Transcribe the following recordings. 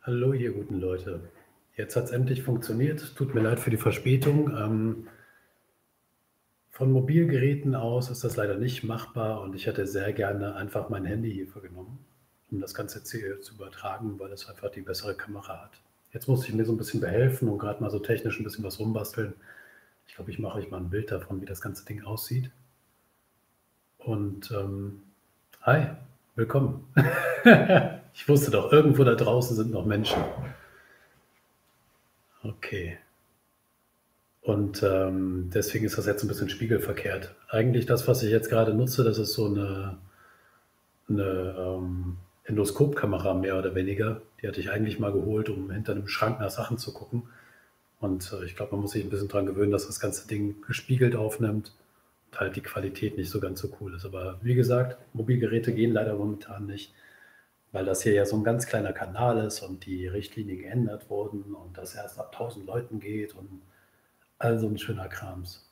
Hallo, ihr guten Leute. Jetzt hat es endlich funktioniert. Tut mir leid für die Verspätung. Von Mobilgeräten aus ist das leider nicht machbar und ich hätte sehr gerne einfach mein Handy hierfür genommen, um das Ganze jetzt hier zu übertragen, weil es einfach die bessere Kamera hat. Jetzt musste ich mir so ein bisschen behelfen und gerade mal so technisch ein bisschen was rumbasteln. Ich glaube, ich mache euch mal ein Bild davon, wie das ganze Ding aussieht. Und, hi, willkommen. Ich wusste doch, irgendwo da draußen sind noch Menschen. Okay. Und, deswegen ist das jetzt ein bisschen spiegelverkehrt. Eigentlich das, was ich jetzt gerade nutze, das ist so eine Endoskopkamera mehr oder weniger. Die hatte ich eigentlich mal geholt, um hinter einem Schrank nach Sachen zu gucken. Und, ich glaube, man muss sich ein bisschen dran gewöhnen, dass das ganze Ding gespiegelt aufnimmt und halt die Qualität nicht so ganz so cool ist. Aber wie gesagt, Mobilgeräte gehen leider momentan nicht, weil das hier ja so ein ganz kleiner Kanal ist und die Richtlinien geändert wurden und das erst ab 1.000 Leuten geht und all so 'n schöner Krams.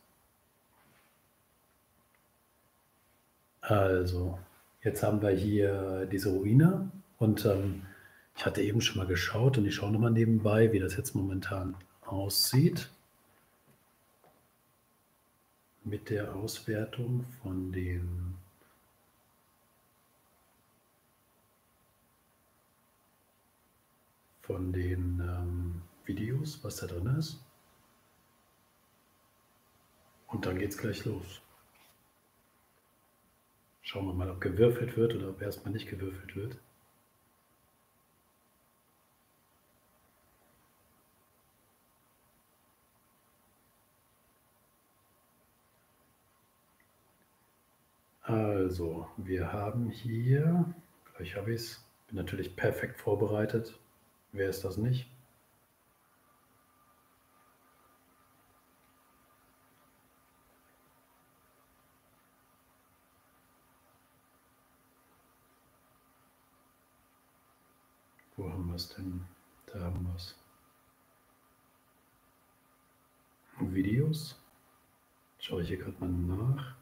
Also, jetzt haben wir hier diese Ruine und, ich hatte eben schon mal geschaut und ich schaue noch mal nebenbei, wie das jetzt momentan aussieht mit der Auswertung von den Videos, was da drin ist. Und dann geht's gleich los. Schauen wir mal, ob gewürfelt wird oder ob erst mal nicht gewürfelt wird. Also, wir haben hier gleich habe ich's. Bin natürlich perfekt vorbereitet. Wer ist das nicht? Wo haben wir's denn? Da haben wir's. Videos. Schaue ich hier gerade mal nach.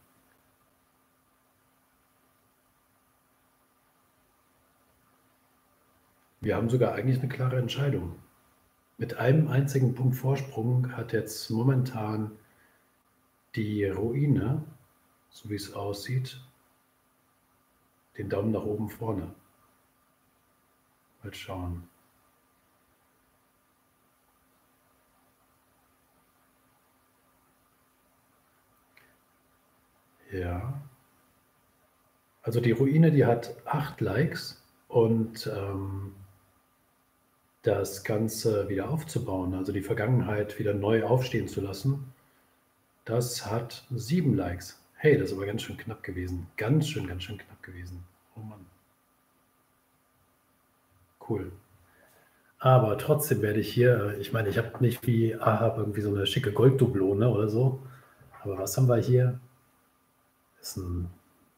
Wir haben sogar eigentlich eine klare Entscheidung. Mit einem einzigen Punkt Vorsprung hat jetzt momentan die Ruine, so wie es aussieht, den Daumen nach oben vorne. Mal schauen. Ja. Also die Ruine, die hat 8 Likes und, das Ganze wieder aufzubauen, also die Vergangenheit wieder neu aufstehen zu lassen, das hat 7 Likes. Hey, das ist aber ganz schön knapp gewesen. Ganz schön knapp gewesen. Oh Mann. Cool. Aber trotzdem werde ich hier ich meine, ich habe nicht wie Ahab irgendwie so 'ne schicke Golddublone oder so. Aber was haben wir hier? Ist 'n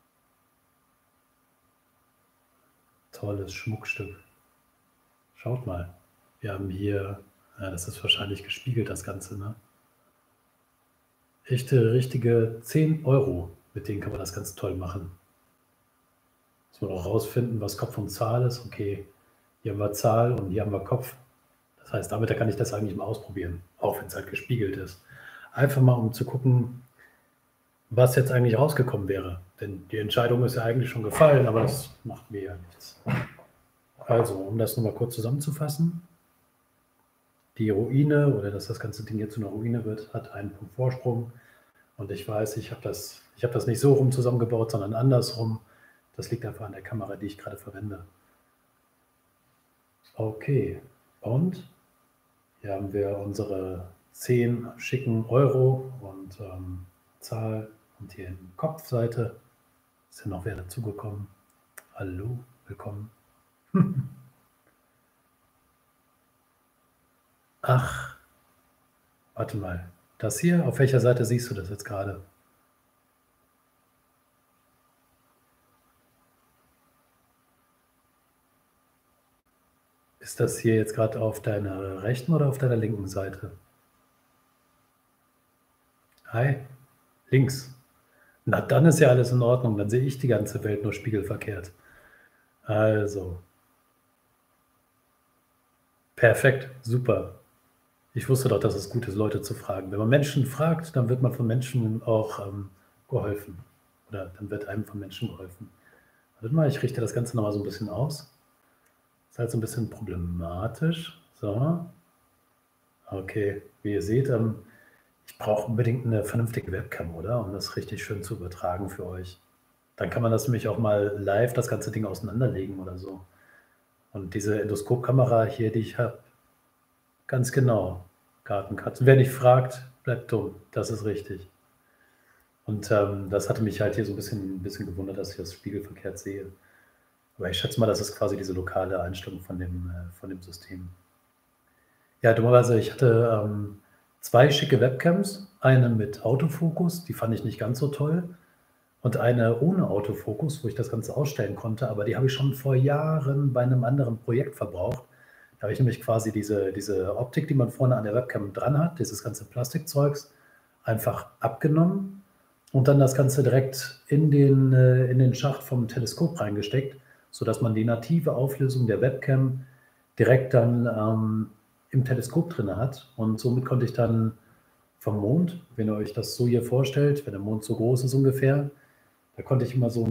tolles Schmuckstück. Schaut mal. Wir haben hier das ist wahrscheinlich gespiegelt, das Ganze, ne? Echte, richtige 10 €. Mit denen kann man das ganz toll machen. Muss man auch rausfinden, was Kopf und Zahl ist. Okay, hier haben wir Zahl und hier haben wir Kopf. Das heißt, damit kann ich das eigentlich mal ausprobieren, auch wenn's halt gespiegelt ist. Einfach mal, um zu gucken, was jetzt eigentlich rausgekommen wäre. Denn die Entscheidung ist ja eigentlich schon gefallen, aber das macht mir ja nichts. Also, um das noch mal kurz zusammenzufassen: Die Ruine oder dass das ganze Ding jetzt zu 'ner Ruine wird, hat einen Punkt Vorsprung und ich weiß, ich habe das nicht so rum zusammengebaut, sondern andersrum. Das liegt einfach an der Kamera, die ich grade verwende. Okay, und hier haben wir unsere 10 schicken Euro und, Zahl und hier in Kopfseite ist ja noch wer dazugekommen. Hallo, willkommen. Ach, warte mal. Das hier, auf welcher Seite siehst du das jetzt grade? Ist das hier jetzt grad auf deiner rechten oder auf deiner linken Seite? Hi, links. Na, dann ist ja alles in Ordnung. Dann sehe ich die ganze Welt nur spiegelverkehrt. Also, Perfekt, super. Ich wusste doch, dass es gut ist, Leute zu fragen. Wenn man Menschen fragt, dann wird man von Menschen auch, geholfen oder dann wird einem von Menschen geholfen. Warte mal, ich richte das Ganze noch mal so 'n bisschen aus. Ist halt so 'n bisschen problematisch. So, okay. Wie ihr seht, ich brauche unbedingt 'ne vernünftige Webcam, oder? Um das richtig schön zu übertragen für euch. Dann kann man das nämlich auch mal live das ganze Ding auseinanderlegen oder so. Und diese Endoskopkamera hier, die ich habe ganz genau, Gartenkatzen. Wer nicht fragt, bleibt dumm. Das ist richtig. Und, das hatte mich halt hier so 'n bisschen gewundert, dass ich das spiegelverkehrt sehe. Aber ich schätze mal, das ist quasi diese lokale Einstellung von dem System. Ja, dummerweise, ich hatte, 2 schicke Webcams, eine mit Autofokus, die fand ich nicht ganz so toll, und eine ohne Autofokus, wo ich das Ganze ausstellen konnte, aber die habe ich schon vor Jahren bei 'nem anderen Projekt verbraucht. Da habe ich nämlich quasi diese Optik, die man vorne an der Webcam dran hat, dieses ganze Plastikzeugs, einfach abgenommen und dann das Ganze direkt in den Schacht vom Teleskop reingesteckt, sodass man die native Auflösung der Webcam direkt dann, im Teleskop drinne hat. Und somit konnte ich dann vom Mond, wenn ihr euch das so hier vorstellt, wenn der Mond so groß ist ungefähr, da konnte ich immer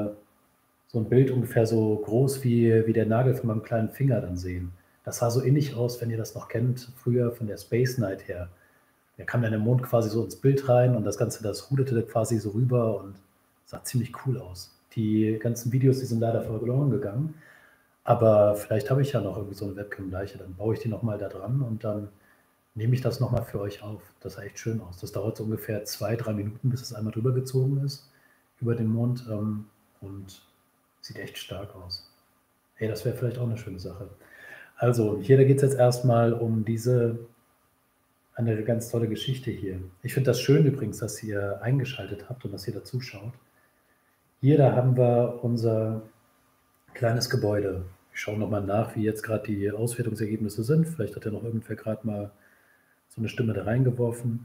so 'n Bild ungefähr so groß wie der Nagel von meinem kleinen Finger dann sehen. Das sah so ähnlich aus, wenn ihr das noch kennt, früher von der Space Night her. Da kam dann der Mond quasi so ins Bild rein und das Ganze, das ruderte quasi so rüber und sah ziemlich cool aus. Die ganzen Videos, die sind leider verloren gegangen, aber vielleicht habe ich ja noch irgendwie so 'ne Webcam-Leiche, dann baue ich die noch mal da dran und dann nehme ich das noch mal für euch auf. Das sah echt schön aus. Das dauert so ungefähr 2, 3 Minuten, bis es einmal drüber gezogen ist über den Mond, und sieht echt stark aus. Hey, das wäre vielleicht auch 'ne schöne Sache. Also, hier, da geht's jetzt erst mal um diese eine ganz tolle Geschichte hier. Ich finde das schön übrigens, dass ihr eingeschaltet habt und dass ihr da zuschaut. Hier, da haben wir unser kleines Gebäude. Ich schaue noch mal nach, wie jetzt grad die Auswertungsergebnisse sind. Vielleicht hat ja noch irgendwer grad mal so 'ne Stimme da reingeworfen.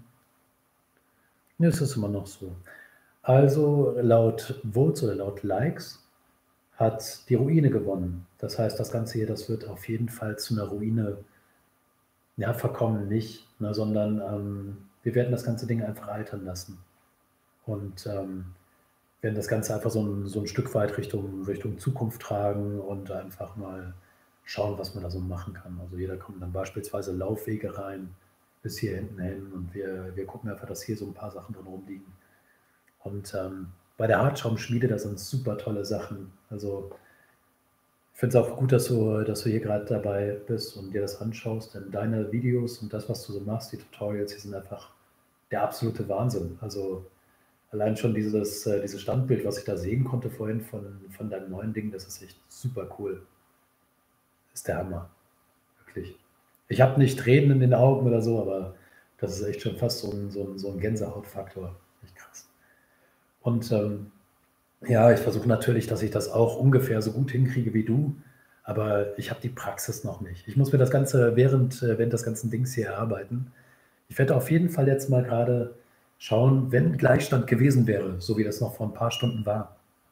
Ne, es ist immer noch so. Also, laut Votes oder laut Likes hat die Ruine gewonnen. Das heißt, das Ganze hier, das wird auf jeden Fall zu 'ner Ruine, ja, verkommen nicht, ne, sondern, wir werden das ganze Ding einfach altern lassen und, werden das Ganze einfach so 'n Stück weit Richtung Zukunft tragen und einfach mal schauen, was man da so machen kann. Also, hier, da kommen dann beispielsweise Laufwege rein bis hier hinten hin und wir gucken einfach, dass hier so 'n paar Sachen drin rumliegen. Und, bei der Hartschaumschmiede, da sind super tolle Sachen. Also, ich finde es auch gut, dass du hier grad dabei bist und dir das anschaust, denn deine Videos und das, was du so machst, die Tutorials, die sind einfach der absolute Wahnsinn. Also, allein schon dieses Standbild, was ich da sehen konnte vorhin von deinem neuen Ding, das ist echt super cool. Ist der Hammer, wirklich. Ich habe nicht Tränen in den Augen oder so, aber das ist echt schon fast so 'n Gänsehautfaktor. Echt krass. Und, ja, ich versuche natürlich, dass ich das auch ungefähr so gut hinkriege wie du, aber ich habe die Praxis noch nicht. Ich muss mir das Ganze während des ganzen Dings hier erarbeiten. Ich werde auf jeden Fall jetzt mal grade schauen, wenn Gleichstand gewesen wäre, so wie das noch vor 'n paar Stunden war,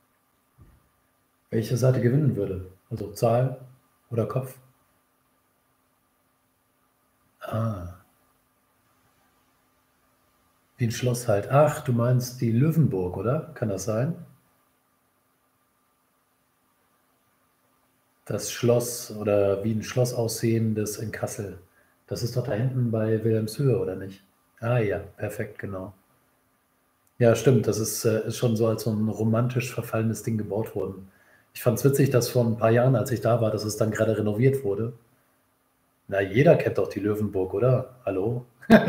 welche Seite gewinnen würde. Also, Zahl oder Kopf? Ah, wie 'n Schloss halt. Ach, du meinst die Löwenburg, oder? Kann das sein? Das Schloss oder wie 'n Schloss aussehendes in Kassel. Das ist doch da hinten bei Wilhelmshöhe, oder nicht? Ah ja, perfekt, genau. Ja, stimmt, das ist schon so als so 'n romantisch verfallenes Ding gebaut worden. Ich fand's witzig, dass vor 'n paar Jahren, als ich da war, dass es dann grade renoviert wurde. Na, jeder kennt doch die Löwenburg, oder? Hallo?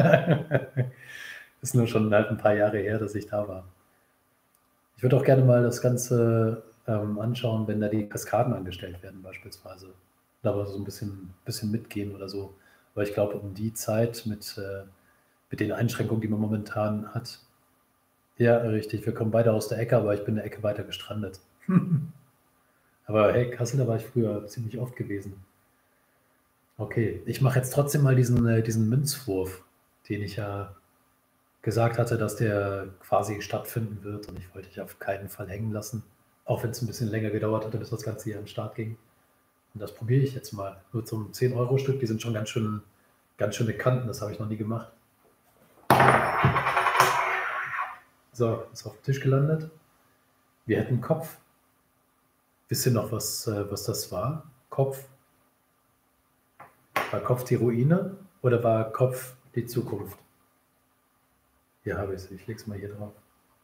Ist nur schon halt 'n paar Jahre her, dass ich da war. Ich würde auch gerne mal das Ganze, anschauen, wenn da die Kaskaden angestellt werden beispielsweise. Da mal so 'n bisschen mitgehen oder so. Weil ich glaube, um die Zeit mit den Einschränkungen, die man momentan hat, ja, richtig. Wir kommen beide aus der Ecke, aber ich bin 'ne Ecke weiter gestrandet. Aber hey, Kassel, da war ich früher ziemlich oft gewesen. Okay, ich mache jetzt trotzdem mal diesen Münzwurf, den ich ja gesagt hatte, dass der quasi stattfinden wird und ich wollte dich auf keinen Fall hängen lassen, auch wenn's 'n bisschen länger gedauert hatte, bis das Ganze hier an 'n Start ging. Und das probiere ich jetzt mal. Nur zum 10-Euro-Stück, die sind schon ganz schöne Kanten, das habe ich noch nie gemacht. So, ist auf dem Tisch gelandet. Wir hätten Kopf. Wisst ihr noch, was das war? Kopf. War Kopf die Ruine oder war Kopf die Zukunft? Hier habe ich es. Ich lege es mal hier drauf.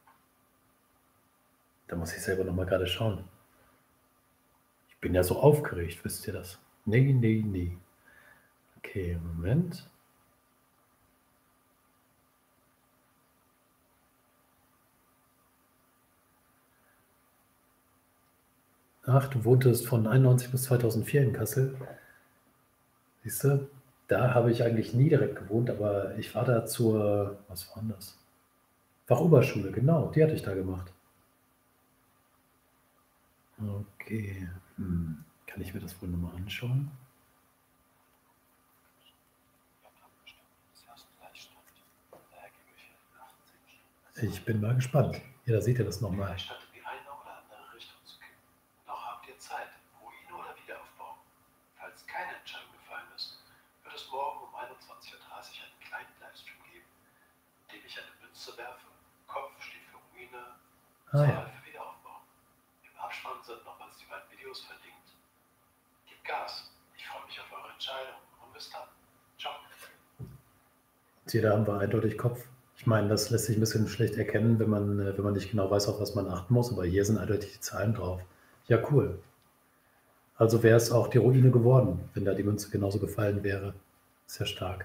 Da muss ich selber noch mal gerade schauen. Ich bin ja so aufgeregt, wisst ihr das? Nee. Okay, Moment. Ach, du wohntest von 91 bis 2004 in Kassel. Siehst du, da habe ich eigentlich nie direkt gewohnt, aber ich war da was war denn das? Fachoberschule, genau, die hatte ich da gemacht. Okay, kann ich mir das wohl nochmal anschauen? Ich bin mal gespannt. Ja, da seht ihr das nochmal. Ah, ja. für Wiederaufbau. Im Abspann sind nochmals die beiden Videos verlinkt. Gebt Gas. Ich freue mich auf eure Entscheidung. Und bis dann. Ciao. Hier, da haben wir eindeutig Kopf. Ich meine, das lässt sich ein bisschen schlecht erkennen, wenn man nicht genau weiß, auf was man achten muss, aber hier sind eindeutig die Zahlen drauf. Ja, cool. Also wäre es auch die Ruine geworden, wenn da die Münze genauso gefallen wäre. Sehr stark.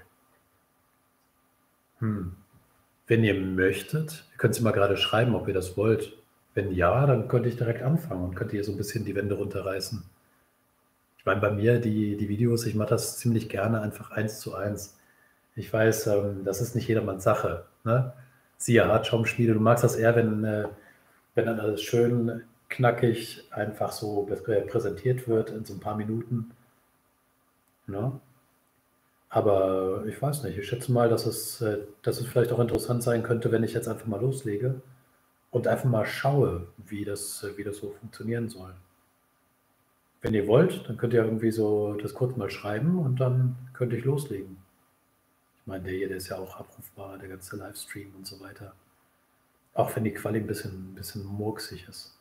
Wenn ihr möchtet, ihr könnt es mal gerade schreiben, ob ihr das wollt. Wenn ja, dann könnte ich direkt anfangen und könnte hier so ein bisschen die Wände runterreißen. Ich meine, bei mir, die Videos, ich mache das ziemlich gerne einfach 1:1. Ich weiß, das ist nicht jedermanns Sache. Ne? Siehe Hartschaumschmiede, du magst das eher, wenn dann alles schön knackig einfach so präsentiert wird in so ein paar Minuten. Ne? Aber ich weiß nicht, ich schätze mal, dass es vielleicht auch interessant sein könnte, wenn ich jetzt einfach mal loslege und einfach mal schaue, wie das so funktionieren soll. Wenn ihr wollt, dann könnt ihr irgendwie so das kurz mal schreiben und dann könnte ich loslegen. Ich meine, der hier, der ist ja auch abrufbar, der ganze Livestream und so weiter. Auch wenn die Quali ein bisschen murksig ist.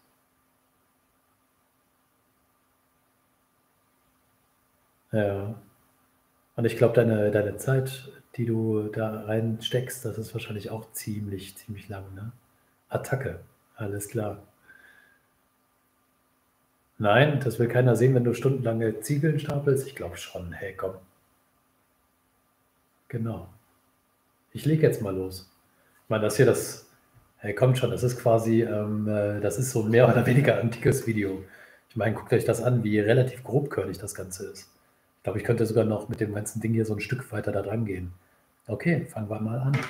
Ja. Und ich glaube, deine Zeit, die du da reinsteckst, das ist wahrscheinlich auch ziemlich lang, ne? Attacke, alles klar. Nein, das will keiner sehen, wenn du stundenlange Ziegeln stapelst. Ich glaube schon. Hey, komm. Genau. Ich lege jetzt mal los. Ich meine, das hier, hey, kommt schon, das ist quasi, das ist so ein mehr oder weniger antikes Video. Ich meine, guckt euch das an, wie relativ grobkörnig das Ganze ist. Ich glaube, ich könnte sogar noch mit dem ganzen Ding hier so ein Stück weiter da dran gehen. Okay, fangen wir mal an.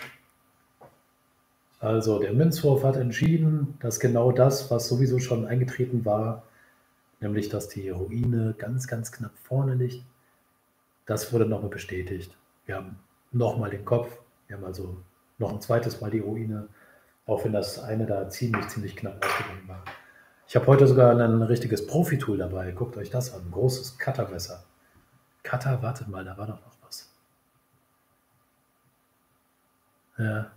Also, der Münzwurf hat entschieden, dass genau das, was sowieso schon eingetreten war, nämlich dass die Ruine ganz knapp vorne liegt, das wurde nochmal bestätigt. Wir haben nochmal den Kopf, wir haben also noch ein zweites Mal die Ruine, auch wenn das eine da ziemlich knapp ausgegangen war. Ich habe heute sogar ein richtiges Profi-Tool dabei. Guckt euch das an. Ein großes Cuttermesser. Cutter, wartet mal, da war doch noch was. Ja.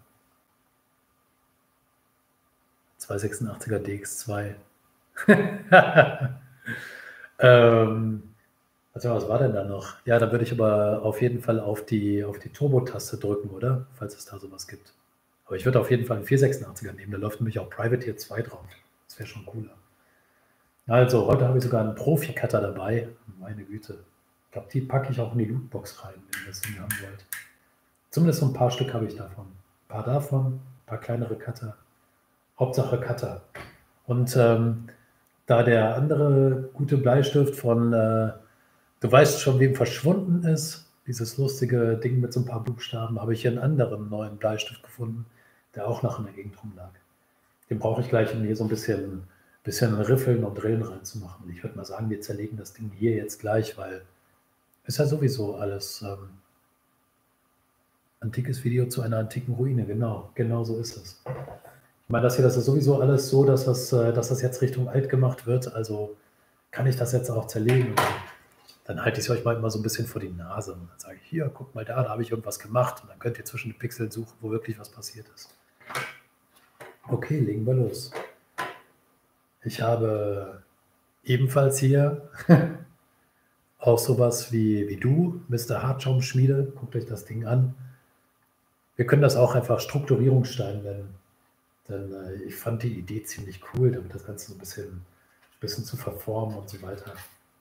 286er DX2. Also was war denn da noch? Ja, da würde ich aber auf jeden Fall auf die Turbo-Taste drücken, oder? Falls es da sowas gibt. Aber ich würde auf jeden Fall einen 486er nehmen. Da läuft nämlich auch Privateer 2 drauf. Das wäre schon cooler. Also, heute habe ich sogar einen Profi-Cutter dabei. Meine Güte. Ich glaube, die packe ich auch in die Lootbox rein, wenn ihr das Ding haben wollt. Zumindest so ein paar Stück habe ich davon. Ein paar davon, ein paar kleinere Cutter. Hauptsache Cutter. Und da der andere gute Bleistift von, du weißt schon, wem verschwunden ist, dieses lustige Ding mit so ein paar Buchstaben, habe ich hier einen anderen neuen Bleistift gefunden, der auch noch in der Gegend rumlag. Den brauche ich gleich, um hier so ein bisschen Riffeln und Drillen reinzumachen. Ich würde mal sagen, wir zerlegen das Ding hier jetzt gleich, weil ist ja sowieso alles antikes Video zu einer antiken Ruine. Genau so ist es. Ich meine, das ist sowieso alles so, dass das jetzt Richtung alt gemacht wird. Also kann ich das jetzt auch zerlegen. dann halte ich es euch mal immer so ein bisschen vor die Nase und dann sage ich, hier, guck mal da habe ich irgendwas gemacht und dann könnt ihr zwischen den Pixeln suchen, wo wirklich was passiert ist. Okay, legen wir los. Ich habe ebenfalls hier auch sowas wie du, Mr. Hartschaumschmiede. Guckt euch das Ding an. Wir können das auch einfach Strukturierungsstein nennen. Denn ich fand die Idee ziemlich cool, damit das Ganze so ein bisschen zu verformen und so weiter.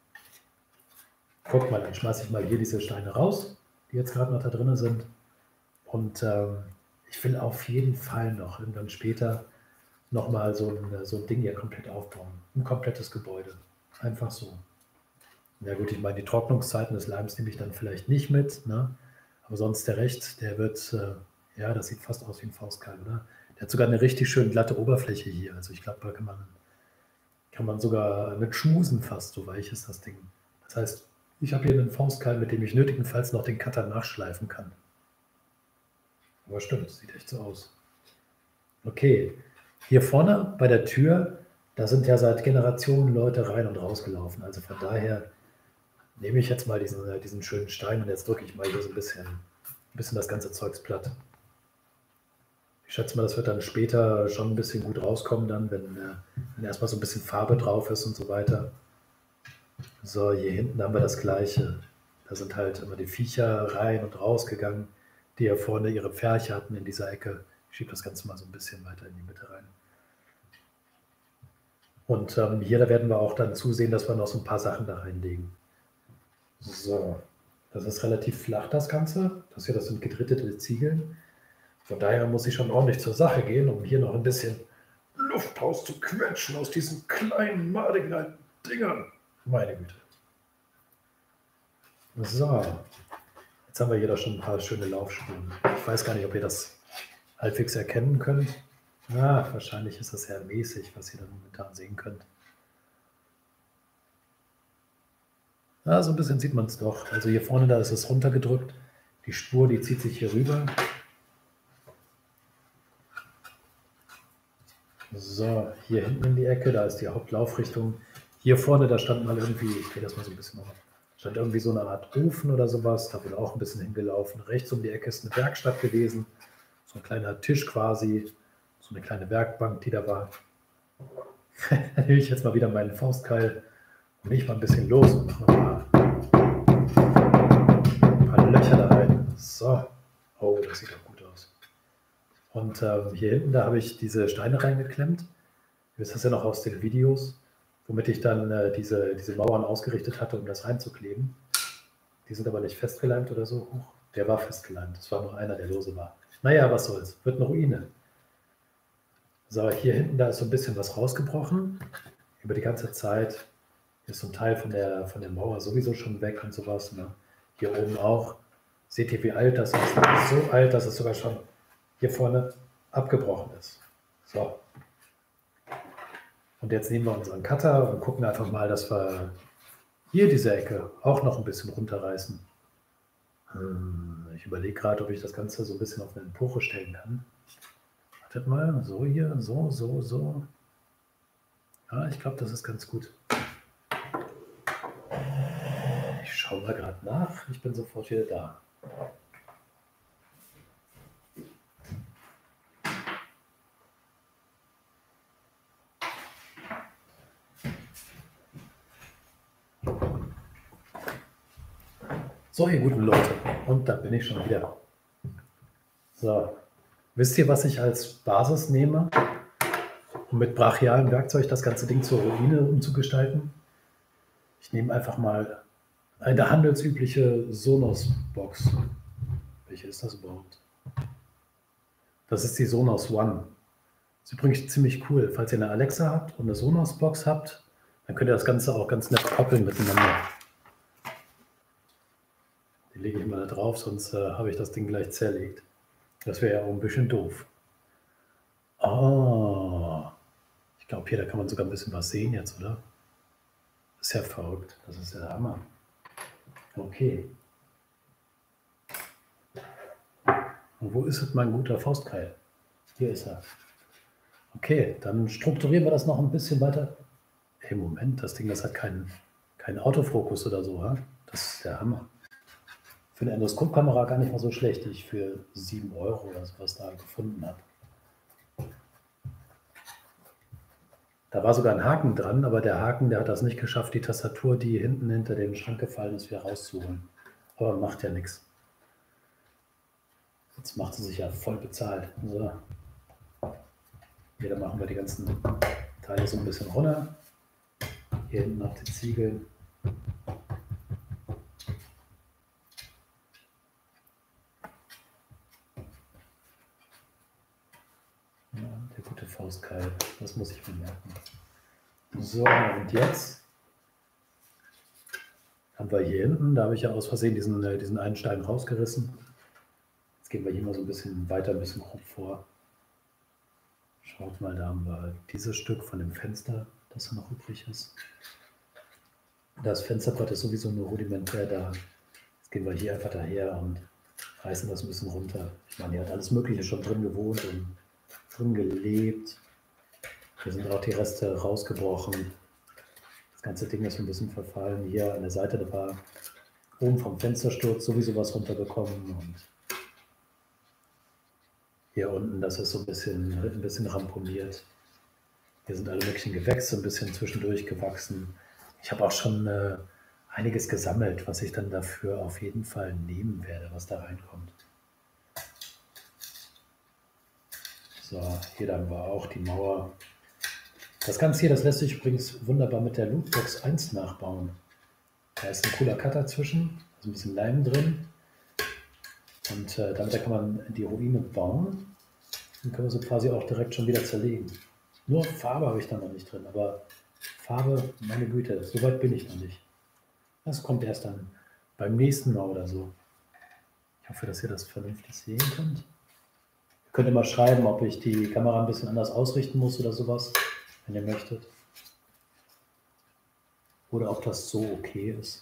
Guck mal, dann schmeiße ich mal hier diese Steine raus, die jetzt gerade noch da drin sind. Und ich will auf jeden Fall noch irgendwann später nochmal so ein Ding hier komplett aufbauen. Ein komplettes Gebäude. Einfach so. Ja gut, ich meine, die Trocknungszeiten des Leims nehme ich dann vielleicht nicht mit, ne? Aber sonst der Recht, der wird, ja, das sieht fast aus wie ein Faustkeil, oder? Der hat sogar eine richtig schön glatte Oberfläche hier. Also ich glaube, da kann man sogar mit schmusen fast, so weich ist das Ding. Das heißt, ich habe hier einen Faustkeil, mit dem ich nötigenfalls noch den Cutter nachschleifen kann. Aber stimmt, sieht echt so aus. Okay, hier vorne bei der Tür, da sind ja seit Generationen Leute rein und rausgelaufen. Also von daher nehme ich jetzt mal diesen schönen Stein und jetzt drücke ich mal hier so ein bisschen das ganze Zeugs platt. Ich schätze mal, das wird dann später schon ein bisschen gut rauskommen, dann, wenn erstmal so ein bisschen Farbe drauf ist und so weiter. So, hier hinten haben wir das Gleiche. Da sind halt immer die Viecher rein und rausgegangen, die ja vorne ihre Pferche hatten in dieser Ecke. Ich schiebe das Ganze mal so ein bisschen weiter in die Mitte rein. Und hier, da werden wir auch dann zusehen, dass wir noch so ein paar Sachen da reinlegen. So, das ist relativ flach, das Ganze. Das hier, das sind gedrittete Ziegeln. Von daher muss ich schon ordentlich zur Sache gehen, um hier noch ein bisschen Luft rauszuquetschen aus diesen kleinen, madigen alten Dingern. Meine Güte. So, jetzt haben wir hier doch schon ein paar schöne Laufspuren. Ich weiß gar nicht, ob ihr das halbwegs erkennen könnt. Wahrscheinlich ist das sehr mäßig, was ihr da momentan sehen könnt. So ein bisschen sieht man es doch. Also hier vorne, da ist es runtergedrückt. Die Spur, die zieht sich hier rüber. So, hier hinten in die Ecke, da ist die Hauptlaufrichtung. Hier vorne, da stand mal irgendwie, ich drehe das mal so ein bisschen auf, stand irgendwie so eine Art Ofen oder sowas, da bin auch ein bisschen hingelaufen. Rechts um die Ecke ist eine Werkstatt gewesen, so ein kleiner Tisch quasi, so eine kleine Werkbank, die da war. Da nehme ich jetzt mal wieder meinen Faustkeil und lege mal ein bisschen los und mache mal ein paar Löcher da rein. So, oh, das sieht doch gut aus. Und hier hinten, da habe ich diese Steine reingeklemmt. Ihr wisst das ja noch aus den Videos, womit ich dann diese Mauern ausgerichtet hatte, um das reinzukleben. Die sind aber nicht festgeleimt oder so. Der war festgeleimt. Es war nur einer, der lose war. Naja, was soll's. Wird eine Ruine. So, hier hinten, da ist so ein bisschen was rausgebrochen. Über die ganze Zeit ist so ein Teil von der Mauer sowieso schon weg und sowas. Ne? Hier oben auch. Seht ihr, wie alt das ist? Das ist so alt, dass es sogar schon hier vorne abgebrochen ist. So. Und jetzt nehmen wir unseren Cutter und gucken einfach mal, dass wir hier diese Ecke auch noch ein bisschen runterreißen. Ich überlege gerade, ob ich das Ganze so ein bisschen auf eine Empore stellen kann. Wartet mal, so hier, so. Ja, ich glaube, das ist ganz gut. Ich schaue mal gerade nach. Ich bin sofort wieder da. So, ihr guten Leute, und da bin ich schon wieder. So, wisst ihr, was ich als Basis nehme, um mit brachialem Werkzeug das ganze Ding zur Ruine umzugestalten? Ich nehme einfach mal eine handelsübliche Sonos-Box. Welche ist das überhaupt? Das ist die Sonos One. Das ist übrigens ziemlich cool. Falls ihr eine Alexa habt und eine Sonos-Box habt, dann könnt ihr das Ganze auch ganz nett koppeln miteinander. Die lege ich mal da drauf, sonst habe ich das Ding gleich zerlegt. Das wäre ja auch ein bisschen doof. Ich glaube, hier, da kann man sogar ein bisschen was sehen jetzt, oder? Das ist ja verrückt. Das ist ja der Hammer. Okay. Und wo ist jetzt mein guter Faustkeil? Hier ist er. Okay, dann strukturieren wir das noch ein bisschen weiter. Hey, Moment, das Ding, das hat keinen Autofokus oder so, ha? Das ist der Hammer. Für eine Endoskopkamera gar nicht mal so schlecht, die ich für 7 Euro oder sowas da gefunden habe. Da war sogar ein Haken dran, aber der Haken, der hat das nicht geschafft, die Tastatur, die hinten hinter dem Schrank gefallen ist, wieder rauszuholen. Aber macht ja nichts. Jetzt macht sie sich ja voll bezahlt. So. Hier, dann machen wir die ganzen Teile so ein bisschen runter. Hier hinten noch die Ziegel. Ja, der gute Faustkeil, das muss ich bemerken. So, und jetzt haben wir hier hinten, da habe ich ja aus Versehen diesen einen Stein rausgerissen. Jetzt gehen wir hier mal so ein bisschen weiter, ein bisschen grob vor. Schaut mal, da haben wir dieses Stück von dem Fenster, das noch übrig ist. Das Fensterbrett ist sowieso nur rudimentär da. Jetzt gehen wir hier einfach daher und reißen das ein bisschen runter. Ich meine, hier hat alles Mögliche schon drin gewohnt und drin gelebt. Hier sind auch die Reste rausgebrochen. Das ganze Ding ist ein bisschen verfallen. Hier an der Seite, da war oben vom Fenstersturz sowieso was runtergekommen. Und hier unten, das ist so ein bisschen ramponiert. Hier sind alle möglichen Gewächse ein bisschen zwischendurch gewachsen. Ich habe auch schon einiges gesammelt, was ich dann dafür auf jeden Fall nehmen werde, was da reinkommt. So, hier dann war auch die Mauer. Das Ganze hier, das lässt sich übrigens wunderbar mit der Lootbox 1 nachbauen. Da ist ein cooler Cutter zwischen, also ein bisschen Leim drin. Und damit kann man die Ruine bauen. Dann können wir sie quasi auch direkt schon wieder zerlegen. Nur Farbe habe ich da noch nicht drin, aber Farbe, meine Güte, so weit bin ich noch nicht. Das kommt erst dann beim nächsten Mal oder so. Ich hoffe, dass ihr das vernünftig sehen könnt. Ihr könnt immer schreiben, ob ich die Kamera ein bisschen anders ausrichten muss oder sowas, wenn ihr möchtet. Oder ob das so okay ist.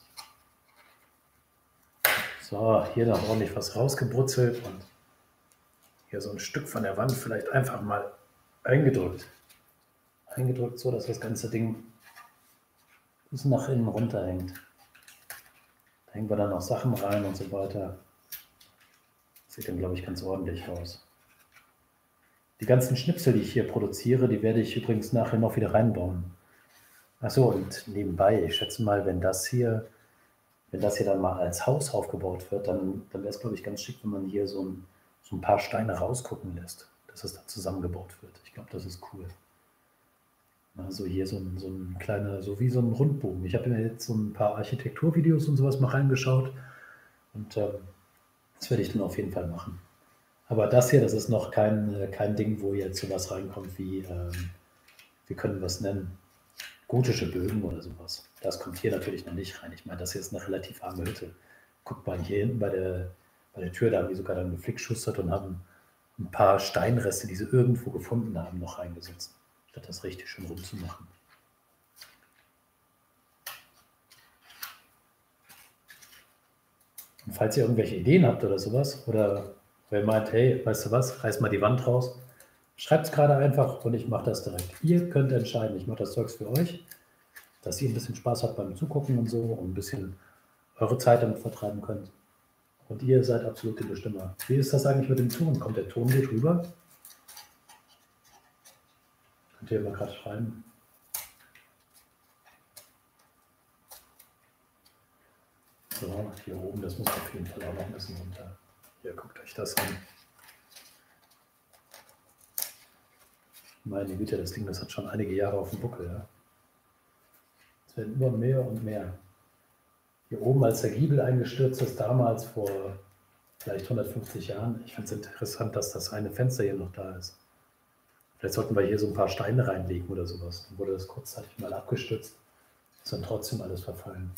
So, hier noch ordentlich was rausgebrutzelt und hier so ein Stück von der Wand vielleicht einfach mal eingedrückt. Eingedrückt, so dass das ganze Ding bis nach innen runterhängt. Da hängen wir dann noch Sachen rein und so weiter. Das sieht dann, glaube ich, ganz ordentlich aus. Die ganzen Schnipsel, die ich hier produziere, die werde ich übrigens nachher noch wieder reinbauen. Achso, und nebenbei, ich schätze mal, wenn das hier dann mal als Haus aufgebaut wird, dann wäre es, glaube ich, ganz schick, wenn man hier so ein paar Steine rausgucken lässt, dass es da zusammengebaut wird. Ich glaube, das ist cool. Also hier so ein kleiner, so wie so ein Rundbogen. Ich habe mir jetzt so ein paar Architekturvideos und sowas mal reingeschaut und das werde ich dann auf jeden Fall machen. Aber das hier, das ist noch kein Ding, wo jetzt sowas reinkommt wie, wir können was nennen, gotische Bögen oder sowas. Das kommt hier natürlich noch nicht rein. Ich meine, das hier ist eine relativ arme Hütte. Guckt mal hier hinten bei der Tür, da haben die sogar dann geflickschustert und haben ein paar Steinreste, die sie irgendwo gefunden haben, noch reingesetzt, statt das richtig schön rumzumachen. Und falls ihr irgendwelche Ideen habt oder sowas, oder wer meint, hey, weißt du was, reiß mal die Wand raus, schreibt es gerade einfach und ich mache das direkt. Ihr könnt entscheiden, ich mache das Zeugs für euch, dass ihr ein bisschen Spaß habt beim Zugucken und so und ein bisschen eure Zeit damit vertreiben könnt. Und ihr seid absolut die Bestimmer. Wie ist das eigentlich mit dem Ton? Kommt der Ton gut rüber? Könnt ihr mal gerade schreiben. So, hier oben, das muss auf jeden Fall auch noch ein bisschen runter. Hier, guckt euch das an. Meine Güte, das Ding, das hat schon einige Jahre auf dem Buckel. Ja? Es werden immer mehr und mehr. Hier oben, als der Giebel eingestürzt ist, damals vor vielleicht 150 Jahren, ich finde es interessant, dass das eine Fenster hier noch da ist. Vielleicht sollten wir hier so ein paar Steine reinlegen oder sowas. Dann wurde das kurzzeitig mal abgestürzt, ist dann trotzdem alles verfallen.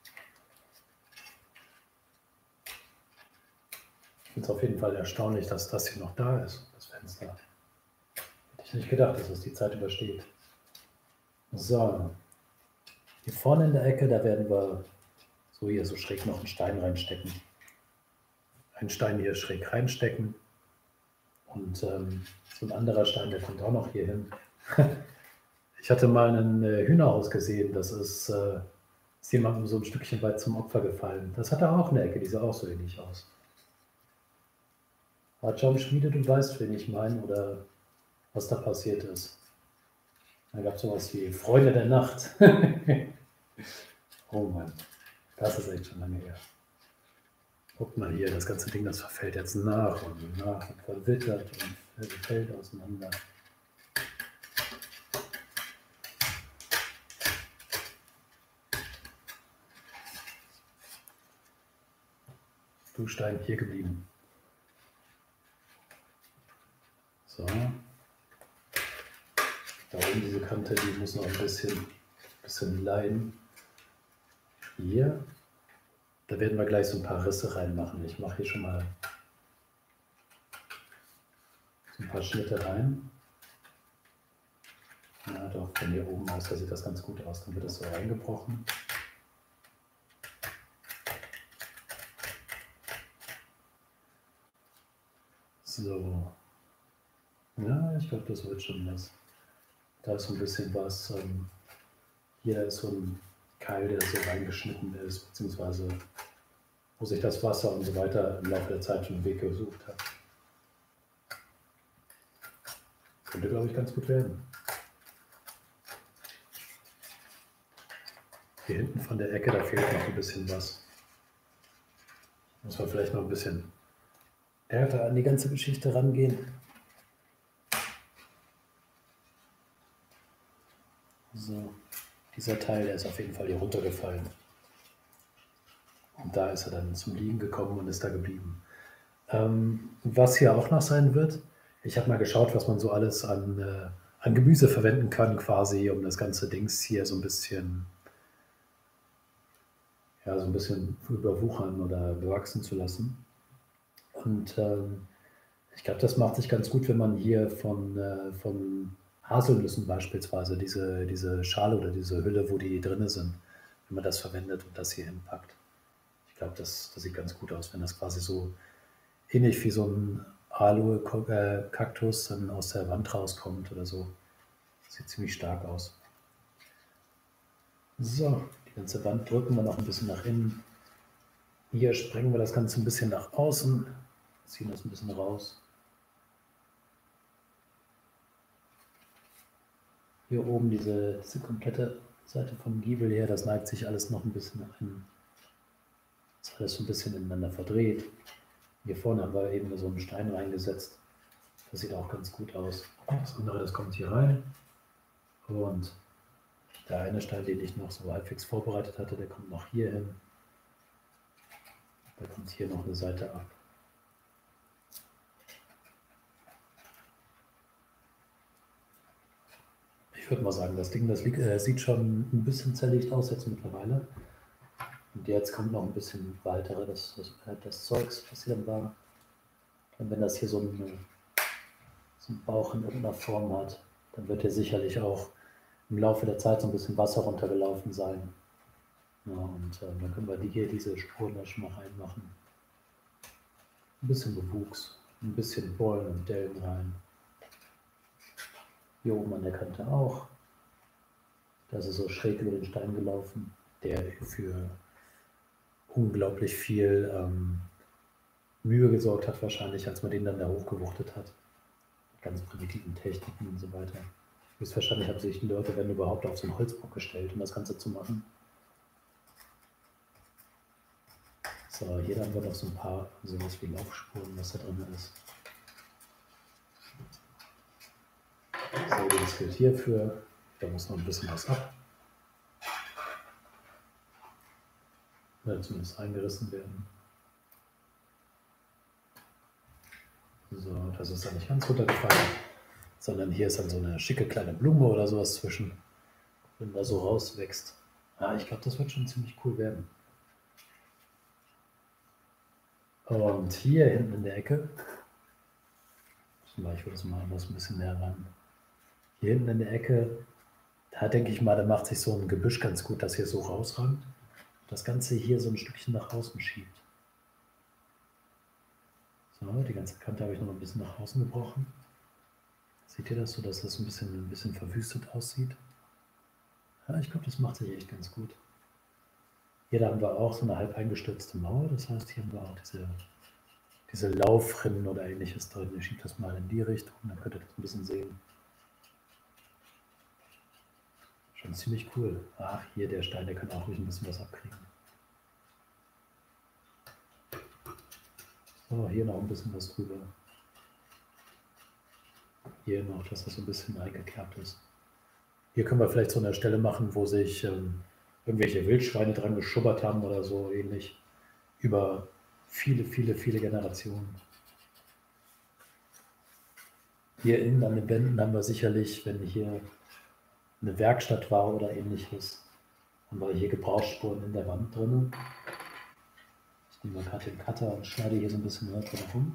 Ich finde es auf jeden Fall erstaunlich, dass das hier noch da ist, das Fenster. Hätte ich nicht gedacht, dass es die Zeit übersteht. So, hier vorne in der Ecke, da werden wir so hier so schräg noch einen Stein reinstecken. Einen Stein hier schräg reinstecken. Und so ein anderer Stein, der kommt auch noch hier hin. Ich hatte mal ein Hühnerhaus gesehen, das ist Ist jemandem so ein Stückchen weit zum Opfer gefallen. Das hat er auch eine Ecke, die sah auch so ähnlich aus. Hat John Schmiede, du weißt, wen ich meine, oder was da passiert ist. Da gab es sowas wie Freunde der Nacht. Oh Mann, das ist echt schon lange her. Guck mal hier, das ganze Ding, das verfällt jetzt nach und nach und verwittert und fällt auseinander. Stein hier geblieben. So. Da oben diese Kante, die muss noch ein bisschen leiden. Hier. Da werden wir gleich so ein paar Risse reinmachen. Ich mache hier schon mal so ein paar Schnitte rein. Ja, doch, von hier oben aus, da sieht das ganz gut aus. Dann wird das so reingebrochen. So. Ja, ich glaube, das wird schon was. Da ist so ein bisschen was. Hier ist so ein Keil, der so reingeschnitten ist, beziehungsweise wo sich das Wasser und so weiter im Laufe der Zeit schon einen Weg gesucht hat. Könnte, glaube ich, ganz gut werden. Hier hinten von der Ecke, da fehlt noch ein bisschen was. Muss man vielleicht noch ein bisschen härter an die ganze Geschichte rangehen. So, dieser Teil, der ist auf jeden Fall hier runtergefallen. Und da ist er dann zum Liegen gekommen und ist da geblieben. Was hier auch noch sein wird, ich habe mal geschaut, was man so alles an Gemüse verwenden kann, quasi, um das ganze Dings hier so ein bisschen überwuchern oder bewachsen zu lassen. Und ich glaube, das macht sich ganz gut, wenn man hier von Haselnüssen beispielsweise diese Schale oder diese Hülle, wo die drin sind, wenn man das verwendet und das hier hinpackt. Ich glaube, das sieht ganz gut aus, wenn das quasi so ähnlich wie so ein Aloe-Kaktus dann aus der Wand rauskommt oder so. Sieht ziemlich stark aus. So, die ganze Wand drücken wir noch ein bisschen nach innen. Hier sprengen wir das Ganze ein bisschen nach außen, ziehen das ein bisschen raus. Hier oben diese komplette Seite vom Giebel her, das neigt sich alles noch ein bisschen nach innen. Das ist alles so ein bisschen ineinander verdreht. Hier vorne haben wir eben so einen Stein reingesetzt. Das sieht auch ganz gut aus. Das andere, das kommt hier rein. Und der eine Stein, den ich noch so halbwegs vorbereitet hatte, der kommt noch hier hin. Da kommt hier noch eine Seite ab. Ich würde mal sagen, das Ding, sieht schon ein bisschen zerlegt aus jetzt mittlerweile. Und jetzt kommt noch ein bisschen weiter das Zeugs, was hier dann war. Und wenn das hier so einen Bauch in irgendeiner Form hat, dann wird hier sicherlich auch im Laufe der Zeit so ein bisschen Wasser runtergelaufen sein. Ja, und dann können wir diese Spuren da schon mal reinmachen. Ein bisschen Bewuchs, ein bisschen Bollen und Dellen rein. Hier oben an der Kante auch. Da ist es so schräg über den Stein gelaufen, der für unglaublich viel Mühe gesorgt hat wahrscheinlich, als man den dann da hochgewuchtet hat. Mit ganz primitiven Techniken und so weiter. Höchstwahrscheinlich haben sich die Leute, wenn überhaupt, auf so einen Holzbock gestellt, um das Ganze zu machen. So, hier haben wir noch so ein paar sowas wie Laufspuren, was da drin ist. So, das gilt hierfür. Da muss noch ein bisschen was ab. Oder zumindest eingerissen werden. So, das ist dann nicht ganz runtergefallen, sondern hier ist dann so eine schicke kleine Blume oder sowas zwischen, wenn da so rauswächst. Ja, ich glaube, das wird schon ziemlich cool werden. Und hier hinten in der Ecke, ich würde es mal ein bisschen näher ran. Hier hinten in der Ecke, da denke ich mal, da macht sich so ein Gebüsch ganz gut, das hier so rausrankt. Das Ganze hier so ein Stückchen nach außen schiebt. So, die ganze Kante habe ich noch ein bisschen nach außen gebrochen. Seht ihr das so, dass das ein bisschen verwüstet aussieht? Ja, ich glaube, das macht sich echt ganz gut. Hier da haben wir auch so eine halb eingestürzte Mauer. Das heißt, hier haben wir auch diese Laufrinnen oder ähnliches drin. Ich schiebe das mal in die Richtung, dann könnt ihr das ein bisschen sehen. Schon ziemlich cool. Ach, hier der Stein, der kann auch ruhig ein bisschen was abkriegen. So, hier noch ein bisschen was drüber. Hier noch, dass das so ein bisschen eingekerbt ist. Hier können wir vielleicht so eine Stelle machen, wo sich irgendwelche Wildschweine dran geschubbert haben oder so ähnlich. Über viele, viele, viele Generationen. Hier innen an den Wänden haben wir sicherlich, wenn hier eine Werkstatt war oder ähnliches, haben wir hier Gebrauchsspuren in der Wand drin. Ich nehme mal gerade den Cutter und schneide hier so ein bisschen drin rum.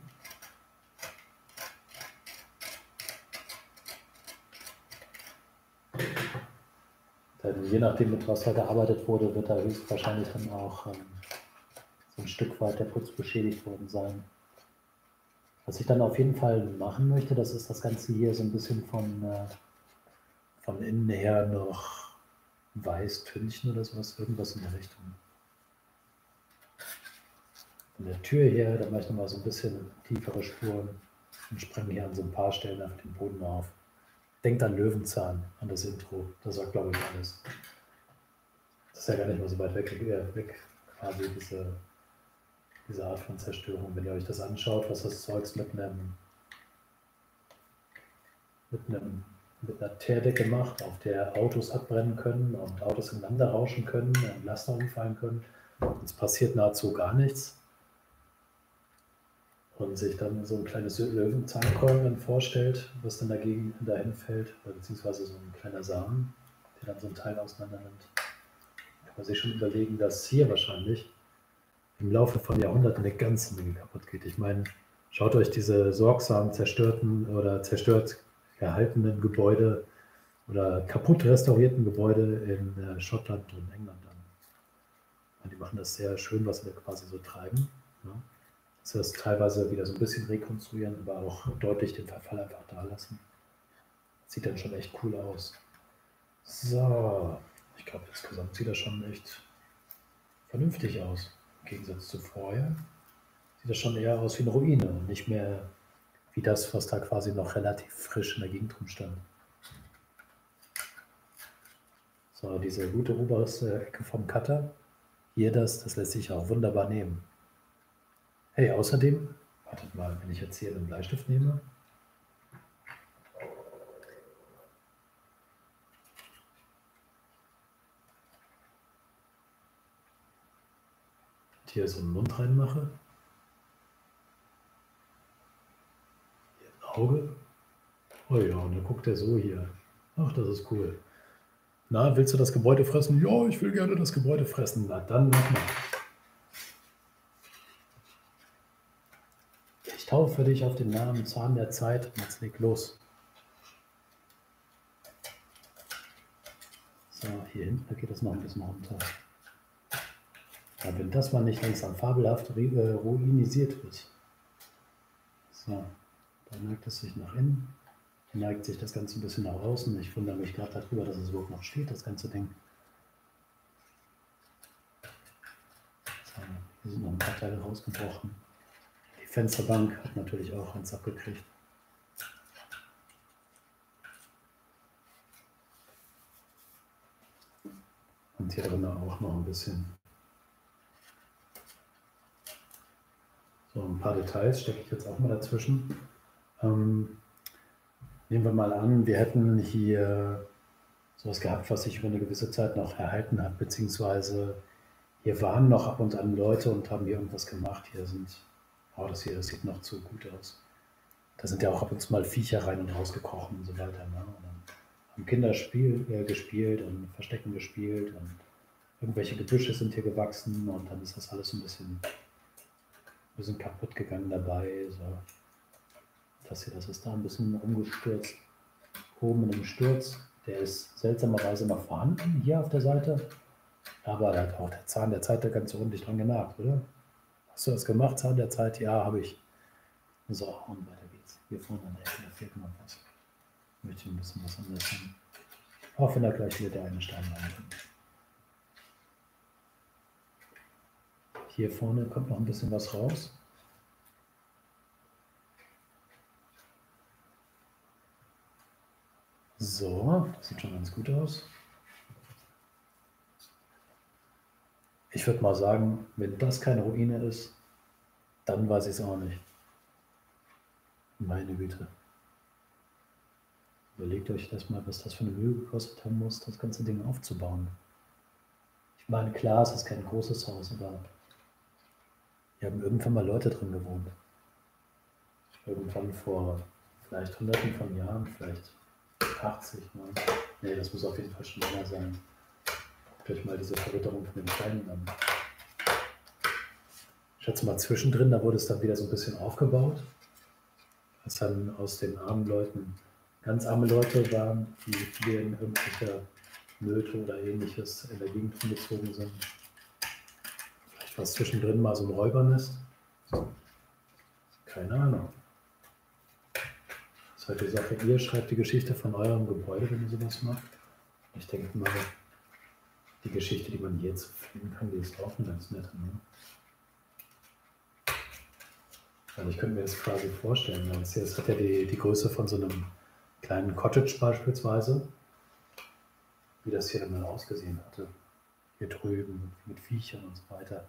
Denn je nachdem, mit was da gearbeitet wurde, wird da höchstwahrscheinlich dann auch so ein Stück weit der Putz beschädigt worden sein. Was ich dann auf jeden Fall machen möchte, das ist das Ganze hier so ein bisschen von innen her noch weiß Tünchen oder sowas, irgendwas in der Richtung. Von der Tür her, da mache ich nochmal so ein bisschen tiefere Spuren und sprenge hier an so ein paar Stellen auf den Boden auf. Denkt an Löwenzahn, an das Intro, das sagt, glaube ich, alles. Das ist ja gar nicht mal so weit weg quasi diese Art von Zerstörung. Wenn ihr euch das anschaut, was das Zeugs mit einer Teerdecke macht, auf der Autos abbrennen können und Autos ineinander rauschen können und Laster umfallen können. Es passiert nahezu gar nichts. Und sich dann so ein kleines Löwenzahnkorn dann vorstellt, was dann dahin fällt, beziehungsweise so ein kleiner Samen, der dann so ein Teil auseinander nimmt. Kann man sich schon überlegen, dass hier wahrscheinlich im Laufe von Jahrhunderten eine ganze Menge kaputt geht. Ich meine, schaut euch diese sorgsam zerstörten oder zerstört gehaltenen Gebäude oder kaputt restaurierten Gebäude in Schottland und England an. Die machen das sehr schön, was sie da quasi so treiben. Ja. Das heißt, teilweise wieder so ein bisschen rekonstruieren, aber auch deutlich den Verfall einfach da lassen. Sieht dann schon echt cool aus. So, ich glaube, insgesamt sieht das schon echt vernünftig aus. Im Gegensatz zu vorher sieht das schon eher aus wie eine Ruine und nicht mehr wie das, was da quasi noch relativ frisch in der Gegend rumstand. So, diese gute oberste Ecke vom Cutter, hier das lässt sich auch wunderbar nehmen. Hey, außerdem, wartet mal, wenn ich jetzt hier einen Bleistift nehme. Und hier so einen Mund reinmache. Hier ein Auge. Oh ja, und dann guckt er so hier. Ach, das ist cool. Na, willst du das Gebäude fressen? Ja, ich will gerne das Gebäude fressen. Na, dann mach mal. Ich taufe dich auf den Namen Zahn der Zeit und jetzt leg los. So, hier hinten, da geht es noch ein bisschen runter. Ja, wenn das mal nicht langsam fabelhaft ruinisiert wird. So, da neigt es sich nach innen. Dann neigt sich das Ganze ein bisschen nach außen. Ich wundere mich gerade darüber, dass es überhaupt noch steht, das ganze Ding. So, hier sind noch ein paar Teile rausgebrochen. Die Fensterbank hat natürlich auch eins abgekriegt. Und hier drin auch noch ein bisschen. So, ein paar Details stecke ich jetzt auch mal dazwischen. Nehmen wir mal an, wir hätten hier sowas gehabt, was sich über eine gewisse Zeit noch erhalten hat, beziehungsweise hier waren noch ab und an Leute und haben hier irgendwas gemacht. Hier sind, oh, das sieht noch zu gut aus. Da sind ja auch ab und zu mal Viecher rein und rausgekrochen und so weiter. Ne? Und dann haben Kinder gespielt und Verstecken gespielt und irgendwelche Gebüsche sind hier gewachsen und dann ist das alles ein bisschen kaputt gegangen dabei. So. Das ist da ein bisschen umgestürzt. Oben in dem Sturz, der ist seltsamerweise noch vorhanden hier auf der Seite. Aber da hat auch der Zahn der Zeit da ganz ordentlich dran genagt, oder? Hast du das gemacht, Zahn der Zeit? Ja, habe ich. So, und weiter geht's. Hier vorne an der Ecke, da fehlt noch was. Ich möchte ein bisschen was anderes haben. Auch wenn da gleich wieder der eine Stein reinkommt. Hier vorne kommt noch ein bisschen was raus. So, das sieht schon ganz gut aus. Ich würde mal sagen, wenn das keine Ruine ist, dann weiß ich es auch nicht. Meine Güte. Überlegt euch das mal, was das für eine Mühe gekostet haben muss, das ganze Ding aufzubauen. Ich meine, klar, es ist kein großes Haus, aber hier haben irgendwann mal Leute drin gewohnt. Irgendwann vor vielleicht Hunderten von Jahren, vielleicht 80 Mal. Nee, das muss auf jeden Fall schon länger sein. Guckt euch mal diese Verwitterung von den Steinen an. Ich schätze mal zwischendrin, da wurde es dann wieder so ein bisschen aufgebaut. Als dann aus den armen Leuten ganz arme Leute waren, die hier in irgendwelche Nöte oder ähnliches in der Gegend rumgezogen sind. Vielleicht war es zwischendrin mal so ein Räubernest. Keine Ahnung. Das ist halt die Sache, ihr schreibt die Geschichte von eurem Gebäude, wenn ihr sowas macht. Ich denke mal, die Geschichte, die man hier zu finden kann, die ist auch eine ganz nette. Ne? Also ich könnte mir das quasi vorstellen. Das hat ja die Größe von so einem kleinen Cottage beispielsweise, wie das hier dann mal ausgesehen hatte. Hier drüben mit Viechern und so weiter.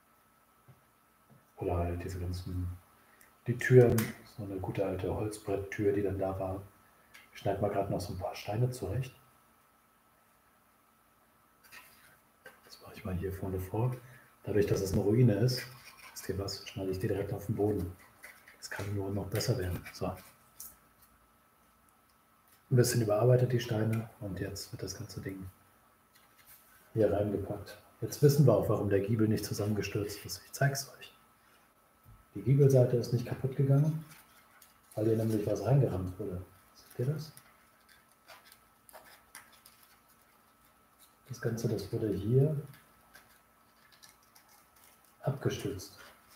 Oder halt diese ganzen, die Türen, so eine gute alte Holzbretttür, die dann da war. Ich schneide mal gerade noch so ein paar Steine zurecht. Das mache ich mal hier vorne vor. Dadurch, dass es eine Ruine ist, wisst ihr was, schneide ich die direkt auf den Boden. Das kann nur noch besser werden. So. Ein bisschen überarbeitet die Steine und jetzt wird das ganze Ding hier reingepackt. Jetzt wissen wir auch, warum der Giebel nicht zusammengestürzt ist. Ich zeige es euch. Die Giebelseite ist nicht kaputt gegangen, weil hier nämlich was reingerammt wurde. Seht ihr das? Das Ganze, das wurde hier abgestützt.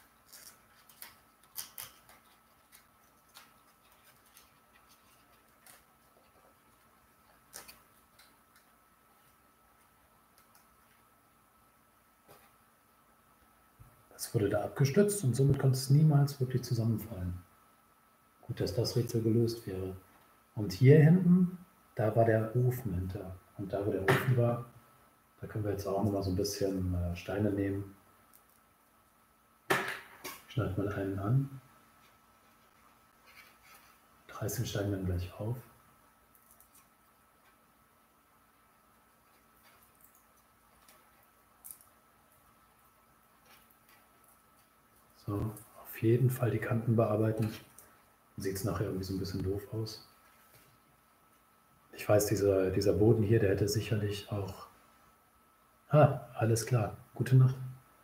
Das wurde da abgestützt und somit konnte es niemals wirklich zusammenfallen. Gut, dass das Rätsel gelöst wäre. Und hier hinten, da war der Ofen hinter. Und da, wo der Ofen war, da können wir jetzt auch noch mal so ein bisschen Steine nehmen. Ich schneide mal einen an. 30 Steine dann gleich auf. So, auf jeden Fall die Kanten bearbeiten. Dann sieht es nachher irgendwie so ein bisschen doof aus. Ich weiß, dieser Boden hier, der hätte sicherlich auch... alles klar. Gute Nacht.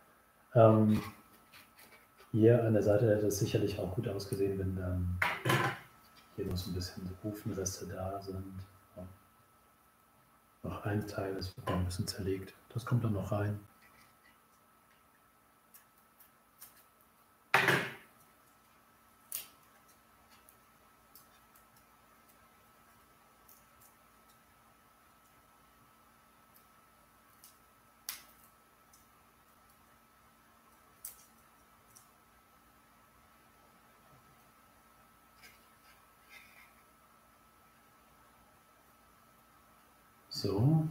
Hier an der Seite hätte es sicherlich auch gut ausgesehen, wenn dann hier noch so ein bisschen Ofenreste da sind. Ja. Noch ein Teil, das wird noch ein bisschen zerlegt. Das kommt dann noch rein. So.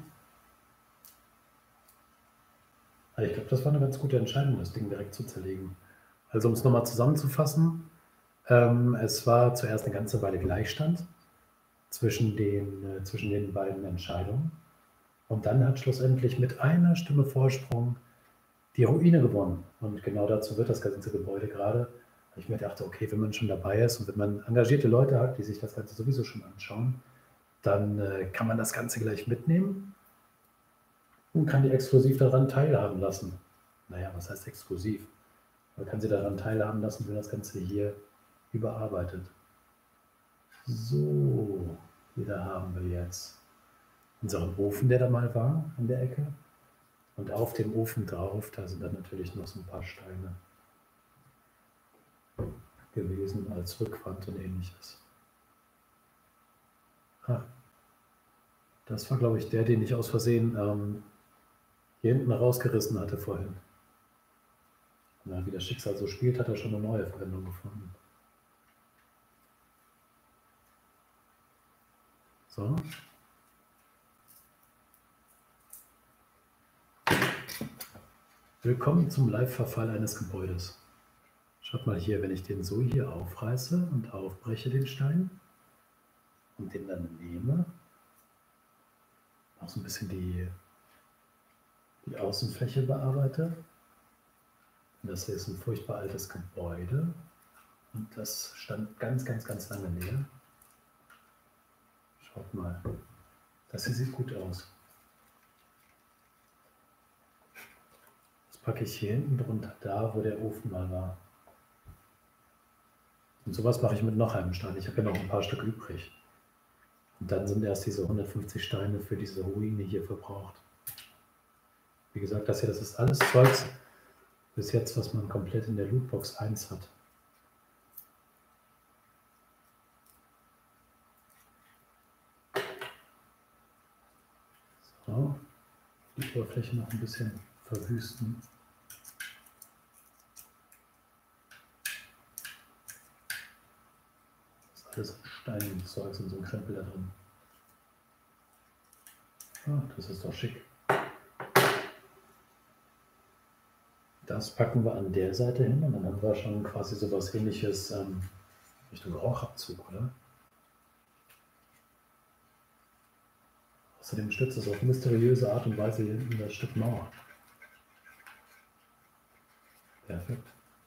Also ich glaube, das war eine ganz gute Entscheidung, das Ding direkt zu zerlegen. Also um es nochmal zusammenzufassen, es war zuerst eine ganze Weile Gleichstand zwischen den beiden Entscheidungen. Und dann hat schlussendlich mit einer Stimme Vorsprung die Ruine gewonnen. Und genau dazu wird das ganze Gebäude gerade. Ich mir dachte, okay, wenn man schon dabei ist und wenn man engagierte Leute hat, die sich das Ganze sowieso schon anschauen, dann kann man das Ganze gleich mitnehmen und kann die exklusiv daran teilhaben lassen. Naja, was heißt exklusiv? Man kann sie daran teilhaben lassen, wenn das Ganze hier überarbeitet. So, hier haben wir jetzt unseren Ofen, der da mal war an der Ecke. Und auf dem Ofen drauf, da sind dann natürlich noch so ein paar Steine gewesen als Rückwand und ähnliches. Das war, glaube ich, den ich aus Versehen hier hinten rausgerissen hatte vorhin. Na, wie das Schicksal so spielt, hat er schon eine neue Verwendung gefunden. So. Willkommen zum Live-Verfall eines Gebäudes. Schaut mal hier, wenn ich den so hier aufreiße und aufbreche, den Stein, und den dann nehme, auch so ein bisschen die Außenfläche bearbeite. Das hier ist ein furchtbar altes Gebäude und das stand ganz, ganz, ganz lange leer. Schaut mal, das hier sieht gut aus. Das packe ich hier hinten drunter, da wo der Ofen mal war. Und sowas mache ich mit noch einem Stein. Ich habe ja noch ein paar Stück übrig. Und dann sind erst diese 150 Steine für diese Ruine hier verbraucht. Wie gesagt, das hier, das ist alles Zeugs bis jetzt, was man komplett in der Lootbox 1 hat. So, die Oberfläche noch ein bisschen verwüsten. Das ist alles Steinzeugs und so ein Krempel da drin. Ah, das ist doch schick. Das packen wir an der Seite hin und dann haben wir schon quasi so was Ähnliches Richtung Rauchabzug, oder? Außerdem stützt es auf mysteriöse Art und Weise hier hinten das Stück Mauer. Perfekt.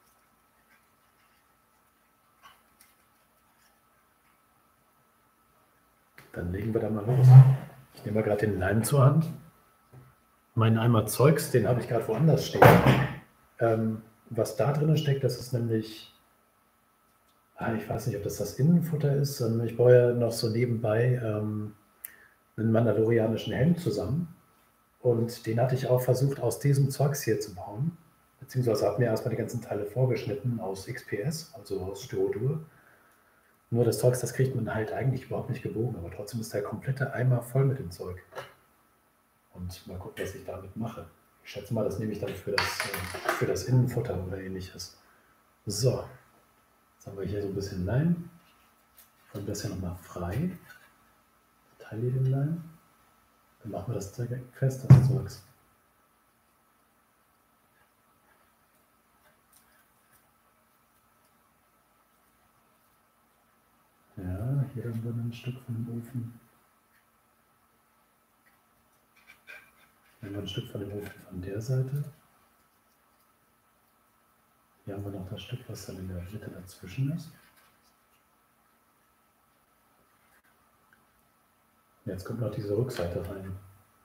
Dann legen wir da mal los. Ich nehme mal gerade den Leim zur Hand. Meinen Eimer Zeugs, den habe ich gerade woanders stehen. Was da drin steckt, das ist nämlich, ich weiß nicht, ob das Innenfutter ist, sondern ich baue ja noch so nebenbei einen mandalorianischen Helm zusammen. Und den hatte ich auch versucht, aus diesem Zeugs hier zu bauen. Beziehungsweise habe mir erstmal die ganzen Teile vorgeschnitten aus XPS, also aus Styrodur. Nur das Zeugs, das kriegt man halt eigentlich überhaupt nicht gebogen, aber trotzdem ist der komplette Eimer voll mit dem Zeug. Und mal gucken, was ich damit mache. Ich schätze mal, das nehme ich dann für das Innenfutter oder ähnliches. So, jetzt haben wir hier so ein bisschen Leim. Und das hier nochmal frei. Teile hier den Leim. Dann machen wir das direkt fest, das Zeugs. Ja, hier haben wir ein Stück von dem Ofen. Hier haben wir ein Stück von dem Ofen von der Seite. Hier haben wir noch das Stück, was dann in der Mitte dazwischen ist. Jetzt kommt noch diese Rückseite rein.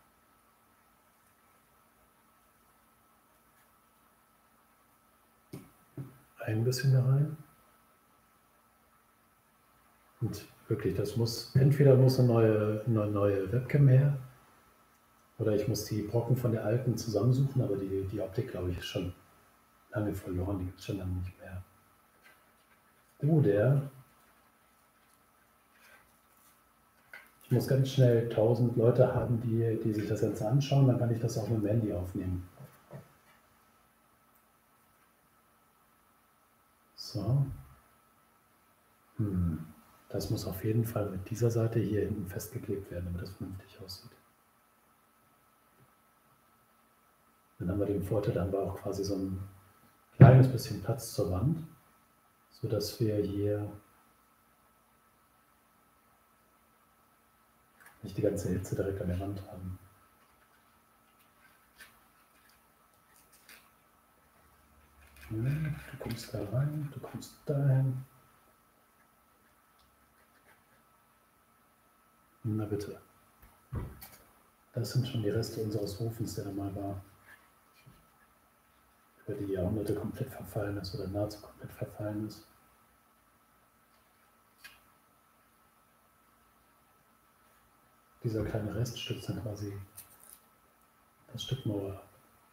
Ein bisschen da rein. Und wirklich, entweder muss eine neue Webcam her, oder ich muss die Brocken von der alten zusammensuchen, aber die Optik, glaube ich, ist schon lange verloren, die gibt es schon lange nicht mehr. Oder ich muss ganz schnell 1000 Leute haben, die sich das Ganze anschauen, dann kann ich das auch mit dem Handy aufnehmen. So. Das muss auf jeden Fall mit dieser Seite hier hinten festgeklebt werden, damit das vernünftig aussieht. Dann haben wir den Vorteil, dann haben wir auch quasi so ein kleines bisschen Platz zur Wand, sodass wir hier nicht die ganze Hitze direkt an der Wand haben. Du kommst da rein, du kommst dahin. Na bitte. Das sind schon die Reste unseres Ofens, der da mal war. Über die Jahrhunderte komplett verfallen ist oder nahezu komplett verfallen ist. Dieser kleine Rest stützt dann quasi das Stück Mauer ab.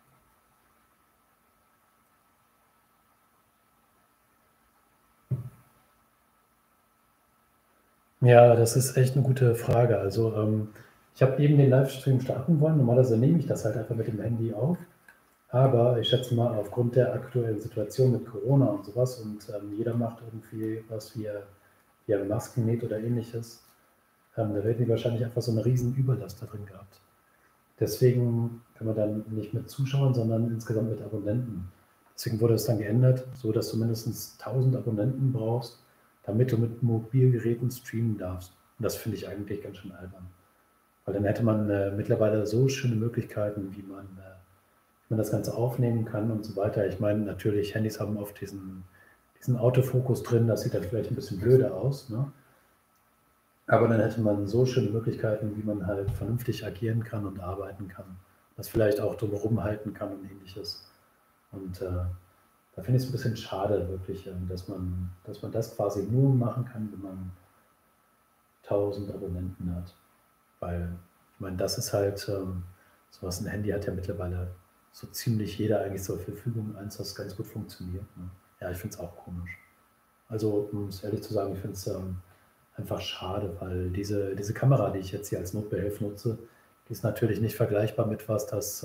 Ja, das ist echt eine gute Frage. Also ich habe eben den Livestream starten wollen. Normalerweise nehme ich das halt einfach mit dem Handy auf. Aber ich schätze mal, aufgrund der aktuellen Situation mit Corona und sowas und jeder macht irgendwie was wie er Masken näht oder ähnliches, da werden die wahrscheinlich einfach so eine riesen Überlast da drin gehabt. Deswegen kann man dann nicht mit Zuschauern, sondern insgesamt mit Abonnenten. Deswegen wurde es dann geändert, so dass du mindestens 1000 Abonnenten brauchst, damit du mit Mobilgeräten streamen darfst. Und das finde ich eigentlich ganz schön albern. Weil dann hätte man mittlerweile so schöne Möglichkeiten, wie man das Ganze aufnehmen kann und so weiter. Ich meine, natürlich, Handys haben oft diesen Autofokus drin, das sieht dann vielleicht ein bisschen blöder aus, ne? Aber dann hätte man so schöne Möglichkeiten, wie man halt vernünftig agieren kann und arbeiten kann. Das vielleicht auch drumherum halten kann und ähnliches. Und da finde ich es ein bisschen schade, wirklich, dass man das quasi nur machen kann, wenn man 1000 Abonnenten hat. Weil, ich meine, das ist halt sowas, ein Handy hat ja mittlerweile so ziemlich jeder eigentlich zur Verfügung, eins, das ganz gut funktioniert. Ne? Ja, ich finde es auch komisch. Also, um es ehrlich zu sagen, ich finde es einfach schade, weil diese Kamera, die ich jetzt hier als Notbehelf nutze, die ist natürlich nicht vergleichbar mit was, das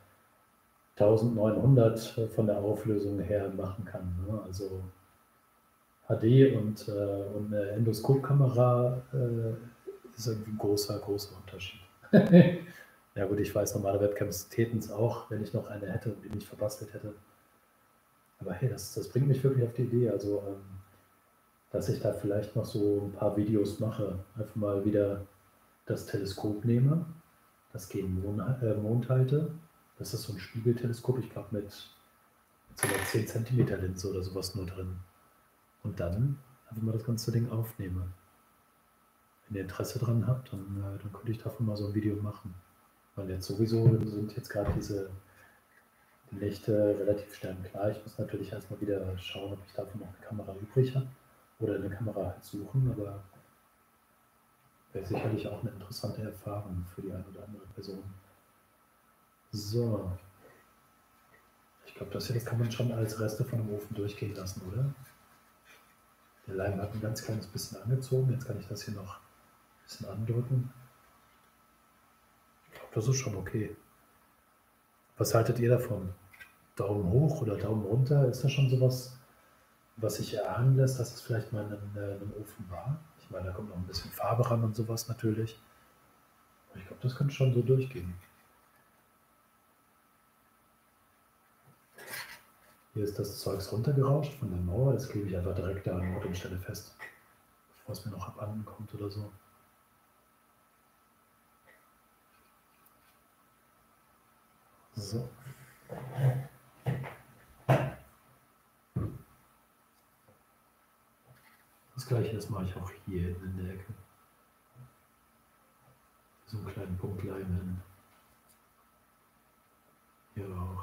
1900 von der Auflösung her machen kann. Ne? Also HD und eine Endoskopkamera ist irgendwie ein großer Unterschied. Ja gut, ich weiß, normale Webcams täten es auch, wenn ich noch eine hätte und die nicht verbastelt hätte. Aber hey, das bringt mich wirklich auf die Idee, also dass ich da vielleicht noch so ein paar Videos mache. Einfach mal wieder das Teleskop nehme, das gegen Mond halte. Das ist so ein Spiegelteleskop, ich glaube mit so einer 10 cm Linse oder sowas nur drin. Und dann einfach mal das ganze Ding aufnehme. Wenn ihr Interesse dran habt, dann könnte ich davon mal so ein Video machen. Weil jetzt sowieso sind jetzt gerade die Nächte relativ sternklar. Ich muss natürlich erstmal wieder schauen, ob ich davon noch eine Kamera übrig habe oder eine Kamera halt suchen, aber wäre sicherlich auch eine interessante Erfahrung für die eine oder andere Person. So. Ich glaube, das hier, das kann man schon als Reste von dem Ofen durchgehen lassen, oder? Der Leim hat ein ganz kleines bisschen angezogen. Jetzt kann ich das hier noch ein bisschen andrücken. Ich glaube, das ist schon okay. Was haltet ihr davon? Daumen hoch oder Daumen runter? Ist das schon sowas, was sich erahnen lässt, dass es vielleicht mal in einem Ofen war? Ich meine, da kommt noch ein bisschen Farbe ran und sowas natürlich. Aber ich glaube, das könnte schon so durchgehen. Hier ist das Zeugs runtergerauscht von der Mauer. Das klebe ich einfach direkt da an Ort und Stelle fest, bevor es mir noch abhanden kommt oder so. So. Das gleiche, das mache ich auch hier hinten in der Ecke. So einen kleinen Punkt Leim hin. Hier auch.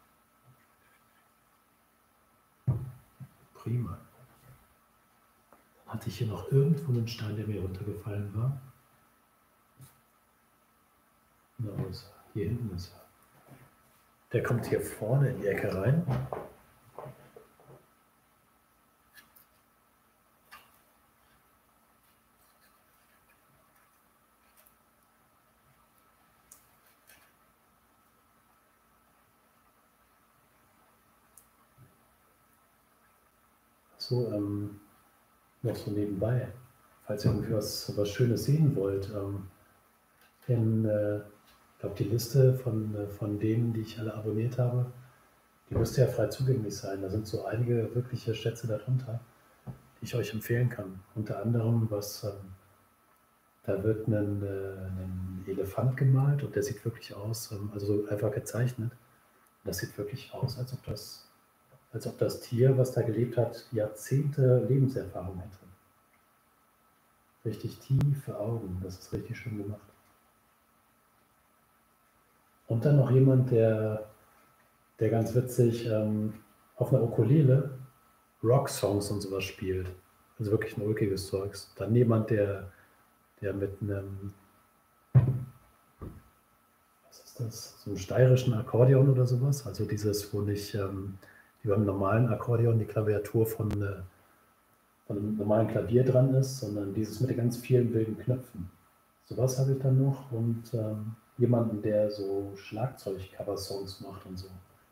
Prima. Dann hatte ich hier noch irgendwo einen Stein, der mir runtergefallen war. Na, hier hinten ist er. Der kommt hier vorne in die Ecke rein. So, noch so nebenbei, falls ihr irgendwie was Schönes sehen wollt. Ich glaube, die Liste von denen, die ich alle abonniert habe, die müsste ja frei zugänglich sein. Da sind so einige wirkliche Schätze darunter, die ich euch empfehlen kann. Unter anderem, da wird ein Elefant gemalt und der sieht wirklich aus, also so einfach gezeichnet. Das sieht wirklich aus, als ob das Tier, was da gelebt hat, Jahrzehnte Lebenserfahrung hätte. Richtig tiefe Augen, das ist richtig schön gemacht. Und dann noch jemand, der ganz witzig auf einer Ukulele Rock-Songs und sowas spielt. Also wirklich ein ulkiges Zeugs. Dann jemand, der mit einem, was ist das, so einem steirischen Akkordeon oder sowas. Also dieses, wo nicht wie beim normalen Akkordeon die Klaviatur von einem normalen Klavier dran ist, sondern dieses mit den ganz vielen wilden Knöpfen. Sowas habe ich dann noch und jemanden, der so Schlagzeug-Cover-Songs macht und so.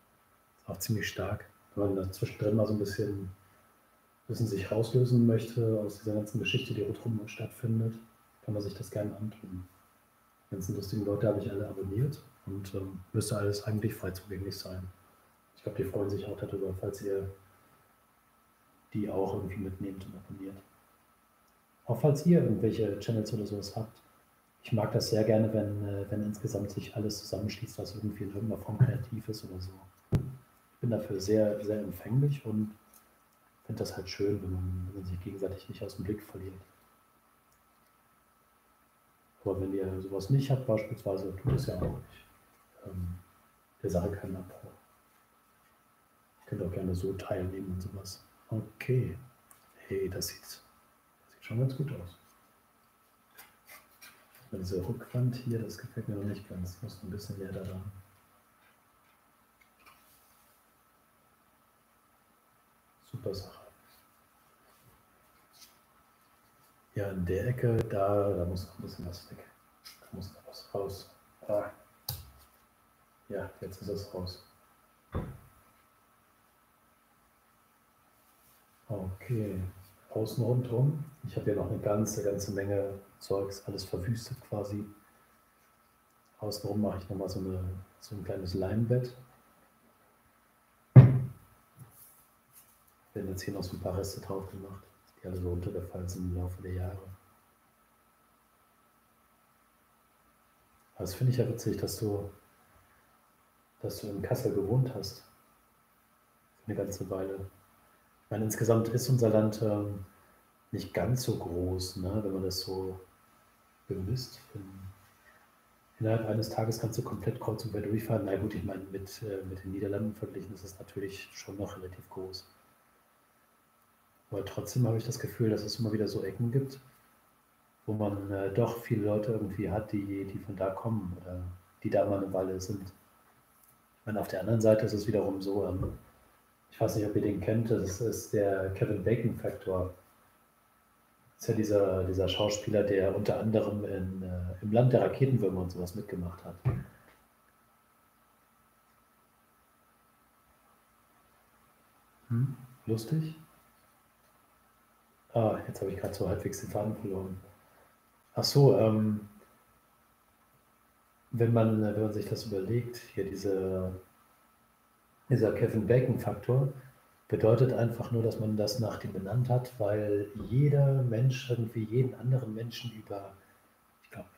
auch ziemlich stark. Wenn man da zwischendrin mal so ein bisschen sich rauslösen möchte aus dieser ganzen Geschichte, die rundherum stattfindet, kann man sich das gerne antun. Die ganzen lustigen Leute habe ich alle abonniert und müsste alles eigentlich frei zugänglich sein. Ich glaube, die freuen sich auch darüber, falls ihr die auch irgendwie mitnehmt und abonniert. Auch falls ihr irgendwelche Channels oder sowas habt. Ich mag das sehr gerne, wenn insgesamt sich alles zusammenschließt, was irgendwie in irgendeiner Form kreativ ist oder so. Ich bin dafür sehr, sehr empfänglich und finde das halt schön, wenn man sich gegenseitig nicht aus dem Blick verliert. Aber wenn ihr sowas nicht habt, beispielsweise, tut es ja auch nicht. Der Sache keinen Abbruch. Ihr könnt auch gerne so teilnehmen und sowas. Okay. Hey, das sieht schon ganz gut aus. Aber diese Rückwand hier, das gefällt mir noch nicht ganz. Ich muss noch ein bisschen näher da dran. Super Sache. Ja, in der Ecke, da muss noch ein bisschen was weg. Da muss noch was raus. Ah. Ja, jetzt ist es raus. Okay, außen rundherum. Ich habe hier noch eine ganze Menge Zeugs, alles verwüstet quasi. Außenrum mache ich nochmal so ein kleines Leinbett. Werden jetzt hier noch so ein paar Reste drauf gemacht, die alle so runtergefallen sind im Laufe der Jahre. Aber das finde ich ja witzig, dass du in Kassel gewohnt hast. Für eine ganze Weile. Ich meine, insgesamt ist unser Land nicht ganz so groß, ne, wenn man das so bemisst. Innerhalb eines Tages kannst du komplett kreuz und quer durchfahren. Na gut, ich meine, mit den Niederlanden verglichen ist es natürlich schon noch relativ groß. Aber trotzdem habe ich das Gefühl, dass es immer wieder so Ecken gibt, wo man doch viele Leute irgendwie hat, die von da kommen oder die da mal eine Weile sind. Ich meine, auf der anderen Seite ist es wiederum so, ich weiß nicht, ob ihr den kennt, das ist der Kevin Bacon Faktor. Das ist ja dieser Schauspieler, der unter anderem im Land der Raketenwürmer und sowas mitgemacht hat. Lustig? Ah, jetzt habe ich gerade so halbwegs den Faden verloren. Ach so, wenn man sich das überlegt, hier dieser Kevin Bacon Faktor bedeutet einfach nur, dass man das nach dem benannt hat, weil jeder Mensch irgendwie jeden anderen Menschen über, ich glaube,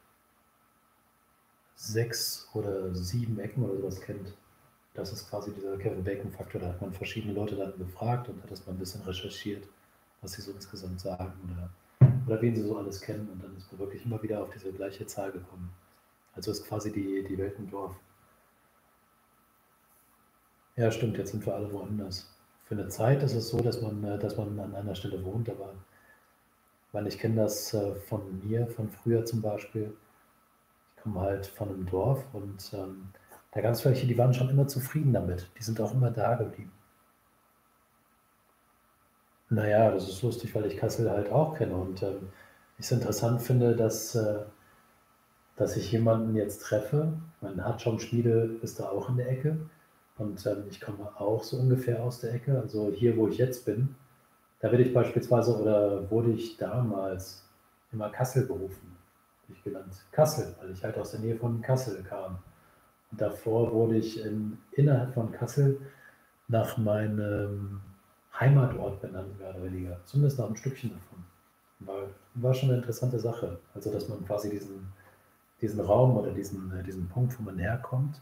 6 oder 7 Ecken oder sowas kennt. Das ist quasi dieser Kevin Bacon Faktor. Da hat man verschiedene Leute dann befragt und hat das mal ein bisschen recherchiert, was sie so insgesamt sagen oder wen sie so alles kennen. Und dann ist man wirklich immer wieder auf diese gleiche Zahl gekommen. Also ist quasi die Welt ein Dorf. Ja, stimmt, jetzt sind wir alle woanders. Für eine Zeit ist es so, dass man an einer Stelle wohnt, aber ich kenne das von mir, von früher zum Beispiel. Ich komme halt von einem Dorf und da gab es welche, die waren schon immer zufrieden damit. Die sind auch immer da geblieben. Naja, das ist lustig, weil ich Kassel halt auch kenne und ich es interessant finde, dass ich jemanden jetzt treffe. Mein Hartschaumpschmiede ist da auch in der Ecke und ich komme auch so ungefähr aus der Ecke. Also hier, wo ich jetzt bin, da werde ich beispielsweise oder wurde ich damals immer Kassel berufen. Habe ich genannt Kassel, weil ich halt aus der Nähe von Kassel kam. Und davor wurde ich innerhalb von Kassel nach meinem Heimatort benannt, mehr oder weniger. Zumindest nach einem Stückchen davon. War schon eine interessante Sache. Also, dass man quasi diesen Raum oder diesen Punkt, wo man herkommt.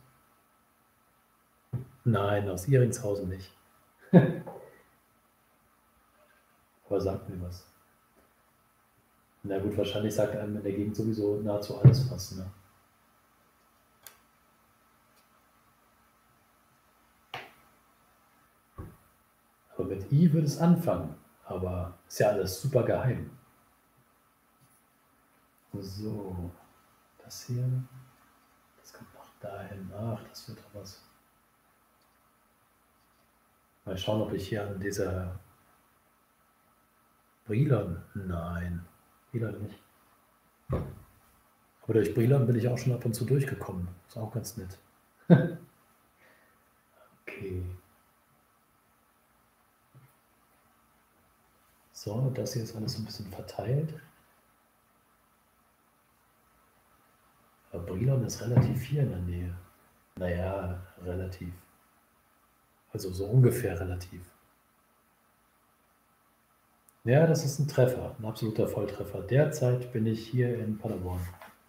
Nein, aus Iringshausen nicht. Aber sagt mir was. Na gut, wahrscheinlich sagt einem in der Gegend sowieso nahezu alles was, ne? Aber mit I würde es anfangen. Aber ist ja alles super geheim. So, das hier, das kommt noch dahin. Ach, das wird doch was. Mal schauen, ob ich hier an dieser Brilon. Nein, Brilon nicht. Aber durch Brilon bin ich auch schon ab und zu durchgekommen. Ist auch ganz nett. Okay. So, das hier ist alles ein bisschen verteilt. Aber Brilon ist relativ hier in der Nähe. Naja, relativ. Also so ungefähr relativ. Ja, das ist ein Treffer, ein absoluter Volltreffer. Derzeit bin ich hier in Paderborn.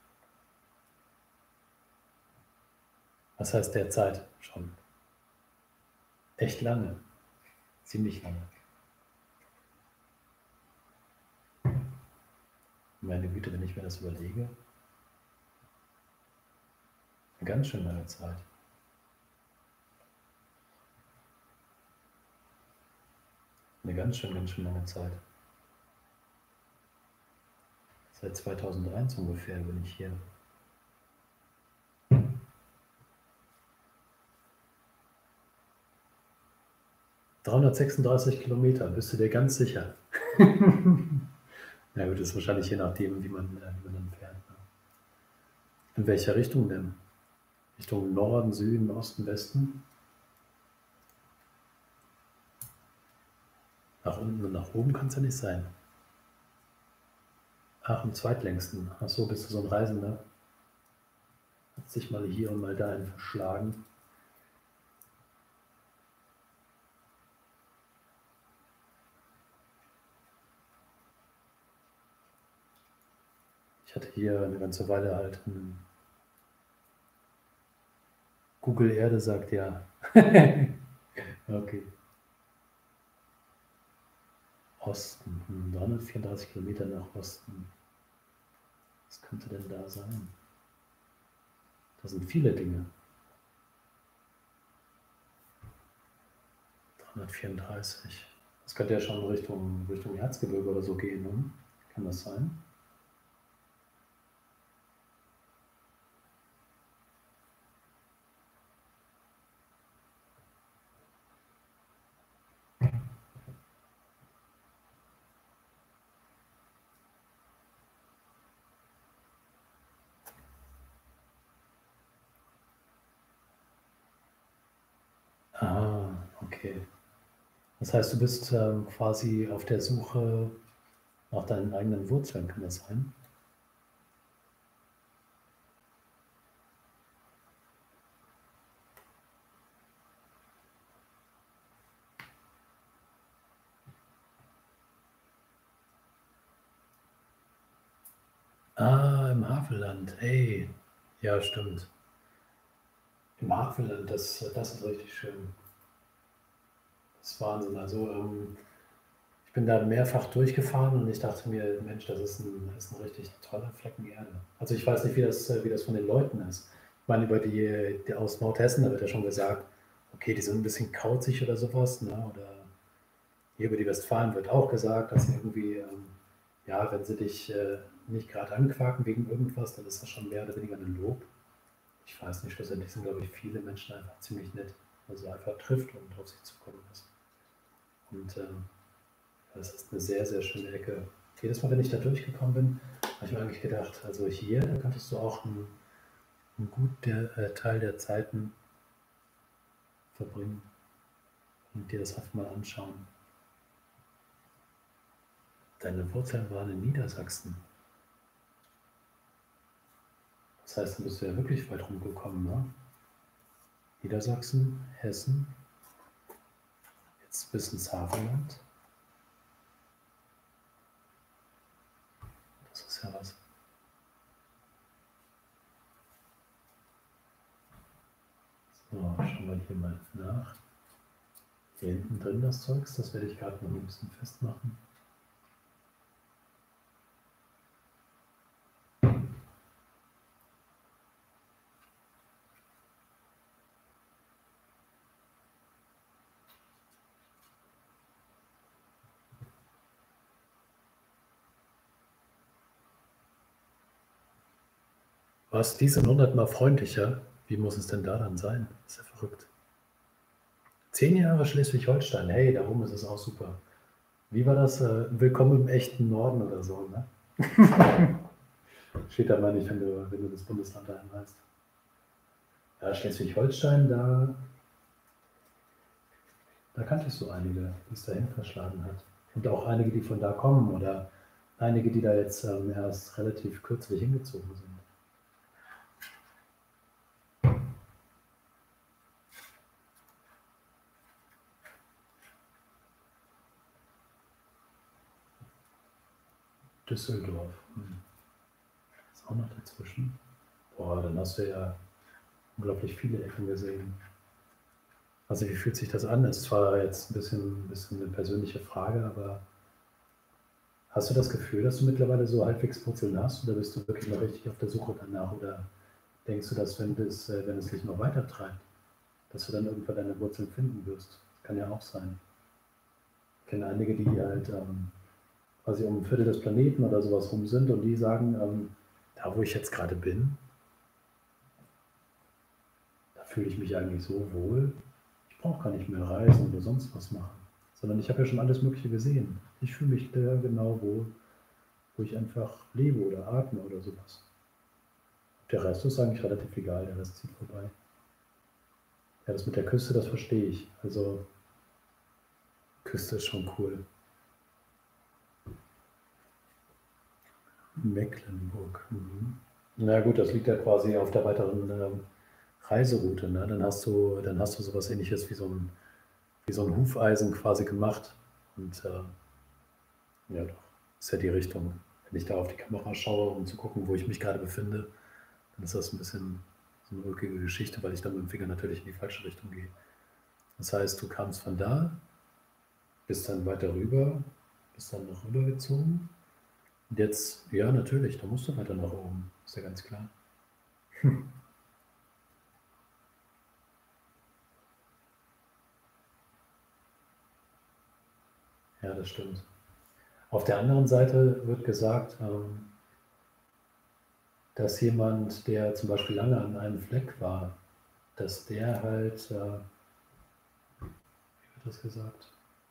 Was heißt derzeit schon? Echt lange. Ziemlich lange. Meine Güte, wenn ich mir das überlege. Eine ganz schön lange Zeit. Eine ganz schön lange Zeit. Seit 2001 ungefähr bin ich hier. ...336 Kilometer, bist du dir ganz sicher? Ja gut, das ist wahrscheinlich je nachdem, wie man dann fährt. Ne? In welcher Richtung denn? Richtung Norden, Süden, Osten, Westen? Nach unten und nach oben kann es ja nicht sein. Ach, am zweitlängsten. Ach so, bist du so ein Reisender? Hat sich mal hier und mal dahin verschlagen. Ich hatte hier eine ganze Weile halt ein Google Erde sagt ja. Okay. Osten, 334 Kilometer nach Osten. Was könnte denn da sein? Da sind viele Dinge. 334. Das könnte ja schon Richtung Erzgebirge oder so gehen, ne? Kann das sein? Ah, okay. Das heißt, du bist quasi auf der Suche nach deinen eigenen Wurzeln, kann das sein? Ah, im Havelland. Hey, ja, stimmt. Im Havelland, das ist richtig schön. Das ist Wahnsinn. Also, ich bin da mehrfach durchgefahren und ich dachte mir, Mensch, das ist ein richtig toller Flecken Erde. Also ich weiß nicht, wie das von den Leuten ist. Ich meine, die aus Nordhessen, da wird ja schon gesagt, okay, die sind ein bisschen kauzig oder sowas, ne? Oder hier über die Westfalen wird auch gesagt, dass irgendwie, ja, wenn sie dich nicht gerade anquaken wegen irgendwas, dann ist das schon mehr oder weniger ein Lob. Ich weiß nicht, schlussendlich sind, glaube ich, viele Menschen einfach ziemlich nett, weil sie einfach trifft und auf sich zukommen lässt. Und das ist eine sehr schöne Ecke. Jedes Mal, wenn ich da durchgekommen bin, habe ich mir eigentlich gedacht, also hier könntest du auch einen guten Teil der Zeiten verbringen und dir das einfach mal anschauen. Deine Wurzeln waren in Niedersachsen. Das heißt, dann bist du ja wirklich weit rumgekommen, ne? Niedersachsen, Hessen, jetzt bis ins Havelland. Das ist ja was. So, schauen wir hier mal nach. Hier hinten drin das Zeugs, das werde ich gerade noch ein bisschen festmachen. Was, die sind 100-mal freundlicher? Wie muss es denn da dann sein? Das ist ja verrückt. 10 Jahre Schleswig-Holstein, hey, da oben ist es auch super. Wie war das? Willkommen im echten Norden oder so, ne? Steht da mal nicht, wenn du das Bundesland dahin heißt. Ja, Schleswig-Holstein, da kannte ich so einige, die es dahin verschlagen hat. Und auch einige, die von da kommen oder einige, die da jetzt erst relativ kürzlich hingezogen sind. Düsseldorf. Ist auch noch dazwischen. Boah, dann hast du ja unglaublich viele Ecken gesehen. Also wie fühlt sich das an? Ist zwar jetzt ein bisschen eine persönliche Frage, aber hast du das Gefühl, dass du mittlerweile so halbwegs Wurzeln hast oder bist du wirklich noch richtig auf der Suche danach? Oder denkst du, dass wenn es dich noch weiter treibt, dass du dann irgendwann deine Wurzeln finden wirst? Das kann ja auch sein. Ich kenne einige, die halt quasi um ein Viertel des Planeten oder sowas rum sind und die sagen, da wo ich jetzt gerade bin, da fühle ich mich eigentlich so wohl, ich brauche gar nicht mehr reisen oder sonst was machen, sondern ich habe ja schon alles Mögliche gesehen. Ich fühle mich da genau wohl, wo ich einfach lebe oder atme oder sowas. Der Rest ist eigentlich relativ egal, der Rest zieht vorbei. Ja, das mit der Küste, das verstehe ich. Also, Küste ist schon cool. Mecklenburg. Mhm. Na gut, das liegt ja quasi auf der weiteren Reiseroute. Ne? Dann hast du sowas ähnliches wie so ein Hufeisen quasi gemacht. Und ja, doch, ist ja die Richtung. Wenn ich da auf die Kamera schaue, um zu gucken, wo ich mich gerade befinde, dann ist das ein bisschen so eine ulkige Geschichte, weil ich dann mit dem Finger natürlich in die falsche Richtung gehe. Das heißt, du kamst von da, bist dann weiter rüber, bist dann noch rübergezogen. Und jetzt, ja, natürlich, da musst du weiter nach oben. Ist ja ganz klar. Ja, das stimmt. Auf der anderen Seite wird gesagt, dass jemand, der zum Beispiel lange an einem Fleck war, dass der halt, wie wird das gesagt?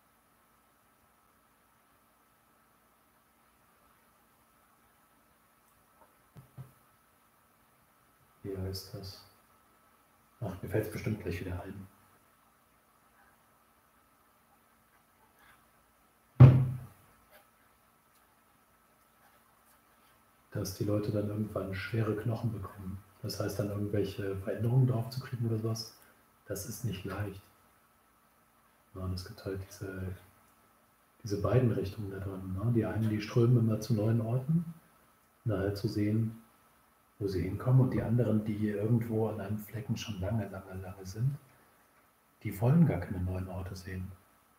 Wie heißt das? Ach, mir fällt es bestimmt gleich wieder ein. Dass die Leute dann irgendwann schwere Knochen bekommen. Das heißt, dann irgendwelche Veränderungen drauf zu kriegen oder sowas, das ist nicht leicht. Ja, und es gibt halt diese beiden Richtungen da drin. Ne? Die einen, die strömen immer zu neuen Orten, um da halt zu sehen, wo sie hinkommen. Und die anderen, die irgendwo an einem Flecken schon lange sind, die wollen gar keine neuen Orte sehen.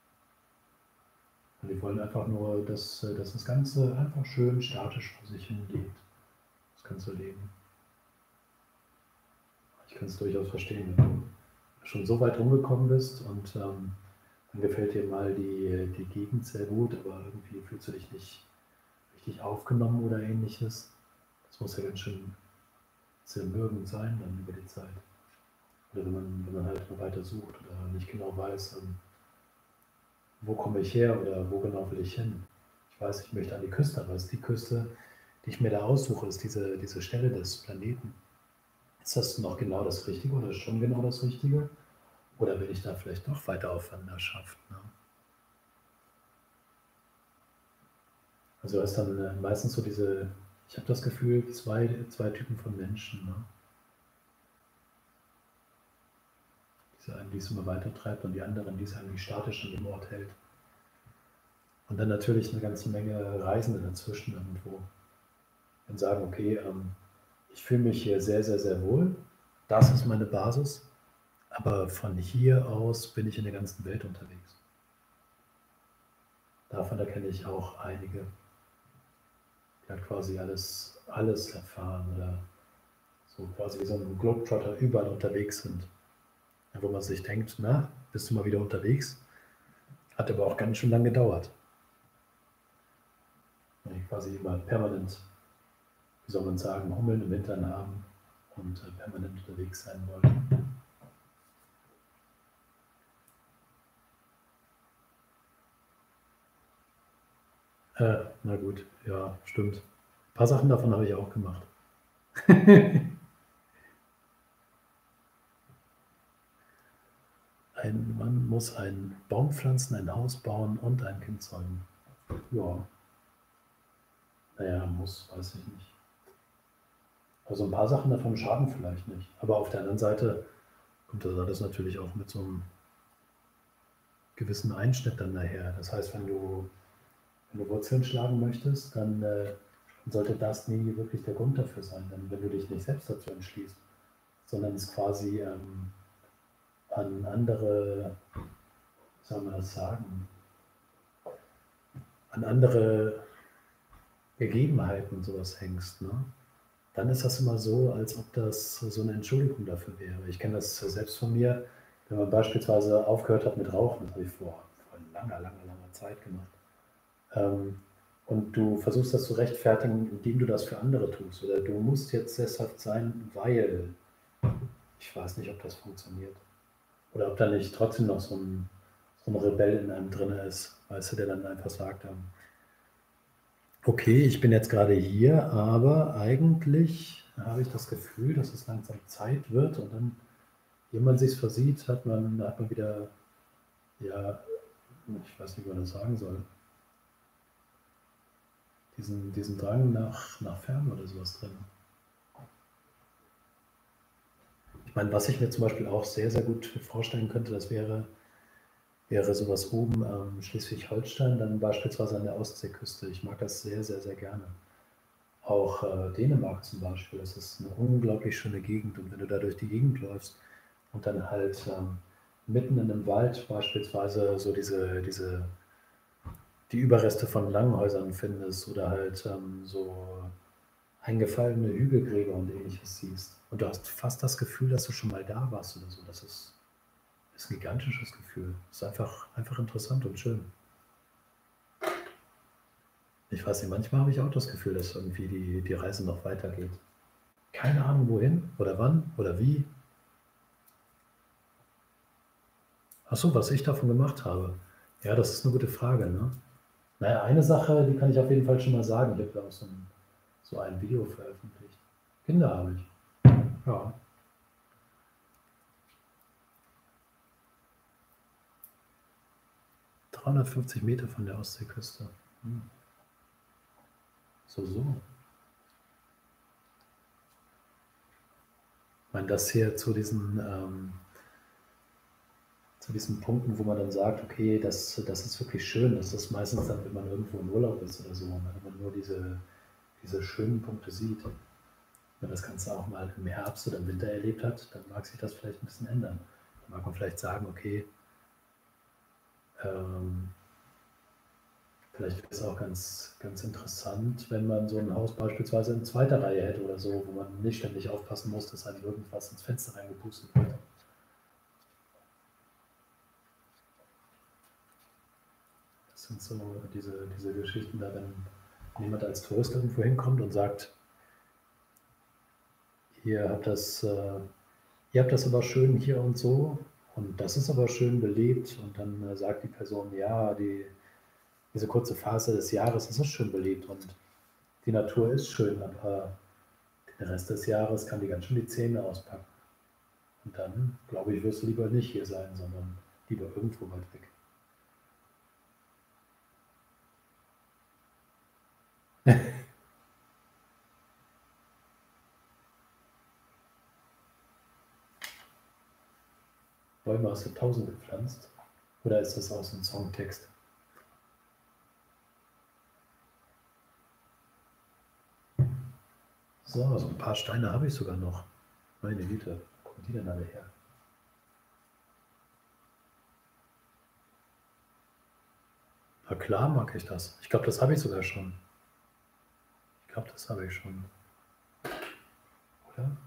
Und die wollen einfach nur, dass das Ganze einfach schön statisch vor sich hin geht. Das ganze Leben. Ich kann es durchaus verstehen, wenn du schon so weit rumgekommen bist und dann gefällt dir mal die Gegend sehr gut, aber irgendwie fühlst du dich nicht richtig aufgenommen oder ähnliches. Das muss ja ganz schön zermürbend sein dann über die Zeit. Oder wenn man halt noch weiter sucht oder nicht genau weiß, wo komme ich her oder wo genau will ich hin. Ich weiß, ich möchte an die Küste, aber ist die Küste, die ich mir da aussuche, ist diese Stelle des Planeten. Ist das noch genau das Richtige oder schon genau das Richtige? Oder bin ich da vielleicht noch weiter auf Wanderschaft? Ne? Also ist dann meistens so ich habe das Gefühl, zwei Typen von Menschen. Ne? Diese einen, die es immer weiter treibt und die anderen, die es eigentlich statisch an dem Ort hält. Und dann natürlich eine ganze Menge Reisende dazwischen irgendwo. Und sagen, okay, ich fühle mich hier sehr wohl. Das ist meine Basis. Aber von hier aus bin ich in der ganzen Welt unterwegs. Davon erkenne ich auch einige, die halt quasi alles erfahren oder so quasi wie so ein Globetrotter überall unterwegs sind. Wo man sich denkt, na, bist du mal wieder unterwegs? Hat aber auch ganz schön lange gedauert. Wenn ich quasi immer permanent, wie soll man sagen, Hummeln im Hintern haben und permanent unterwegs sein wollen. Na gut, ja, stimmt. Ein paar Sachen davon habe ich auch gemacht. Ein Mann muss einen Baum pflanzen, ein Haus bauen und ein Kind zeugen. Ja, naja, muss, weiß ich nicht. Also ein paar Sachen davon schaden vielleicht nicht. Aber auf der anderen Seite kommt das alles natürlich auch mit so einem gewissen Einschnitt dann daher. Das heißt, wenn du Wurzeln schlagen möchtest, dann sollte das nie wirklich der Grund dafür sein. Denn wenn du dich nicht selbst dazu entschließt, sondern es quasi an andere, wie soll man das sagen, an andere Gegebenheiten und sowas hängst, ne? Dann ist das immer so, als ob das so eine Entschuldigung dafür wäre. Ich kenne das selbst von mir, wenn man beispielsweise aufgehört hat mit Rauchen, das habe ich vor langer Zeit gemacht. Und du versuchst das zu rechtfertigen, indem du das für andere tust. Oder du musst jetzt sesshaft sein, weil ich weiß nicht, ob das funktioniert. Oder ob da nicht trotzdem noch so ein Rebell in einem drin ist, weißt du, der dann einfach sagt, okay, ich bin jetzt gerade hier, aber eigentlich habe ich das Gefühl, dass es langsam Zeit wird und dann, wenn man sich versieht, hat man wieder, ja, ich weiß nicht, wie man das sagen soll, diesen Drang nach Ferne oder sowas drin. Ich meine, was ich mir zum Beispiel auch sehr, sehr gut vorstellen könnte, das wäre sowas oben Schleswig-Holstein, dann beispielsweise an der Ostseeküste. Ich mag das sehr, sehr, sehr gerne. Auch Dänemark zum Beispiel, das ist eine unglaublich schöne Gegend. Und wenn du da durch die Gegend läufst und dann halt mitten in einem Wald beispielsweise so die Überreste von Langhäusern findest oder halt so eingefallene Hügelgräber und ähnliches siehst. Und du hast fast das Gefühl, dass du schon mal da warst oder so. Das ist ein gigantisches Gefühl. Das ist einfach interessant und schön. Ich weiß nicht, manchmal habe ich auch das Gefühl, dass irgendwie die Reise noch weitergeht. Keine Ahnung wohin oder wann oder wie. Achso, was ich davon gemacht habe. Ja, das ist eine gute Frage, ne? Naja, eine Sache, die kann ich auf jeden Fall schon mal sagen. Ich habe ja auch so ein Video veröffentlicht. Kinder habe ich. Ja. ...350 Meter von der Ostseeküste. So. Ich meine, das hier zu diesen Punkten, wo man dann sagt, okay, das ist wirklich schön. Das ist meistens dann, wenn man irgendwo im Urlaub ist oder so, ne? Wenn man nur diese schönen Punkte sieht. Wenn man das Ganze auch mal im Herbst oder im Winter erlebt hat, dann mag sich das vielleicht ein bisschen ändern. Dann mag man vielleicht sagen, okay, vielleicht wäre es auch ganz interessant, wenn man so ein Haus beispielsweise in zweiter Reihe hätte oder so, wo man nicht ständig aufpassen muss, dass einem irgendwas ins Fenster reingepustet wird. Das sind so diese Geschichten, da wenn jemand als Tourist irgendwo hinkommt und sagt, ihr habt das aber schön hier und so und das ist aber schön belebt und dann sagt die Person, ja, diese kurze Phase des Jahres ist es schön belebt und die Natur ist schön, aber den Rest des Jahres kann die ganz schön die Zähne auspacken. Und dann, glaube ich, wirst du lieber nicht hier sein, sondern lieber irgendwo weit weg. Bäume hast du 1000 gepflanzt? Oder ist das aus dem Songtext? So ein paar Steine habe ich sogar noch. Meine Güte, wo kommen die denn alle her? Na klar mag ich das. Ich glaube, das habe ich sogar schon. Ich glaube, das habe ich schon. Oder?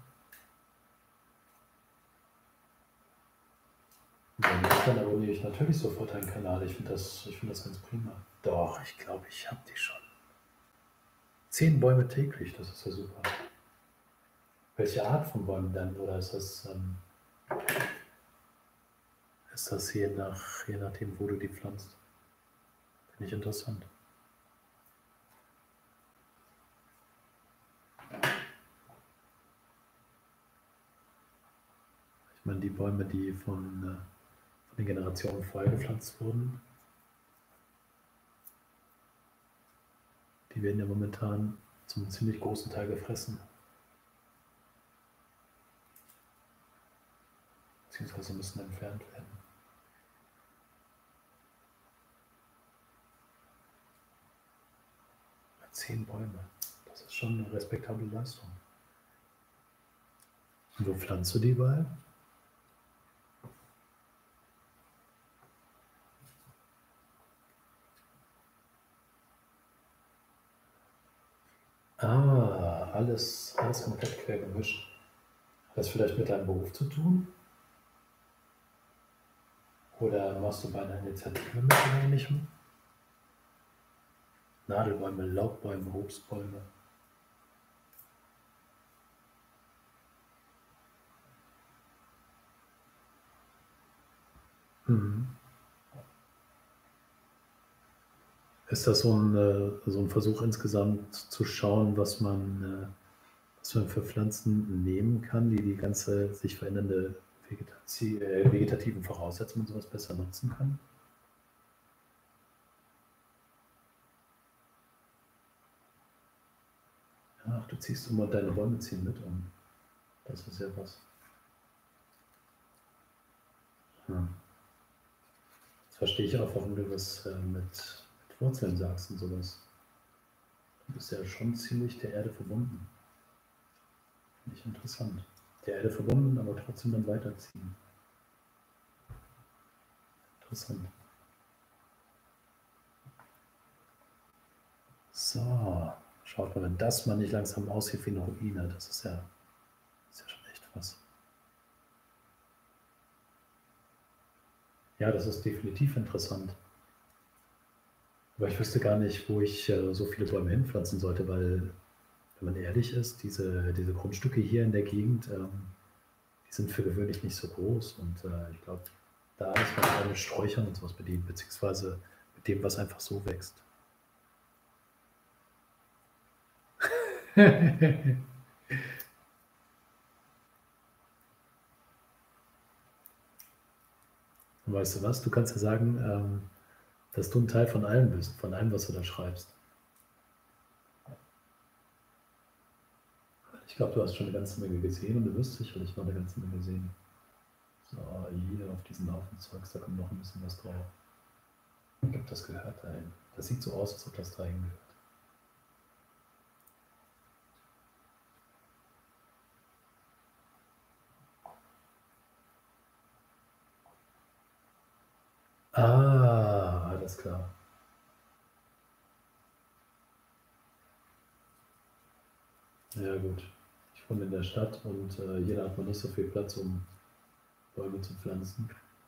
Und wenn nicht, dann abonniere ich natürlich sofort deinen Kanal. Ich finde das ganz prima. Doch, ich glaube, ich habe die schon. 10 Bäume täglich, das ist ja super. Welche Art von Bäumen denn? Oder ist das je nachdem, wo du die pflanzt? Finde ich interessant. Ich meine, die Bäume, die von den Generationen vorher gepflanzt wurden, Die werden ja momentan zum ziemlich großen Teil gefressen. Beziehungsweise müssen entfernt werden. Ja, 10 Bäume. Das ist schon eine respektable Leistung. Und wo pflanzt du die überall? Alles komplett quer gemischt. Hat das vielleicht mit deinem Beruf zu tun? Oder machst du bei einer Initiative mit oder ähnlichem? Nadelbäume, Laubbäume, Obstbäume. Ist das so ein Versuch insgesamt zu schauen, was man für Pflanzen nehmen kann, die ganze sich verändernde vegetativen Voraussetzungen und sowas besser nutzen kann? Ach, du ziehst immer deine Bäume ziehen mit um. Das ist ja was. Jetzt verstehe ich auch, warum du was mit Wurzeln sagst und sowas. Du bist ja schon ziemlich der Erde verbunden. Finde ich interessant. Der Erde verbunden, aber trotzdem dann weiterziehen. Interessant. So, schaut mal, wenn das mal nicht langsam aussieht wie eine Ruine, das ist ja schon echt was. Ja, das ist definitiv interessant. Aber ich wüsste gar nicht, wo ich so viele Bäume hinpflanzen sollte, weil, wenn man ehrlich ist, diese Grundstücke hier in der Gegend, die sind für gewöhnlich nicht so groß. Und ich glaube, da ist man eher mit Sträuchern und sowas bedient, beziehungsweise mit dem, was einfach so wächst. Und weißt du was? Du kannst ja sagen, dass du ein Teil von allem bist, von allem, was du da schreibst. Ich glaube, du hast schon eine ganze Menge gesehen und du wirst sicherlich noch eine ganze Menge sehen. So, hier auf diesen Haufen Zeugs, da kommt noch ein bisschen was drauf. Ich glaube, das gehört dahin. Das sieht so aus, als ob das dahin gehört. Alles klar. Ja gut, ich wohne in der Stadt und hier hat man nicht so viel Platz, um Bäume zu pflanzen.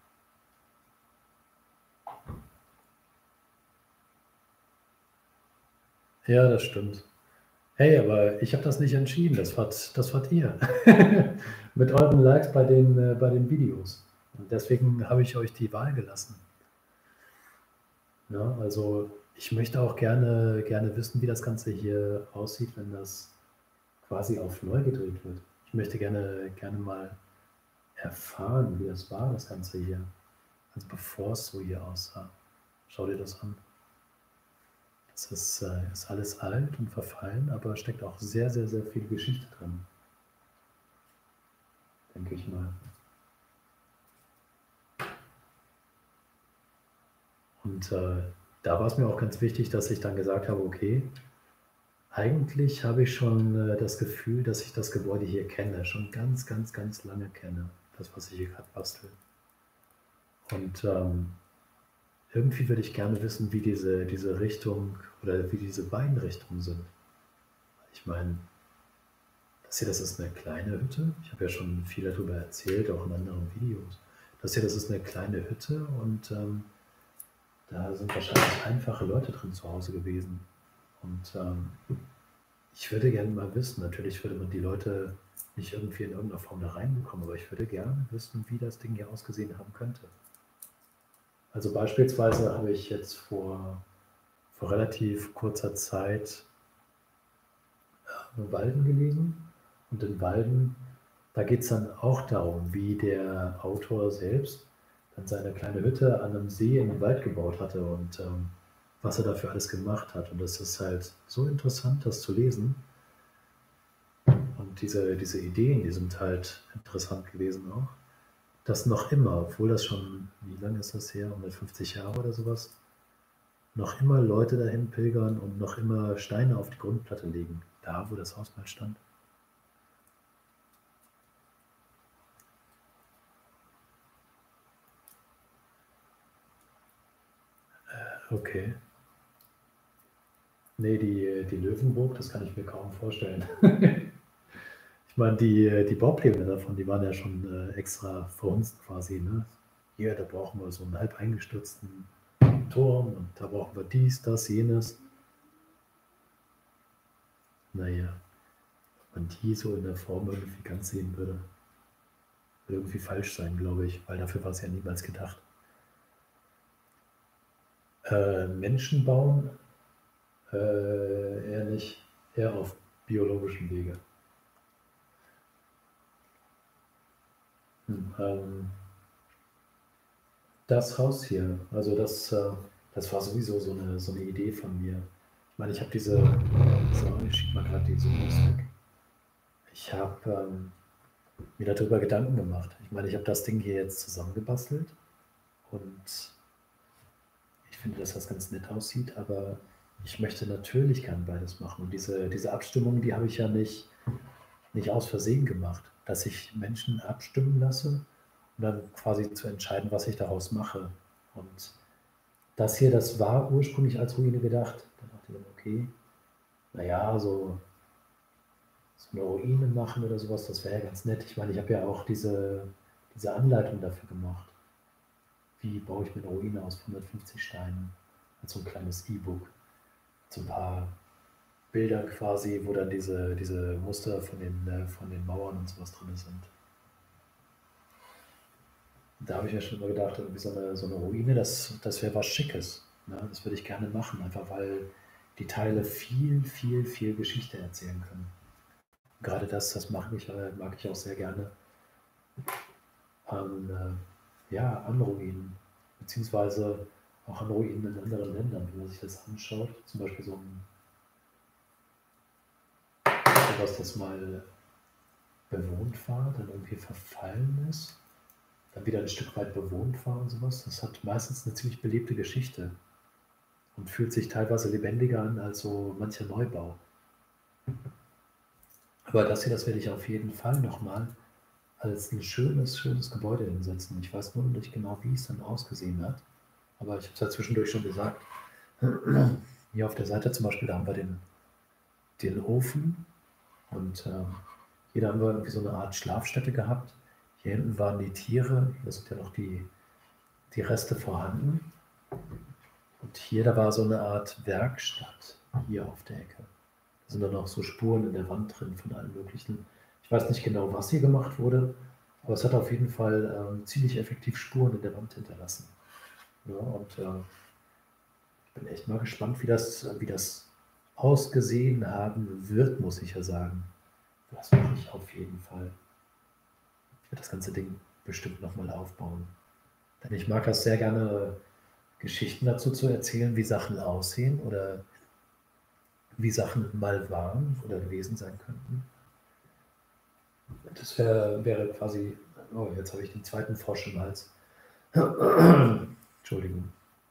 Ja, das stimmt. Hey, aber ich habe das nicht entschieden, das wart ihr. Mit euren Likes bei den Videos. Und deswegen habe ich euch die Wahl gelassen. Ja, also ich möchte auch gerne wissen, wie das Ganze hier aussieht, wenn das quasi auf neu gedreht wird. Ich möchte gerne mal erfahren, wie das war, das Ganze hier. Also bevor es so hier aussah. Schau dir das an. Das ist alles alt und verfallen, aber steckt auch sehr, sehr, sehr viel Geschichte drin. Denke ich mal. Und da war es mir auch ganz wichtig, dass ich dann gesagt habe, okay, eigentlich habe ich schon das Gefühl, dass ich das Gebäude hier kenne, schon ganz, ganz, ganz lange kenne, das, was ich hier gerade bastel. Und irgendwie würde ich gerne wissen, wie diese Richtung oder wie diese beiden Richtungen sind. Ich meine, das hier, das ist eine kleine Hütte. Ich habe ja schon viel darüber erzählt, auch in anderen Videos. Das hier, das ist eine kleine Hütte und da sind wahrscheinlich einfache Leute drin zu Hause gewesen. Und ich würde gerne mal wissen, natürlich würde man die Leute nicht irgendwie in irgendeiner Form da reinbekommen, aber ich würde gerne wissen, wie das Ding hier ausgesehen haben könnte. Also beispielsweise habe ich jetzt vor relativ kurzer Zeit Walden gelesen. Und in Walden, da geht es dann auch darum, wie der Autor selbst dann seine kleine Hütte an einem See in den Wald gebaut hatte und was er dafür alles gemacht hat. Und das ist halt so interessant, das zu lesen. Und diese Ideen, die sind halt interessant gewesen auch. Dass noch immer, obwohl das schon, wie lange ist das her? 150 Jahre oder sowas, noch immer Leute dahin pilgern und noch immer Steine auf die Grundplatte legen, da wo das Haus mal stand. Okay. Nee, die Löwenburg, das kann ich mir kaum vorstellen. Ich meine, die Baupläne davon, die waren ja schon extra für uns quasi. Ne? Hier, da brauchen wir so einen halb eingestürzten Turm und da brauchen wir dies, das, jenes. Naja, wenn man die so in der Form irgendwie ganz sehen würde, würde irgendwie falsch sein, glaube ich, weil dafür war es ja niemals gedacht. Menschen bauen eher nicht, eher auf biologischem Wege. Das Haus hier, also das war sowieso so eine Idee von mir. Ich meine, ich habe ich schiebe mal gerade die Zoomos weg. Ich habe mir darüber Gedanken gemacht. Ich meine, ich habe das Ding hier jetzt zusammengebastelt und ich finde, dass das ganz nett aussieht, aber ich möchte natürlich gern beides machen. Und diese Abstimmung, die habe ich ja nicht aus Versehen gemacht, dass ich Menschen abstimmen lasse und dann quasi zu entscheiden, was ich daraus mache. Und das hier, das war ursprünglich als Ruine gedacht. Da dachte ich dann, okay, naja, so eine Ruine machen oder sowas, das wäre ja ganz nett. Ich meine, ich habe ja auch diese Anleitung dafür gemacht. Wie baue ich mir eine Ruine aus 150 Steinen? Als so ein kleines E-Book. So ein paar Bilder quasi, wo dann diese Muster von den Mauern und sowas drin sind. Da habe ich mir schon immer gedacht, irgendwie so eine Ruine, das wäre was Schickes. Ne? Das würde ich gerne machen, einfach weil die Teile viel, viel, viel Geschichte erzählen können. Gerade das mag ich auch sehr gerne an Ruinen, beziehungsweise auch an Ruinen in anderen Ländern, wenn man sich das anschaut. Zum Beispiel sowas, das mal bewohnt war, dann irgendwie verfallen ist, dann wieder ein Stück weit bewohnt war und sowas. Das hat meistens eine ziemlich belebte Geschichte und fühlt sich teilweise lebendiger an als so mancher Neubau. Aber das hier, das werde ich auf jeden Fall nochmal als ein schönes Gebäude hinsetzen. Ich weiß nur nicht genau, wie es dann ausgesehen hat, aber ich habe es ja zwischendurch schon gesagt. Hier auf der Seite zum Beispiel, da haben wir den Ofen und hier da haben wir irgendwie so eine Art Schlafstätte gehabt. Hier hinten waren die Tiere, hier sind ja noch die Reste vorhanden. Und hier, da war so eine Art Werkstatt, hier auf der Ecke. Da sind dann auch so Spuren in der Wand drin von allen möglichen. Ich weiß nicht genau, was hier gemacht wurde, aber es hat auf jeden Fall ziemlich effektiv Spuren in der Wand hinterlassen. Ja, und ich bin echt mal gespannt, wie das ausgesehen haben wird, muss ich ja sagen. Das mache ich auf jeden Fall. Ich werde das ganze Ding bestimmt nochmal aufbauen. Denn ich mag das sehr gerne, Geschichten dazu zu erzählen, wie Sachen aussehen oder wie Sachen mal waren oder gewesen sein könnten. Das wäre quasi, oh, jetzt habe ich den zweiten Frosch im Hals. Entschuldigung.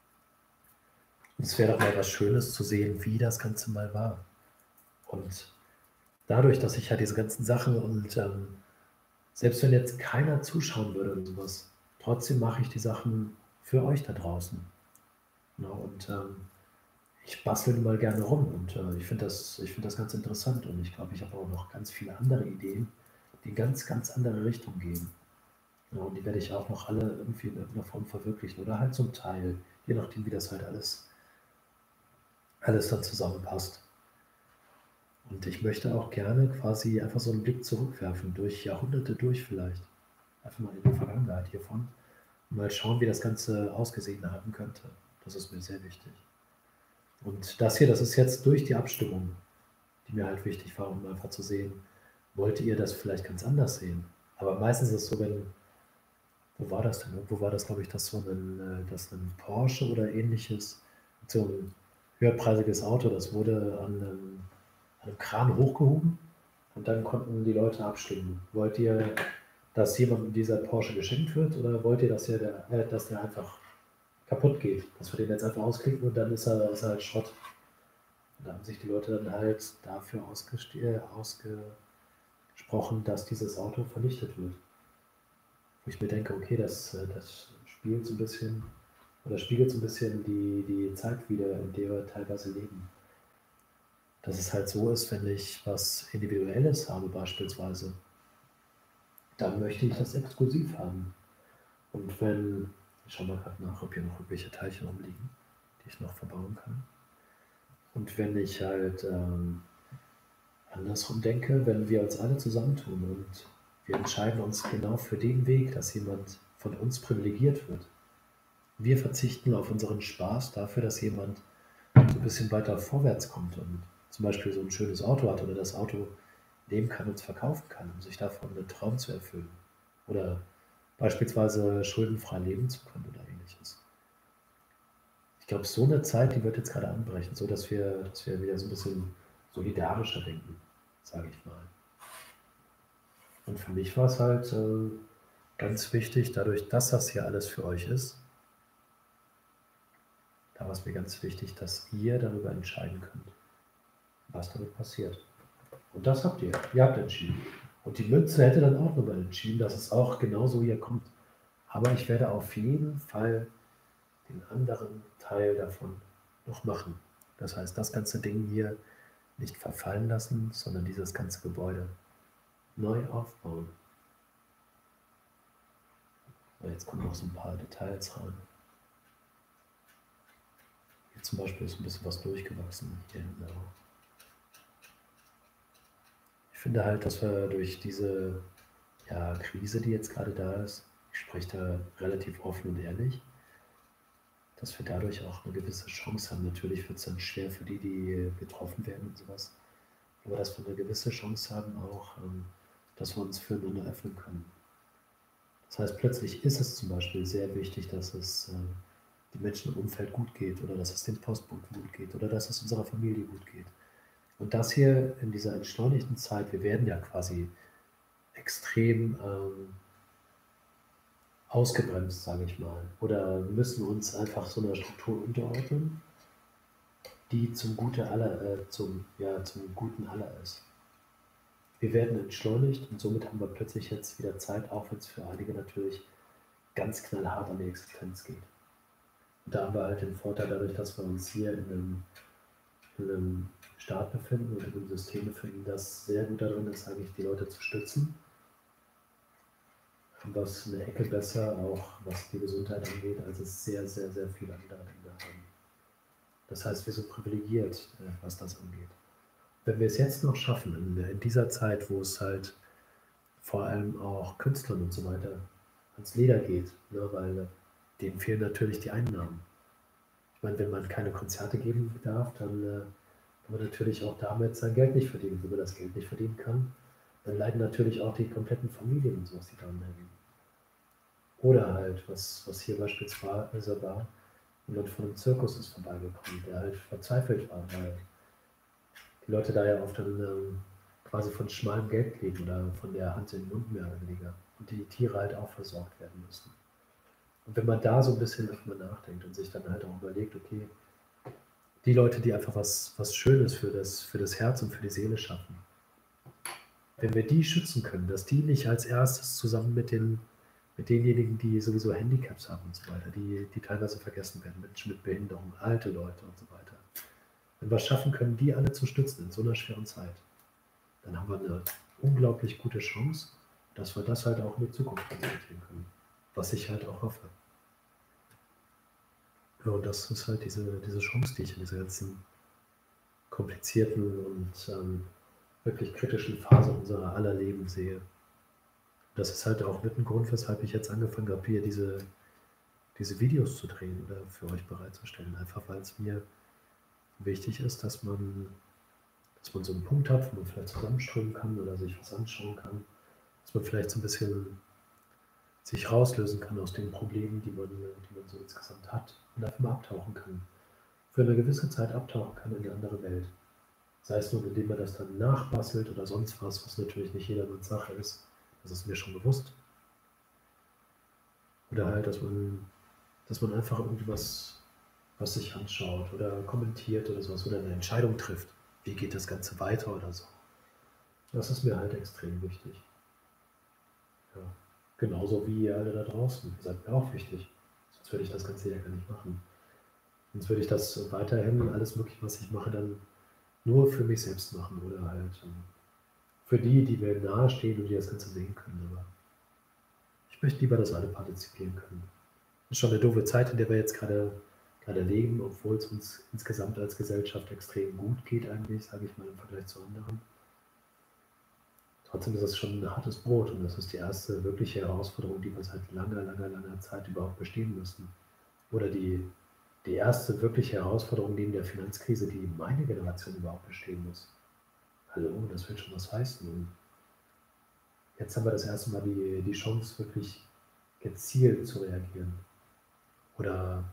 Es wäre doch mal was Schönes zu sehen, wie das Ganze mal war. Und dadurch, dass ich ja diese ganzen Sachen und selbst wenn jetzt keiner zuschauen würde und sowas, trotzdem mache ich die Sachen für euch da draußen. Ja, und ich bastel mal gerne rum und ich finde das ganz interessant und ich glaube, ich habe auch noch ganz viele andere Ideen, die in ganz, ganz andere Richtung gehen. Ja, und die werde ich auch noch alle irgendwie in irgendeiner Form verwirklichen oder halt zum Teil, je nachdem, wie das halt alles dann zusammenpasst. Und ich möchte auch gerne quasi einfach so einen Blick zurückwerfen, durch Jahrhunderte durch vielleicht. Einfach mal in die Vergangenheit hiervon und mal schauen, wie das Ganze ausgesehen haben könnte. Das ist mir sehr wichtig. Und das hier, das ist jetzt durch die Abstimmung, die mir halt wichtig war, um einfach zu sehen, wollt ihr das vielleicht ganz anders sehen? Aber meistens ist es so, wo war das denn? Irgendwo war das, glaube ich, dass ein Porsche oder ähnliches mit so einem höherpreisiges Auto, das wurde an einem Kran hochgehoben und dann konnten die Leute abstimmen. Wollt ihr, dass jemandem dieser Porsche geschenkt wird oder wollt ihr, dass der einfach kaputt geht? Dass wir den jetzt einfach ausklicken und dann ist er halt Schrott. Und da haben sich die Leute dann halt dafür ausgesprochen, dass dieses Auto vernichtet wird. Wo ich mir denke, okay, das spielt so ein bisschen oder spiegelt so ein bisschen die Zeit wider, in der wir teilweise leben. Dass es halt so ist, wenn ich was Individuelles habe beispielsweise, dann möchte ich das exklusiv haben. Und ich schau mal gerade nach, ob hier noch irgendwelche Teilchen rumliegen, die ich noch verbauen kann. Und wenn ich halt andersrum denke, wenn wir uns alle zusammentun und wir entscheiden uns genau für den Weg, dass jemand von uns privilegiert wird. Wir verzichten auf unseren Spaß dafür, dass jemand so ein bisschen weiter vorwärts kommt und zum Beispiel so ein schönes Auto hat oder das Auto nehmen kann und es verkaufen kann, um sich davon einen Traum zu erfüllen. Oder beispielsweise schuldenfrei leben zu können oder ähnliches. Ich glaube, so eine Zeit, die wird jetzt gerade anbrechen, so dass wir wieder so ein bisschen solidarischer denken, sage ich mal. Und für mich war es halt ganz wichtig, dadurch, dass das hier alles für euch ist, da war es mir ganz wichtig, dass ihr darüber entscheiden könnt, was damit passiert. Und das habt ihr. Ihr habt entschieden. Und die Münze hätte dann auch nochmal entschieden, dass es auch genauso hier kommt. Aber ich werde auf jeden Fall den anderen Teil davon noch machen. Das heißt, das ganze Ding hier nicht verfallen lassen, sondern dieses ganze Gebäude neu aufbauen. Und jetzt kommen noch so ein paar Details rein. Hier zum Beispiel ist ein bisschen was durchgewachsen. Hier hinten auch. Ich finde halt, dass wir durch diese Krise, die jetzt gerade da ist, ich spreche da relativ offen und ehrlich, dass wir dadurch auch eine gewisse Chance haben. Natürlich wird es dann schwer für die getroffen werden und sowas, aber dass wir eine gewisse Chance haben auch, dass wir uns füreinander öffnen können. Das heißt, plötzlich ist es zum Beispiel sehr wichtig, dass es den Menschen im Umfeld gut geht oder dass es dem Postboten gut geht oder dass es unserer Familie gut geht. Und das hier in dieser entschleunigten Zeit, wir werden ja quasi extrem ausgebremst, sage ich mal, oder müssen uns einfach so einer Struktur unterordnen, die zum Guten aller ist. Wir werden entschleunigt und somit haben wir plötzlich jetzt wieder Zeit, auch wenn es für einige natürlich ganz knallhart an die Existenz geht. Und da haben wir halt den Vorteil dadurch, dass wir uns hier in einem Staat befinden und in einem System befinden, das sehr gut darin ist, eigentlich die Leute zu stützen. Was eine Ecke besser, auch was die Gesundheit angeht, als es sehr, sehr, sehr viele andere Länder haben. Das heißt, wir sind privilegiert, was das angeht. Wenn wir es jetzt noch schaffen, in dieser Zeit, wo es halt vor allem auch Künstlern und so weiter ans Leder geht, ne, weil denen fehlen natürlich die Einnahmen. Ich meine, wenn man keine Konzerte geben darf, dann kann man natürlich auch damit sein Geld nicht verdienen. Wenn man das Geld nicht verdienen kann, dann leiden natürlich auch die kompletten Familien und sowas, die daran hängen. Oder halt, was hier beispielsweise war, jemand von einem Zirkus ist vorbeigekommen, der halt verzweifelt war, weil die Leute da ja oft dann quasi von schmalem Geld leben oder von der Hand in den Mund mehr oder weniger und die Tiere halt auch versorgt werden müssen. Und wenn man da so ein bisschen darüber nachdenkt und sich dann halt auch überlegt, okay, die Leute, die einfach was Schönes für das Herz und für die Seele schaffen, wenn wir die schützen können, dass die nicht als erstes zusammen mit denjenigen, die sowieso Handicaps haben und so weiter, die teilweise vergessen werden, Menschen mit Behinderung, alte Leute und so weiter. Wenn wir es schaffen können, die alle zu stützen in so einer schweren Zeit, dann haben wir eine unglaublich gute Chance, dass wir das halt auch in die Zukunft transportieren können. Was ich halt auch hoffe. Ja, und das ist halt diese Chance, die ich in dieser ganzen komplizierten und wirklich kritischen Phase unserer aller Leben sehe. Das ist halt auch mit ein Grund, weshalb ich jetzt angefangen habe, hier diese Videos zu drehen oder für euch bereitzustellen. Einfach weil es mir wichtig ist, dass man so einen Punkt hat, wo man vielleicht zusammenströmen kann oder sich was anschauen kann. Dass man vielleicht so ein bisschen sich rauslösen kann aus den Problemen, die man so insgesamt hat und einfach mal abtauchen kann. für eine gewisse Zeit abtauchen kann in eine andere Welt. Sei es nur, indem man das dann nachbastelt oder sonst was natürlich nicht jedermanns Sache ist. Das ist mir schon bewusst. Oder halt, dass man einfach irgendwie was sich anschaut oder kommentiert oder sowas oder eine Entscheidung trifft. Wie geht das Ganze weiter oder so. Das ist mir halt extrem wichtig. Ja. Genauso wie ihr alle da draußen. Ihr seid mir auch wichtig. Sonst würde ich das Ganze ja gar nicht machen. Sonst würde ich das weiterhin, alles Mögliche, was ich mache, dann nur für mich selbst machen oder halt für die, die mir nahestehen und die das Ganze sehen können. Aber ich möchte lieber, dass alle partizipieren können. Das ist schon eine doofe Zeit, in der wir jetzt gerade leben, obwohl es uns insgesamt als Gesellschaft extrem gut geht eigentlich, sage ich mal, im Vergleich zu anderen. Trotzdem ist es schon ein hartes Brot und das ist die erste wirkliche Herausforderung, die wir seit langer Zeit überhaupt bestehen müssen. Oder die erste wirkliche Herausforderung neben der Finanzkrise, die meine Generation überhaupt bestehen muss. Hallo, das wird schon was heißen. Und jetzt haben wir das erste Mal die Chance, wirklich gezielt zu reagieren. Oder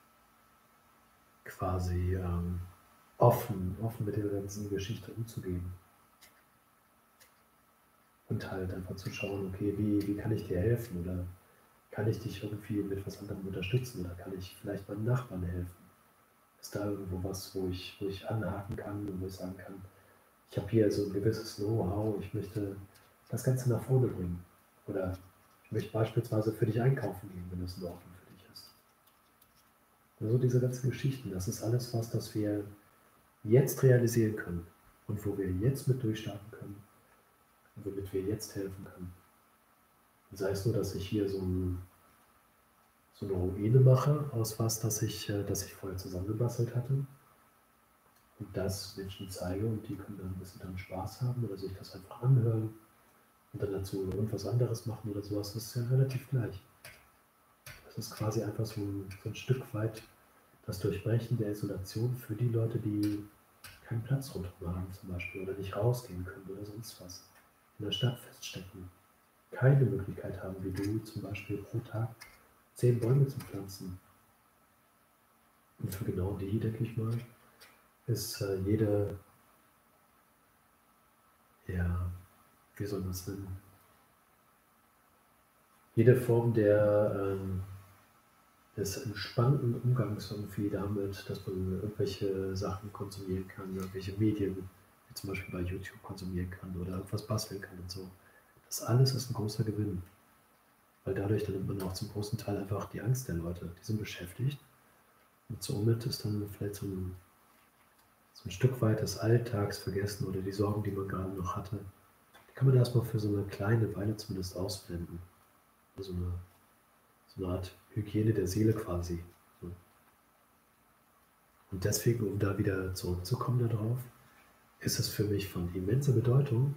quasi offen mit der ganzen Geschichte umzugehen. Und halt einfach zu schauen, okay, wie kann ich dir helfen? Oder kann ich dich irgendwie mit was anderem unterstützen? Oder kann ich vielleicht meinem Nachbarn helfen? Ist da irgendwo was, wo ich anhaken kann und wo ich sagen kann, ich habe hier so ein gewisses Know-how, ich möchte das Ganze nach vorne bringen. Oder ich möchte beispielsweise für dich einkaufen gehen, wenn das in Ordnung für dich ist. Also diese ganzen Geschichten, das ist alles was, das wir jetzt realisieren können und wo wir jetzt mit durchstarten können und womit wir jetzt helfen können. Und sei es nur, dass ich hier so eine Ruine mache aus was, das ich vorher zusammengebastelt hatte und das Menschen zeige und die können dann ein bisschen dann Spaß haben oder sich das einfach anhören und dann dazu irgendwas anderes machen oder sowas, das ist ja relativ gleich. Das ist quasi einfach so ein Stück weit das Durchbrechen der Isolation für die Leute, die keinen Platz rundherum haben zum Beispiel oder nicht rausgehen können oder sonst was. In der Stadt feststecken. Keine Möglichkeit haben wie du zum Beispiel pro Tag 10 Bäume zu pflanzen. Und für genau die, denke ich mal, ist jede, ja, wie soll man es nennen? Jede Form des entspannten Umgangs irgendwie damit, dass man irgendwelche Sachen konsumieren kann, irgendwelche Medien, wie zum Beispiel bei YouTube konsumieren kann oder irgendwas basteln kann und so. Das alles ist ein großer Gewinn. Weil dadurch dann nimmt man auch zum großen Teil einfach die Angst der Leute. Die sind beschäftigt. Und somit ist dann vielleicht so ein Stück weit des Alltags vergessen oder die Sorgen, die man gerade noch hatte. Die kann man erstmal für so eine kleine Weile zumindest ausblenden. Also so eine Art Hygiene der Seele quasi. Und deswegen, um da wieder zurückzukommen darauf, ist es für mich von immenser Bedeutung,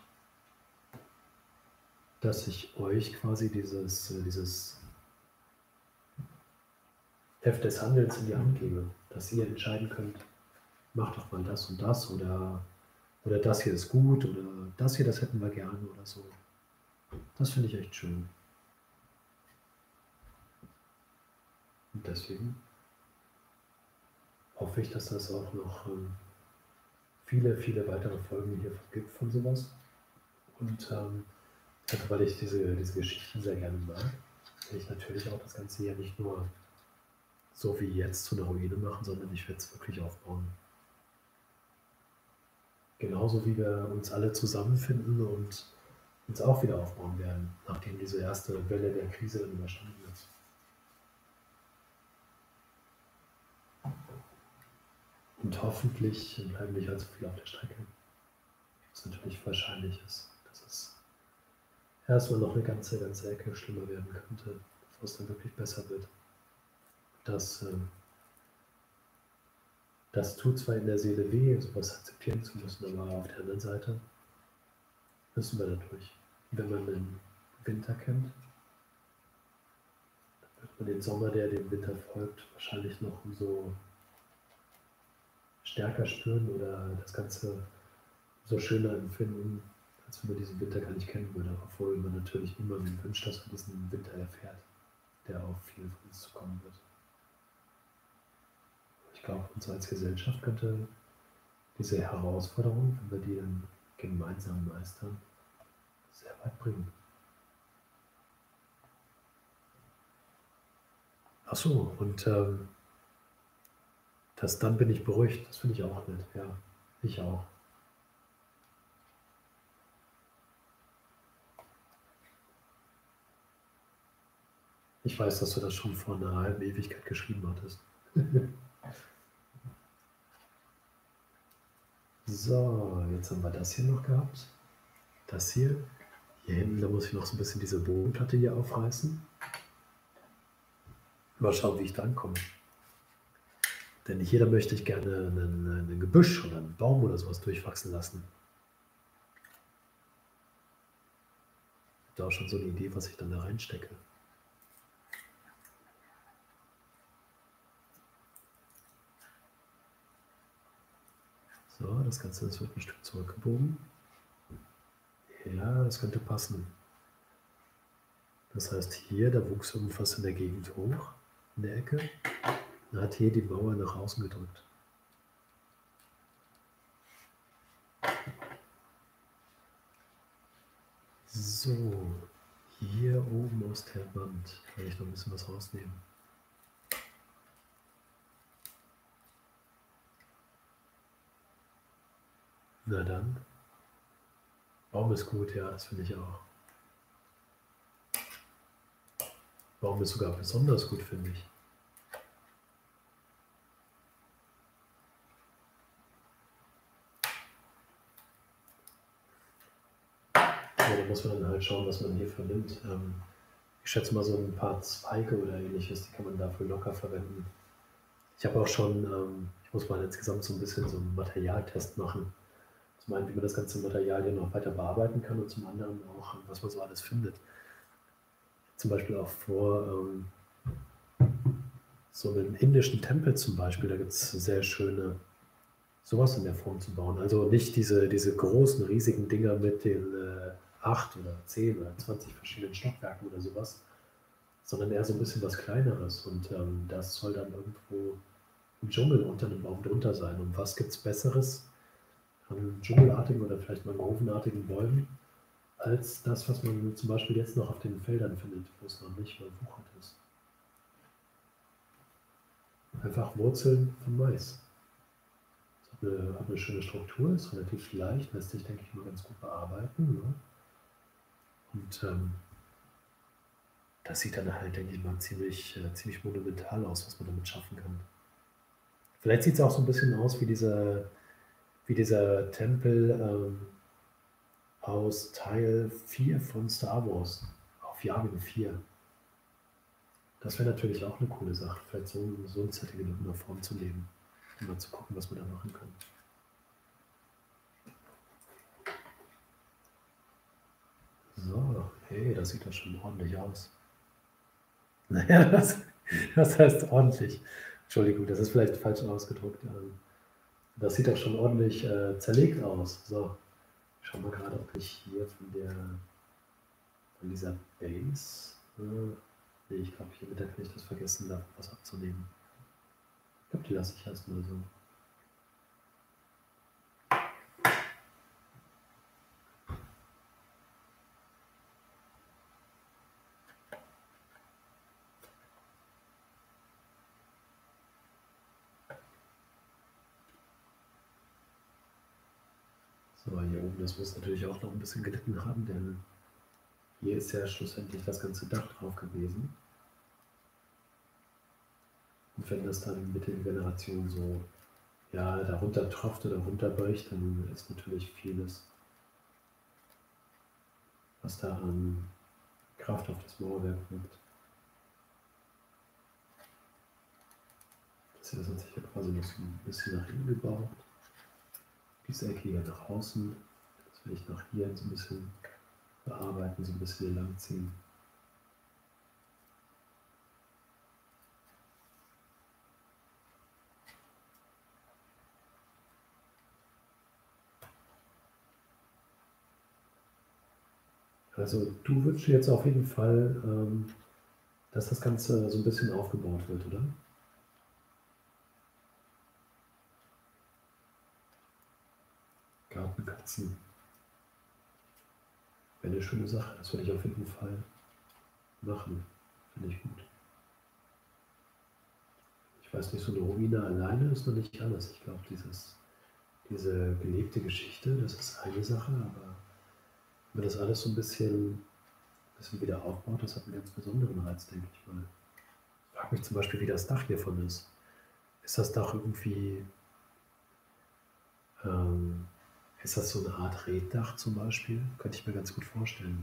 dass ich euch quasi dieses Heft des Handelns in die Hand gebe, dass ihr entscheiden könnt, macht doch mal das und das oder das hier ist gut oder das hier, das hätten wir gerne oder so. Das finde ich echt schön. Und deswegen hoffe ich, dass das auch noch viele weitere Folgen hier gibt von sowas. Und einfach weil ich diese Geschichten sehr gerne mag, will ich natürlich auch das Ganze ja nicht nur so wie jetzt zu einer Ruine machen, sondern ich werde es wirklich aufbauen. Genauso wie wir uns alle zusammenfinden und uns auch wieder aufbauen werden, nachdem diese erste Welle der Krise dann überstanden ist. Und hoffentlich bleiben nicht allzu viel auf der Strecke. Was natürlich wahrscheinlich ist, dass es erstmal noch eine ganze Ecke schlimmer werden könnte, bevor es dann wirklich besser wird. Das tut zwar in der Seele weh, sowas akzeptieren zu müssen, aber auf der anderen Seite müssen wir da durch. Wenn man den Winter kennt, dann wird man den Sommer, der dem Winter folgt, wahrscheinlich noch umso stärker spüren oder das Ganze so schöner empfinden, als wenn man diesen Winter gar nicht kennen würde, obwohl man natürlich niemandem wünscht, dass man diesen Winter erfährt, der auf viele von uns zukommen wird. Ich glaube, uns als Gesellschaft könnte diese Herausforderung, wenn wir die dann gemeinsam meistern, sehr weit bringen. Ach so, und dann bin ich beruhigt, das finde ich auch nett, ja, ich auch. Ich weiß, dass du das schon vor einer halben Ewigkeit geschrieben hattest. So, jetzt haben wir das hier noch gehabt. Das hier. Hier hinten, da muss ich noch so ein bisschen diese Bodenplatte hier aufreißen. Mal schauen, wie ich da ankomme. Denn hier, da möchte ich gerne ein Gebüsch oder einen Baum oder sowas durchwachsen lassen. Ich habe da auch schon so eine Idee, was ich dann da reinstecke. So, das Ganze das wird ein Stück zurückgebogen. Ja, das könnte passen. Das heißt, hier, da wuchs irgendwas in der Gegend hoch, in der Ecke. Dann hat hier die Mauer nach außen gedrückt. So, hier oben aus der Wand kann ich noch ein bisschen was rausnehmen. Na dann. Baum ist gut, ja, das finde ich auch. Baum ist sogar besonders gut, finde ich. Ja, da muss man dann halt schauen, was man hier vernimmt. Ich schätze mal so ein paar Zweige oder ähnliches, die kann man dafür locker verwenden. Ich habe auch schon, ich muss mal insgesamt so ein bisschen so einen Materialtest machen. Zum einen, wie man das ganze Material hier noch weiter bearbeiten kann und zum anderen auch, was man so alles findet. Zum Beispiel auch vor so einem indischen Tempel zum Beispiel, da gibt es sehr schöne, sowas in der Form zu bauen. Also nicht diese großen, riesigen Dinger mit den 8 oder 10 oder 20 verschiedenen Stockwerken oder sowas, sondern eher so ein bisschen was Kleineres. Und das soll dann irgendwo im Dschungel unter einem Baum drunter sein. Und was gibt es Besseres an dschungelartigen oder vielleicht mangrovenartigen Bäumen, als das, was man zum Beispiel jetzt noch auf den Feldern findet, wo es noch nicht überwuchert ist. Einfach Wurzeln von Mais. Hat eine schöne Struktur, ist relativ leicht, lässt sich, denke ich, mal ganz gut bearbeiten. Ne? Und das sieht dann halt, denke ich mal, ziemlich monumental aus, was man damit schaffen kann. Vielleicht sieht es auch so ein bisschen aus wie dieser Tempel aus Teil 4 von Star Wars, auf Yavin 4. Das wäre natürlich auch eine coole Sache, vielleicht so ein Setting in irgendeiner Form zu nehmen, um mal zu gucken, was wir da machen können. So, hey, das sieht doch schon ordentlich aus. Naja, das heißt ordentlich. Entschuldigung, das ist vielleicht falsch ausgedrückt. Das sieht doch schon ordentlich zerlegt aus. So, ich schau mal gerade, ob ich hier von dieser Base. Nee, ich glaube, hier mit der kann ich das vergessen, da was abzunehmen. Ich glaube, die lasse ich erstmal so. So, hier oben, das muss natürlich auch noch ein bisschen gelitten haben, denn hier ist ja schlussendlich das ganze Dach drauf gewesen. Und wenn das dann mit den Generationen so darunter tropft oder runterbricht, dann ist natürlich vieles, was da an Kraft auf das Mauerwerk wirkt. Das hier hat sich ja quasi noch so ein bisschen nach innen gebaut. Diese Ecke hier nach außen. Das will ich noch hier so ein bisschen bearbeiten, so ein bisschen hier lang ziehen. Also du wünschst dir jetzt auf jeden Fall, dass das Ganze so ein bisschen aufgebaut wird, oder? Gartenkatzen. Wäre eine schöne Sache. Das würde ich auf jeden Fall machen. Finde ich gut. Ich weiß nicht, so eine Ruine alleine ist noch nicht alles. Ich glaube, diese gelebte Geschichte, das ist eine Sache, aber wenn man das alles so ein bisschen wieder aufbaut, das hat einen ganz besonderen Reiz, denke ich mal. Ich frage mich zum Beispiel, wie das Dach hiervon ist. Ist das Dach irgendwie, ist das so eine Art Reetdach zum Beispiel? Könnte ich mir ganz gut vorstellen.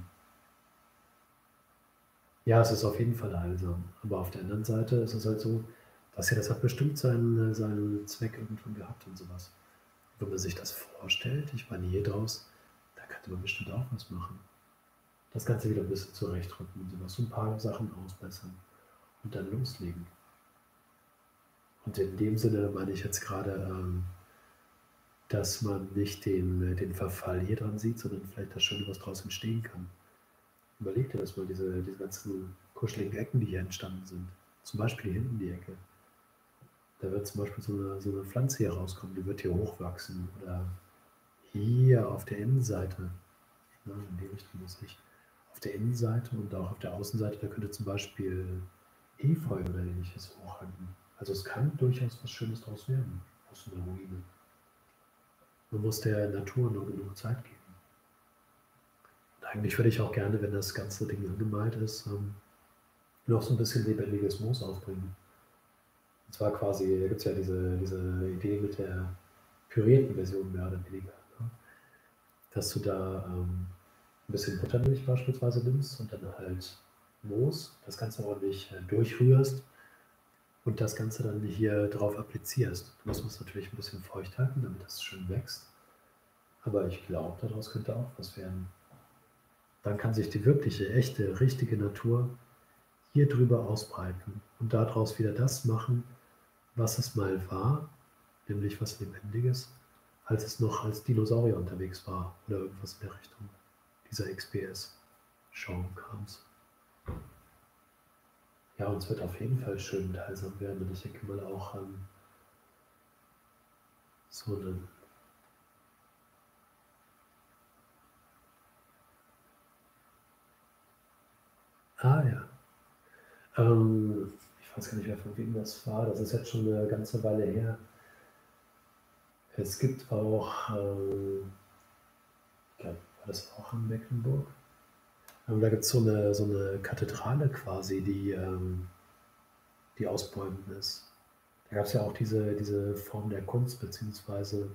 Ja, es ist auf jeden Fall heilsam. Aber auf der anderen Seite ist es halt so, dass ja, das hat bestimmt seinen Zweck irgendwann gehabt und sowas. Wenn man sich das vorstellt, ich meine, hier draus, da könnte man bestimmt auch was machen. Das Ganze wieder ein bisschen zurechtrücken und sowas, so ein paar Sachen ausbessern und dann loslegen. Und in dem Sinne meine ich jetzt gerade, dass man nicht den Verfall hier dran sieht, sondern vielleicht das Schöne, was draus entstehen kann. Überleg dir das mal, diese ganzen kuscheligen Ecken, die hier entstanden sind. Zum Beispiel hier hinten die Ecke. Da wird zum Beispiel so eine Pflanze hier rauskommen, die wird hier hochwachsen. Oder hier auf der Innenseite, na, in die Richtung muss ich, auf der Innenseite und auch auf der Außenseite, da könnte zum Beispiel Efeu oder ähnliches hochranken. Also es kann durchaus was Schönes draus werden, aus so einer Ruine. Man muss der Natur nur genug Zeit geben. Und eigentlich würde ich auch gerne, wenn das ganze Ding angemalt ist, noch so ein bisschen lebendiges Moos aufbringen. Und zwar quasi, da gibt es ja diese Idee mit der pürierten Version mehr oder weniger. Ne? Dass du da ein bisschen Buttermilch beispielsweise nimmst und dann halt Moos, das Ganze ordentlich durchrührst und das Ganze dann hier drauf applizierst. Du musst es natürlich ein bisschen feucht halten, damit das schön wächst. Aber ich glaube, daraus könnte auch was werden. Dann kann sich die wirkliche, echte, richtige Natur hier drüber ausbreiten und daraus wieder das machen, was es mal war, nämlich was Lebendiges, als es noch als Dinosaurier unterwegs war oder irgendwas in der Richtung dieser XPS-Showkrams. Ja, und es wird auf jeden Fall schön und heilsam werden und ich denke mal auch an so einen ja. Ich weiß gar nicht mehr, von wem das war. Das ist jetzt schon eine ganze Weile her. Es gibt auch, ich glaube, war das auch in Mecklenburg? Da gibt es so eine Kathedrale quasi, die aus Bäumen ist. Da gab es ja auch diese Form der Kunst, beziehungsweise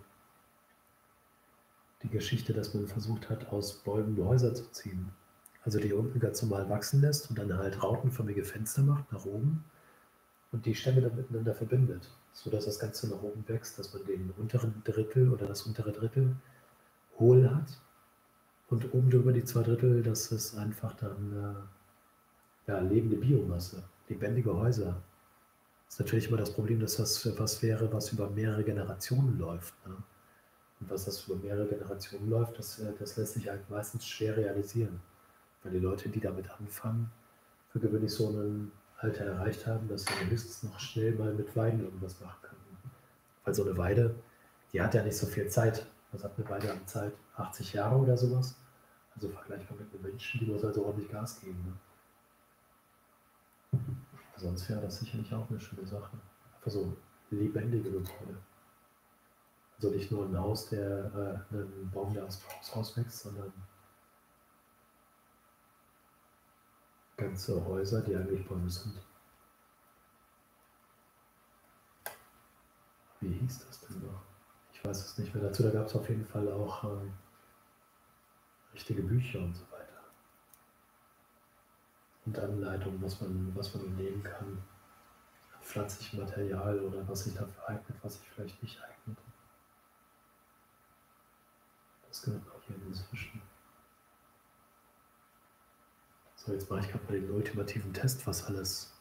die Geschichte, dass man versucht hat, aus Bäumen Häuser zu ziehen. Also die unten ganz normal wachsen lässt und dann halt rautenförmige Fenster macht nach oben und die Stämme dann miteinander verbindet, sodass das Ganze nach oben wächst, dass man den unteren Drittel oder das untere Drittel hohl hat und oben drüber die 2 Drittel, das ist einfach dann ja, lebende Biomasse, lebendige Häuser. Das ist natürlich immer das Problem, dass das was wäre, was über mehrere Generationen läuft. Ne? Und was das über mehrere Generationen läuft, das lässt sich halt meistens schwer realisieren. Weil die Leute, die damit anfangen, für gewöhnlich so ein Alter erreicht haben, dass sie höchstens noch schnell mal mit Weiden irgendwas machen können. Weil so eine Weide, die hat ja nicht so viel Zeit. Was hat eine Weide an Zeit? 80 Jahre oder sowas? Also vergleichbar mit einem Menschen, die muss also ordentlich Gas geben. Ne? Sonst wäre das sicherlich auch eine schöne Sache. Einfach so lebendige Gebäude. Also nicht nur ein Haus, ein Baum, der aus dem Haus wächst, sondern ganze Häuser, die eigentlich Bäume sind. Wie hieß das denn noch? Ich weiß es nicht mehr. Dazu, da gab es auf jeden Fall auch richtige Bücher und so weiter. Und Anleitungen, was man nehmen kann. Pflanzlichem Material oder was sich dafür eignet, was sich vielleicht nicht eignet. Das gehört auch hier inzwischen. So, jetzt mache ich gerade mal den ultimativen Test, was alles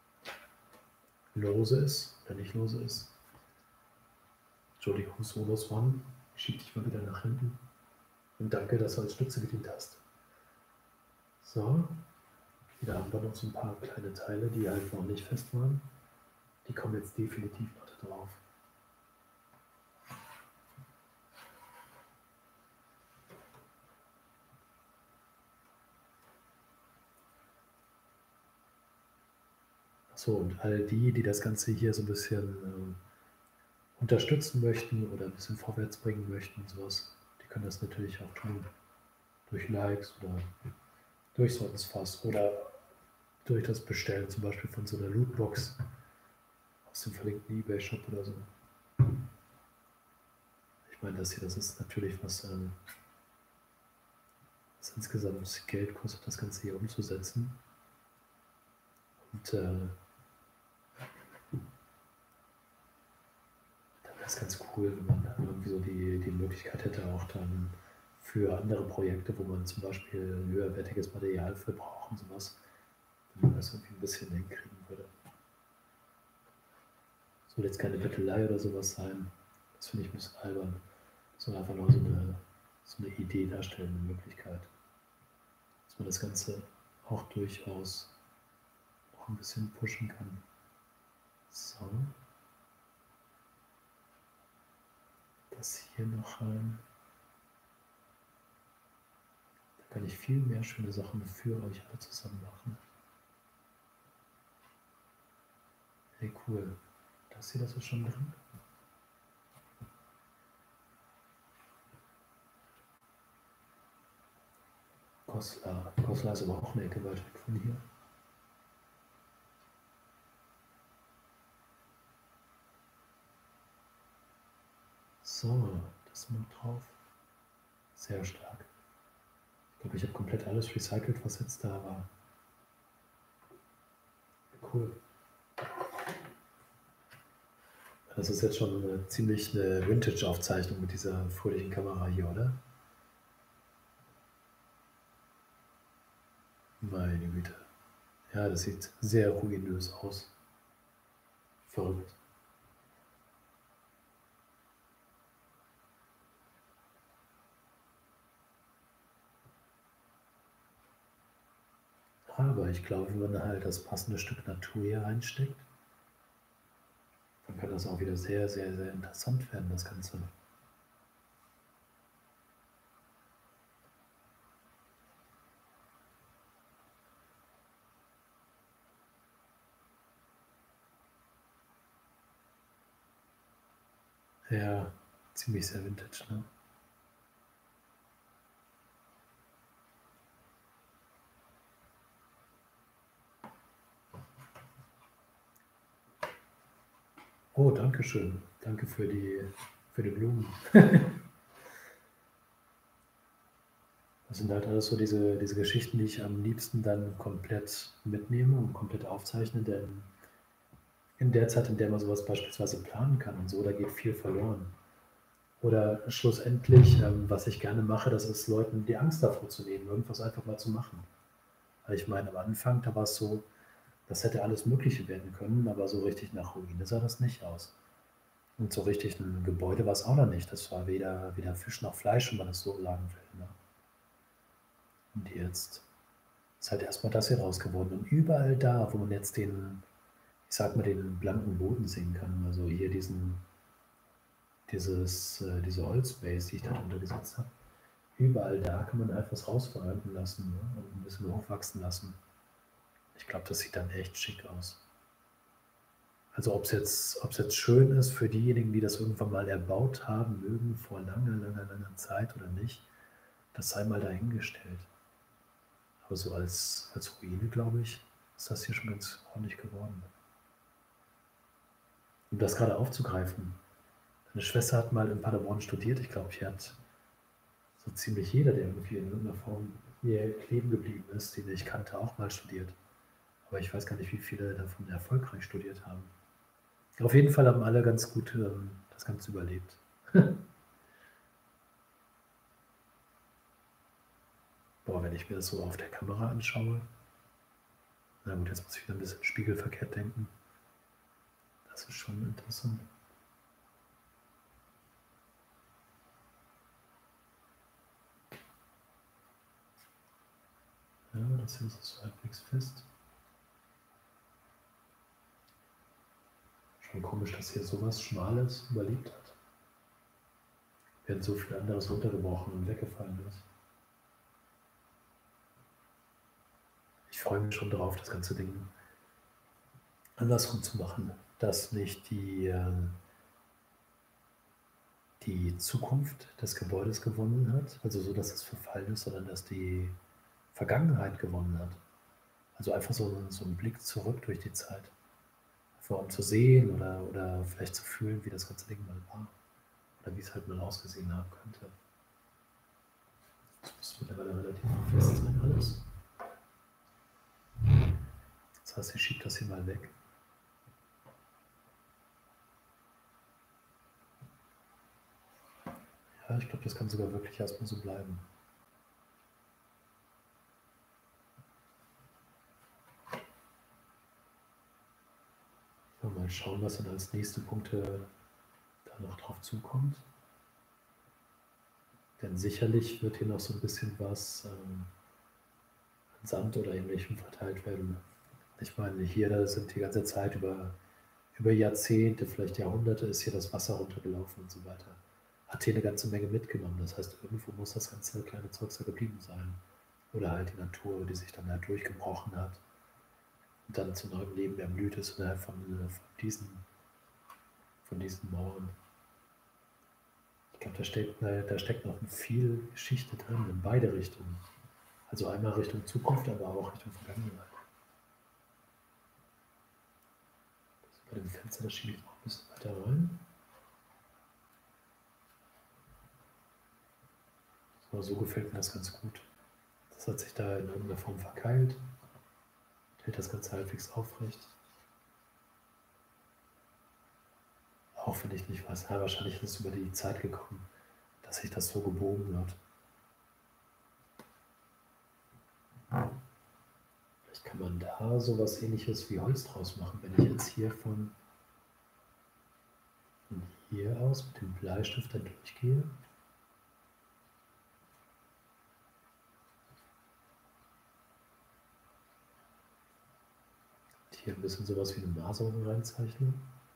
lose ist oder nicht lose ist. Entschuldigung, Solos One. Ich schiebe dich mal wieder nach hinten. Und danke, dass du als Stütze gedient hast. So, hier haben wir noch so ein paar kleine Teile, die halt noch nicht fest waren. Die kommen jetzt definitiv noch da drauf. So, und all die das Ganze hier so ein bisschen unterstützen möchten oder ein bisschen vorwärts bringen möchten und sowas, die können das natürlich auch tun. Durch Likes oder durch sonst was. Oder durch das Bestellen zum Beispiel von so einer Lootbox aus dem verlinkten eBay-Shop oder so. Ich meine, das hier, das ist natürlich was insgesamt Geld kostet, das Ganze hier umzusetzen. Und dann wäre es ganz cool, wenn man irgendwie so die Möglichkeit hätte, auch dann für andere Projekte, wo man zum Beispiel höherwertiges Material für braucht und sowas, wenn man das irgendwie ein bisschen hinkriegen würde. Soll jetzt keine Bettelei oder sowas sein. Das finde ich ein bisschen albern. Soll einfach nur so eine Idee darstellen, eine Möglichkeit. Dass man das Ganze auch durchaus auch ein bisschen pushen kann. So. Das hier noch rein. Da kann ich viel mehr schöne Sachen für euch alle zusammen machen. Hey, cool. Das hier, das ist schon drin. Goslar. Goslar ist aber auch eine Ecke weit weg von hier. So, das mal drauf. Sehr stark. Ich glaube, ich habe komplett alles recycelt, was jetzt da war. Cool. Das ist jetzt schon ziemlich eine Vintage-Aufzeichnung mit dieser fröhlichen Kamera hier, oder? Meine Güte. Ja, das sieht sehr ruinös aus. Verrückt. Aber ich glaube, wenn man halt das passende Stück Natur hier reinsteckt, dann kann das auch wieder sehr, sehr, sehr interessant werden, das Ganze. Ja, ziemlich sehr vintage, ne? Oh, danke schön. Danke für die Blumen. Das sind halt alles so diese Geschichten, die ich am liebsten dann komplett mitnehme und komplett aufzeichne, denn in der Zeit, in der man sowas beispielsweise planen kann und so, da geht viel verloren. Oder schlussendlich, was ich gerne mache, das ist Leuten die Angst davor zu nehmen, irgendwas einfach mal zu machen. Weil ich meine, am Anfang, da war es so, das hätte alles Mögliche werden können, aber so richtig nach Ruine sah das nicht aus. Und so richtig ein Gebäude war es auch noch nicht. Das war weder Fisch noch Fleisch, wenn man das so sagen will. Ne? Und jetzt ist halt erstmal das hier raus geworden. Und überall da, wo man jetzt ich sag mal, den blanken Boden sehen kann, also hier diese Holzbase, die ich da drunter gesetzt habe, überall da kann man einfach was rausverhalten lassen, ne? Und ein bisschen hochwachsen lassen. Ich glaube, das sieht dann echt schick aus. Also ob es jetzt schön ist für diejenigen, die das irgendwann mal erbaut haben mögen, vor langer Zeit oder nicht, das sei mal dahingestellt. Aber so als Ruine, glaube ich, ist das hier schon ganz ordentlich geworden. Um das gerade aufzugreifen. Meine Schwester hat mal in Paderborn studiert. Ich glaube, hier hat so ziemlich jeder, der irgendwie in irgendeiner Form hier kleben geblieben ist, den ich kannte, auch mal studiert. Aber ich weiß gar nicht, wie viele davon erfolgreich studiert haben. Auf jeden Fall haben alle ganz gut das Ganze überlebt. Boah, wenn ich mir das so auf der Kamera anschaue. Na gut, jetzt muss ich wieder ein bisschen spiegelverkehrt denken. Das ist schon interessant. Ja, das hier ist so halbwegs fest. Schon komisch, dass hier sowas Schmales überlebt hat. Während so viel anderes runtergebrochen und weggefallen ist. Ich freue mich schon drauf, das ganze Ding andersrum zu machen, dass nicht die Zukunft des Gebäudes gewonnen hat, also so, dass es verfallen ist, sondern dass die Vergangenheit gewonnen hat. Also einfach so ein Blick zurück durch die Zeit. Einfach um zu sehen oder vielleicht zu fühlen, wie das ganze Ding mal war. Oder wie es halt mal ausgesehen haben könnte. Das muss mittlerweile relativ fest sein, alles. Das heißt, ich schiebe das hier mal weg. Ja, ich glaube, das kann sogar wirklich erstmal so bleiben. Mal schauen, was dann als nächste Punkte da noch drauf zukommt. Denn sicherlich wird hier noch so ein bisschen was an Sand oder ähnlichem verteilt werden. Ich meine, hier da sind die ganze Zeit über Jahrzehnte, vielleicht Jahrhunderte ist hier das Wasser runtergelaufen und so weiter. Hat hier eine ganze Menge mitgenommen. Das heißt, irgendwo muss das ganze kleine Zeugs da geblieben sein. Oder halt die Natur, die sich dann da durchgebrochen hat und dann zu neuem Leben erblüht ist innerhalb von diesen Mauern. Ich glaube, da steckt noch viel Geschichte drin, in beide Richtungen. Also einmal Richtung Zukunft, aber auch Richtung Vergangenheit. Bei dem Fenster, das schiebe ich noch ein bisschen weiter rein. So gefällt mir das ganz gut. Das hat sich da in irgendeiner Form verkeilt. Hält das Ganze halbwegs aufrecht. Auch wenn ich nicht weiß, ja, wahrscheinlich ist es über die Zeit gekommen, dass sich das so gebogen hat. Vielleicht kann man da sowas Ähnliches wie Holz draus machen, wenn ich jetzt hier von hier aus mit dem Bleistift dann durchgehe. Hier ein bisschen sowas wie eine Maserung reinzeichnen.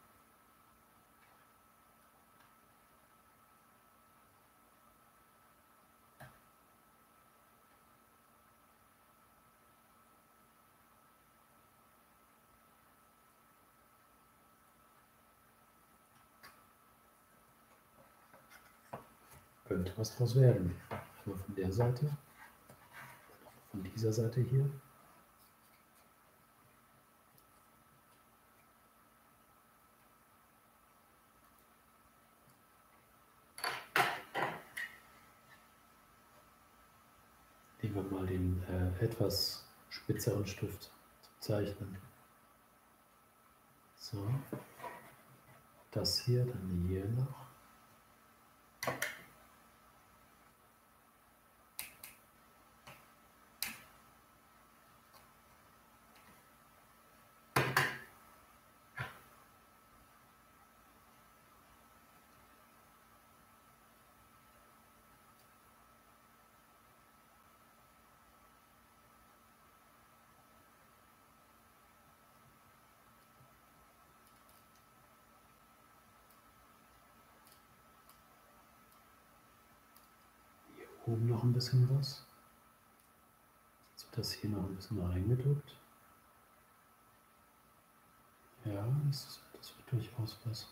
Könnte was draus werden. Einmal von der Seite, von dieser Seite hier. Nehmen wir mal den etwas spitzeren Stift zum Zeichnen. So, das hier, dann hier noch. Oben noch ein bisschen was. Jetzt wird das hier noch ein bisschen reingedrückt. Ja, das wird durchaus was.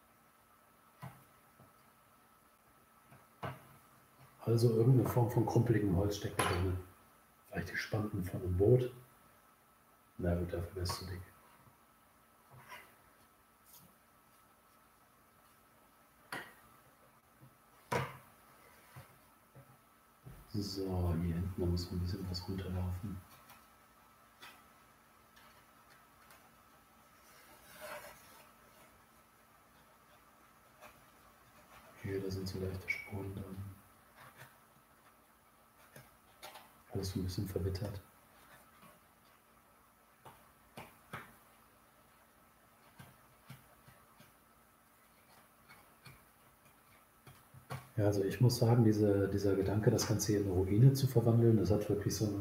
Also irgendeine Form von krumpeligem Holz steckt da drin. Vielleicht die Spanten von einem Boot. Na gut, dafür wäre es zu dick. So, hier hinten muss ein bisschen was runterlaufen. Hier, da sind so leichte Spuren drin. Alles so ein bisschen verwittert. Ja, also ich muss sagen, dieser Gedanke, das Ganze hier in eine Ruine zu verwandeln, das hat wirklich so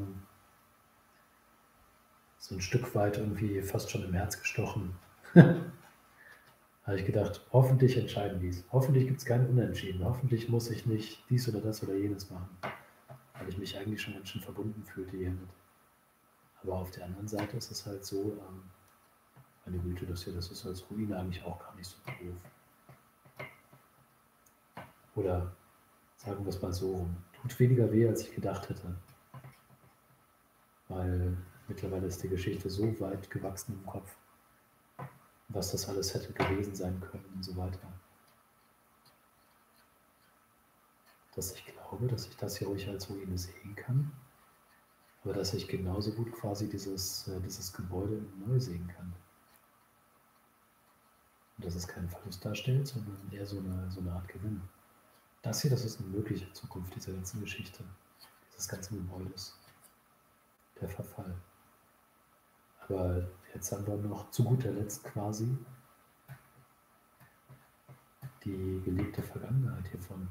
ein Stück weit irgendwie fast schon im Herz gestochen. Habe ich gedacht, hoffentlich entscheiden die es. Hoffentlich gibt es kein Unentschieden. Hoffentlich muss ich nicht dies oder das oder jenes machen. Weil ich mich eigentlich schon ganz schön verbunden fühlte hiermit. Aber auf der anderen Seite ist es halt so, Meine Güte, das ist als Ruine eigentlich auch gar nicht so doof. Oder sagen wir es mal so rum. Tut weniger weh, als ich gedacht hätte. Weil mittlerweile ist die Geschichte so weit gewachsen im Kopf, was das alles hätte gewesen sein können und so weiter. Dass ich glaube, dass ich das hier ruhig als Ruine sehen kann, aber dass ich genauso gut quasi dieses Gebäude neu sehen kann. Und dass es keinen Verlust darstellt, sondern eher so eine Art Gewinn. Das hier, das ist eine mögliche Zukunft dieser ganzen Geschichte, dieses ganzen Gebäudes. Der Verfall. Aber jetzt haben wir noch zu guter Letzt quasi die gelebte Vergangenheit hiervon.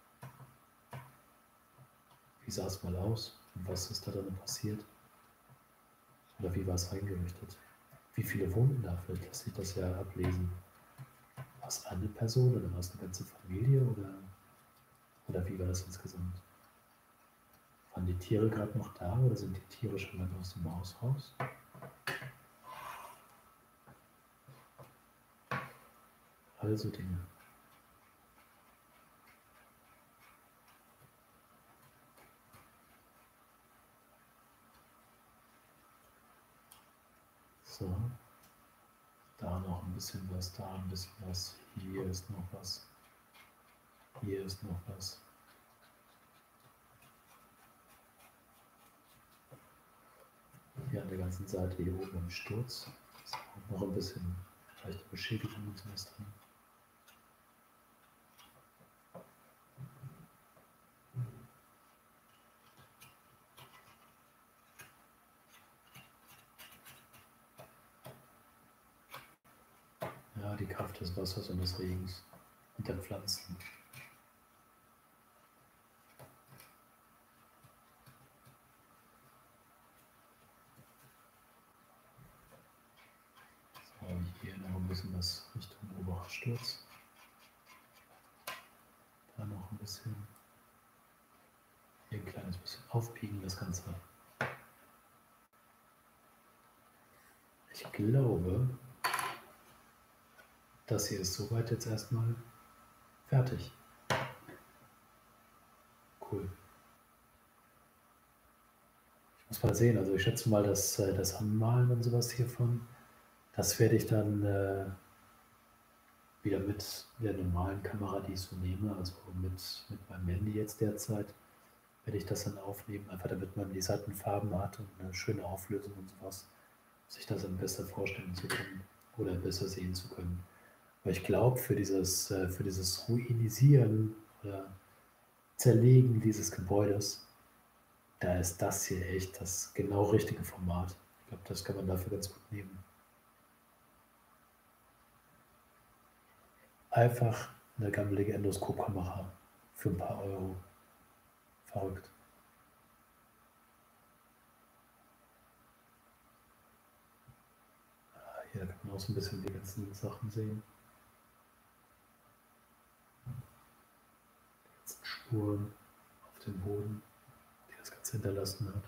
Wie sah es mal aus? Und was ist da drin passiert? Oder wie war es eingerichtet? Wie viele wohnten da? Vielleicht lässt sich das ja ablesen. War es eine Person oder war es eine ganze Familie? Oder wie war das insgesamt? Waren die Tiere gerade noch da oder sind die Tiere schon lange aus dem Haus raus? Also Dinge. So. Da noch ein bisschen was, da ein bisschen was. Hier ist noch was. Hier ist noch was. Hier an der ganzen Seite, hier oben im Sturz, ist auch noch ein bisschen leichte Beschädigung und sowas drin. Ja, die Kraft des Wassers und des Regens und der Pflanzen. So, hier noch ein bisschen was Richtung oberer Sturz. Da noch ein bisschen. Hier ein kleines bisschen aufbiegen, das Ganze. Ich glaube, das hier ist soweit jetzt erstmal fertig. Cool. Ich muss mal sehen, also ich schätze mal, dass das Anmalen und sowas hiervon, das werde ich dann wieder mit der normalen Kamera, die ich so nehme, also mit meinem Handy jetzt derzeit, werde ich das dann aufnehmen, einfach damit man die satten Farben hat und eine schöne Auflösung und sowas, sich das dann besser vorstellen zu können oder besser sehen zu können. Aber ich glaube, für dieses Ruinisieren oder Zerlegen dieses Gebäudes, da ist das hier echt das genau richtige Format. Ich glaube, das kann man dafür ganz gut nehmen. Einfach eine gammelige Endoskopkamera für ein paar Euro. Verrückt. Hier kann man auch so ein bisschen die ganzen Sachen sehen. Die ganzen Spuren auf dem Boden, die das Ganze hinterlassen hat.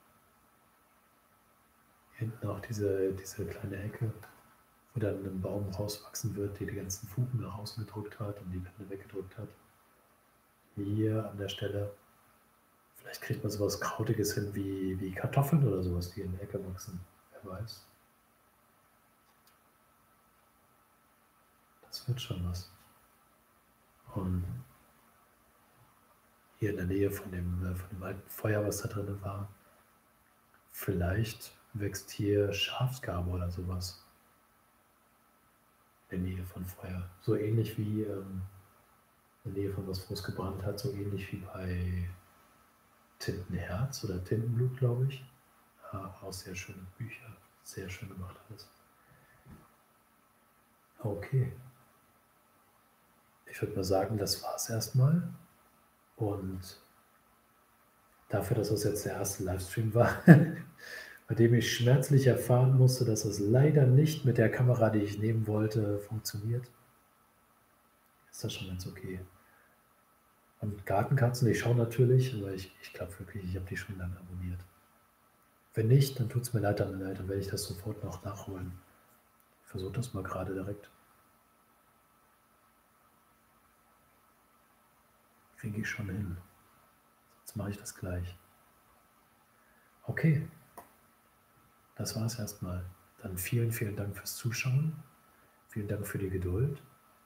Hier hinten auch diese kleine Ecke, wo dann ein Baum rauswachsen wird, die ganzen Fugen nach außen gedrückt hat und die Wände weggedrückt hat. Hier an der Stelle, vielleicht kriegt man sowas Krautiges hin wie Kartoffeln oder sowas, die in der Ecke wachsen. Wer weiß. Das wird schon was. Und hier in der Nähe von dem alten Feuer, was da drin war, vielleicht wächst hier Schafsgabe oder sowas. In der Nähe von Feuer. So ähnlich wie in der Nähe von was, wo es gebrannt hat, so ähnlich wie bei Tintenherz oder Tintenblut, glaube ich. Ja, auch sehr schöne Bücher. Sehr schön gemacht alles. Okay. Ich würde mal sagen, das war es erstmal. Und dafür, dass das jetzt der erste Livestream war, bei dem ich schmerzlich erfahren musste, dass es leider nicht mit der Kamera, die ich nehmen wollte, funktioniert, ist das schon ganz okay. Und Gartenkatzen, ich schaue natürlich, aber ich glaube wirklich, ich habe die schon lange abonniert. Wenn nicht, dann tut es mir leid, dann werde ich das sofort noch nachholen. versuche das mal gerade direkt. Kriege ich schon hin. Jetzt mache ich das gleich. Okay, das war es erstmal. Dann vielen, vielen Dank fürs Zuschauen. Vielen Dank für die Geduld.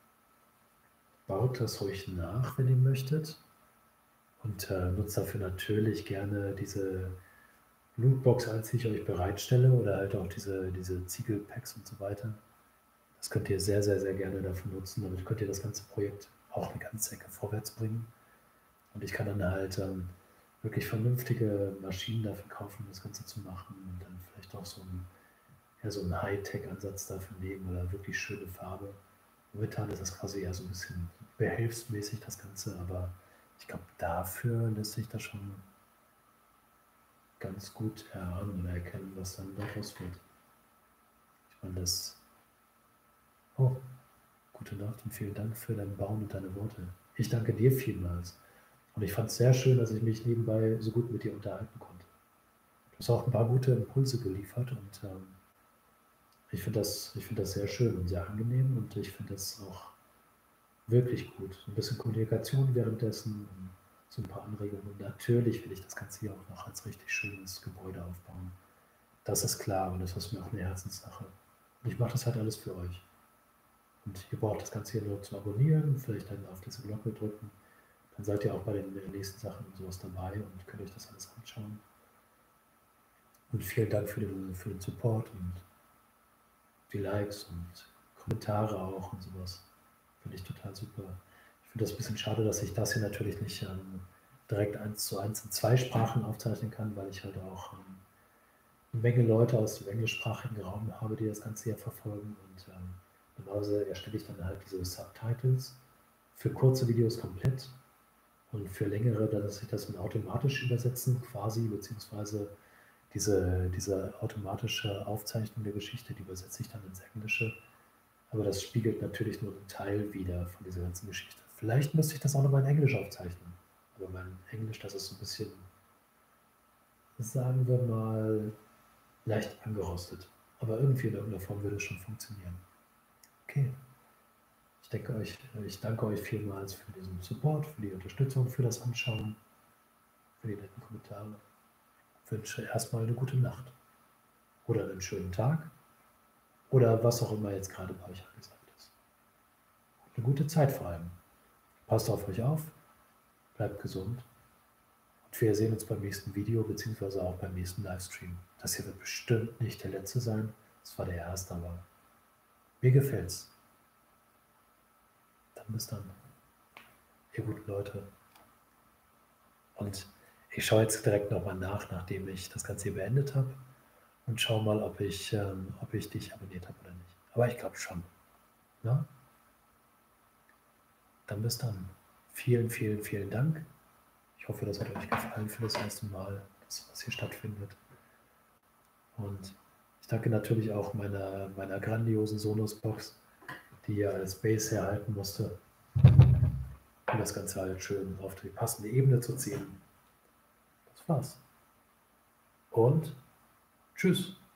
Baut das ruhig nach, wenn ihr möchtet. Und nutzt dafür natürlich gerne diese Lootbox, als ich euch bereitstelle, oder halt auch diese Ziegelpacks und so weiter. Das könnt ihr sehr, sehr, sehr gerne dafür nutzen. Damit könnt ihr das ganze Projekt auch eine ganze Ecke vorwärts bringen. Und ich kann dann halt wirklich vernünftige Maschinen dafür kaufen, um das Ganze zu machen. Und dann vielleicht auch so einen Hightech-Ansatz dafür nehmen oder wirklich schöne Farbe. Momentan ist das quasi eher so ein bisschen behelfsmäßig, das Ganze, aber ich glaube, dafür lässt sich das schon ganz gut erahnen oder erkennen, was dann daraus wird. Ich meine, Oh, gute Nacht und vielen Dank für dein Bauen und deine Worte. Ich danke dir vielmals. Und ich fand es sehr schön, dass ich mich nebenbei so gut mit dir unterhalten konnte. Du hast auch ein paar gute Impulse geliefert und ich finde das sehr schön und sehr angenehm und ich finde das auch wirklich gut. So ein bisschen Kommunikation währenddessen, so ein paar Anregungen. Und natürlich will ich das Ganze hier auch noch als richtig schönes Gebäude aufbauen. Das ist klar und das ist mir auch eine Herzenssache. Und ich mache das halt alles für euch. Und ihr braucht das Ganze hier nur zu abonnieren, vielleicht dann auf diese Glocke drücken. Dann seid ihr auch bei den nächsten Sachen und sowas dabei und könnt euch das alles anschauen. Und vielen Dank für den Support und die Likes und Kommentare auch und sowas. Finde ich total super. Ich finde das ein bisschen schade, dass ich das hier natürlich nicht direkt 1:1 in 2 Sprachen aufzeichnen kann, weil ich halt auch eine Menge Leute aus dem englischsprachigen Raum habe, die das Ganze hier verfolgen. Und normalerweise erstelle ich dann halt diese Subtitles für kurze Videos komplett und für längere, dass ich das dann automatisch übersetzen quasi, beziehungsweise diese automatische Aufzeichnung der Geschichte, die übersetze ich dann ins Englische. Aber das spiegelt natürlich nur einen Teil wider von dieser ganzen Geschichte. Vielleicht müsste ich das auch nochmal in Englisch aufzeichnen. Aber mein Englisch, das ist so ein bisschen, sagen wir mal, leicht angerostet. Aber irgendwie in irgendeiner Form würde es schon funktionieren. Okay. Ich danke euch vielmals für diesen Support, für die Unterstützung, für das Anschauen, für die netten Kommentare. Ich wünsche erstmal eine gute Nacht oder einen schönen Tag oder was auch immer jetzt gerade bei euch angesagt ist. Eine gute Zeit vor allem. Passt auf euch auf, bleibt gesund und wir sehen uns beim nächsten Video beziehungsweise auch beim nächsten Livestream. Das hier wird bestimmt nicht der letzte sein, das war der erste, aber mir gefällt's. Dann bis dann, ihr guten Leute. Und ich schaue jetzt direkt nochmal nach, nachdem ich das Ganze hier beendet habe und schaue mal, ob ich dich abonniert habe oder nicht. Aber ich glaube schon. Na? Dann bis dann. Vielen, vielen, vielen Dank. Ich hoffe, das hat euch gefallen für das erste Mal, dass was hier stattfindet. Und ich danke natürlich auch meiner grandiosen Sonos-Box, die hier als Base herhalten musste, um das Ganze halt schön auf die passende Ebene zu ziehen. Das war's. Und tschüss.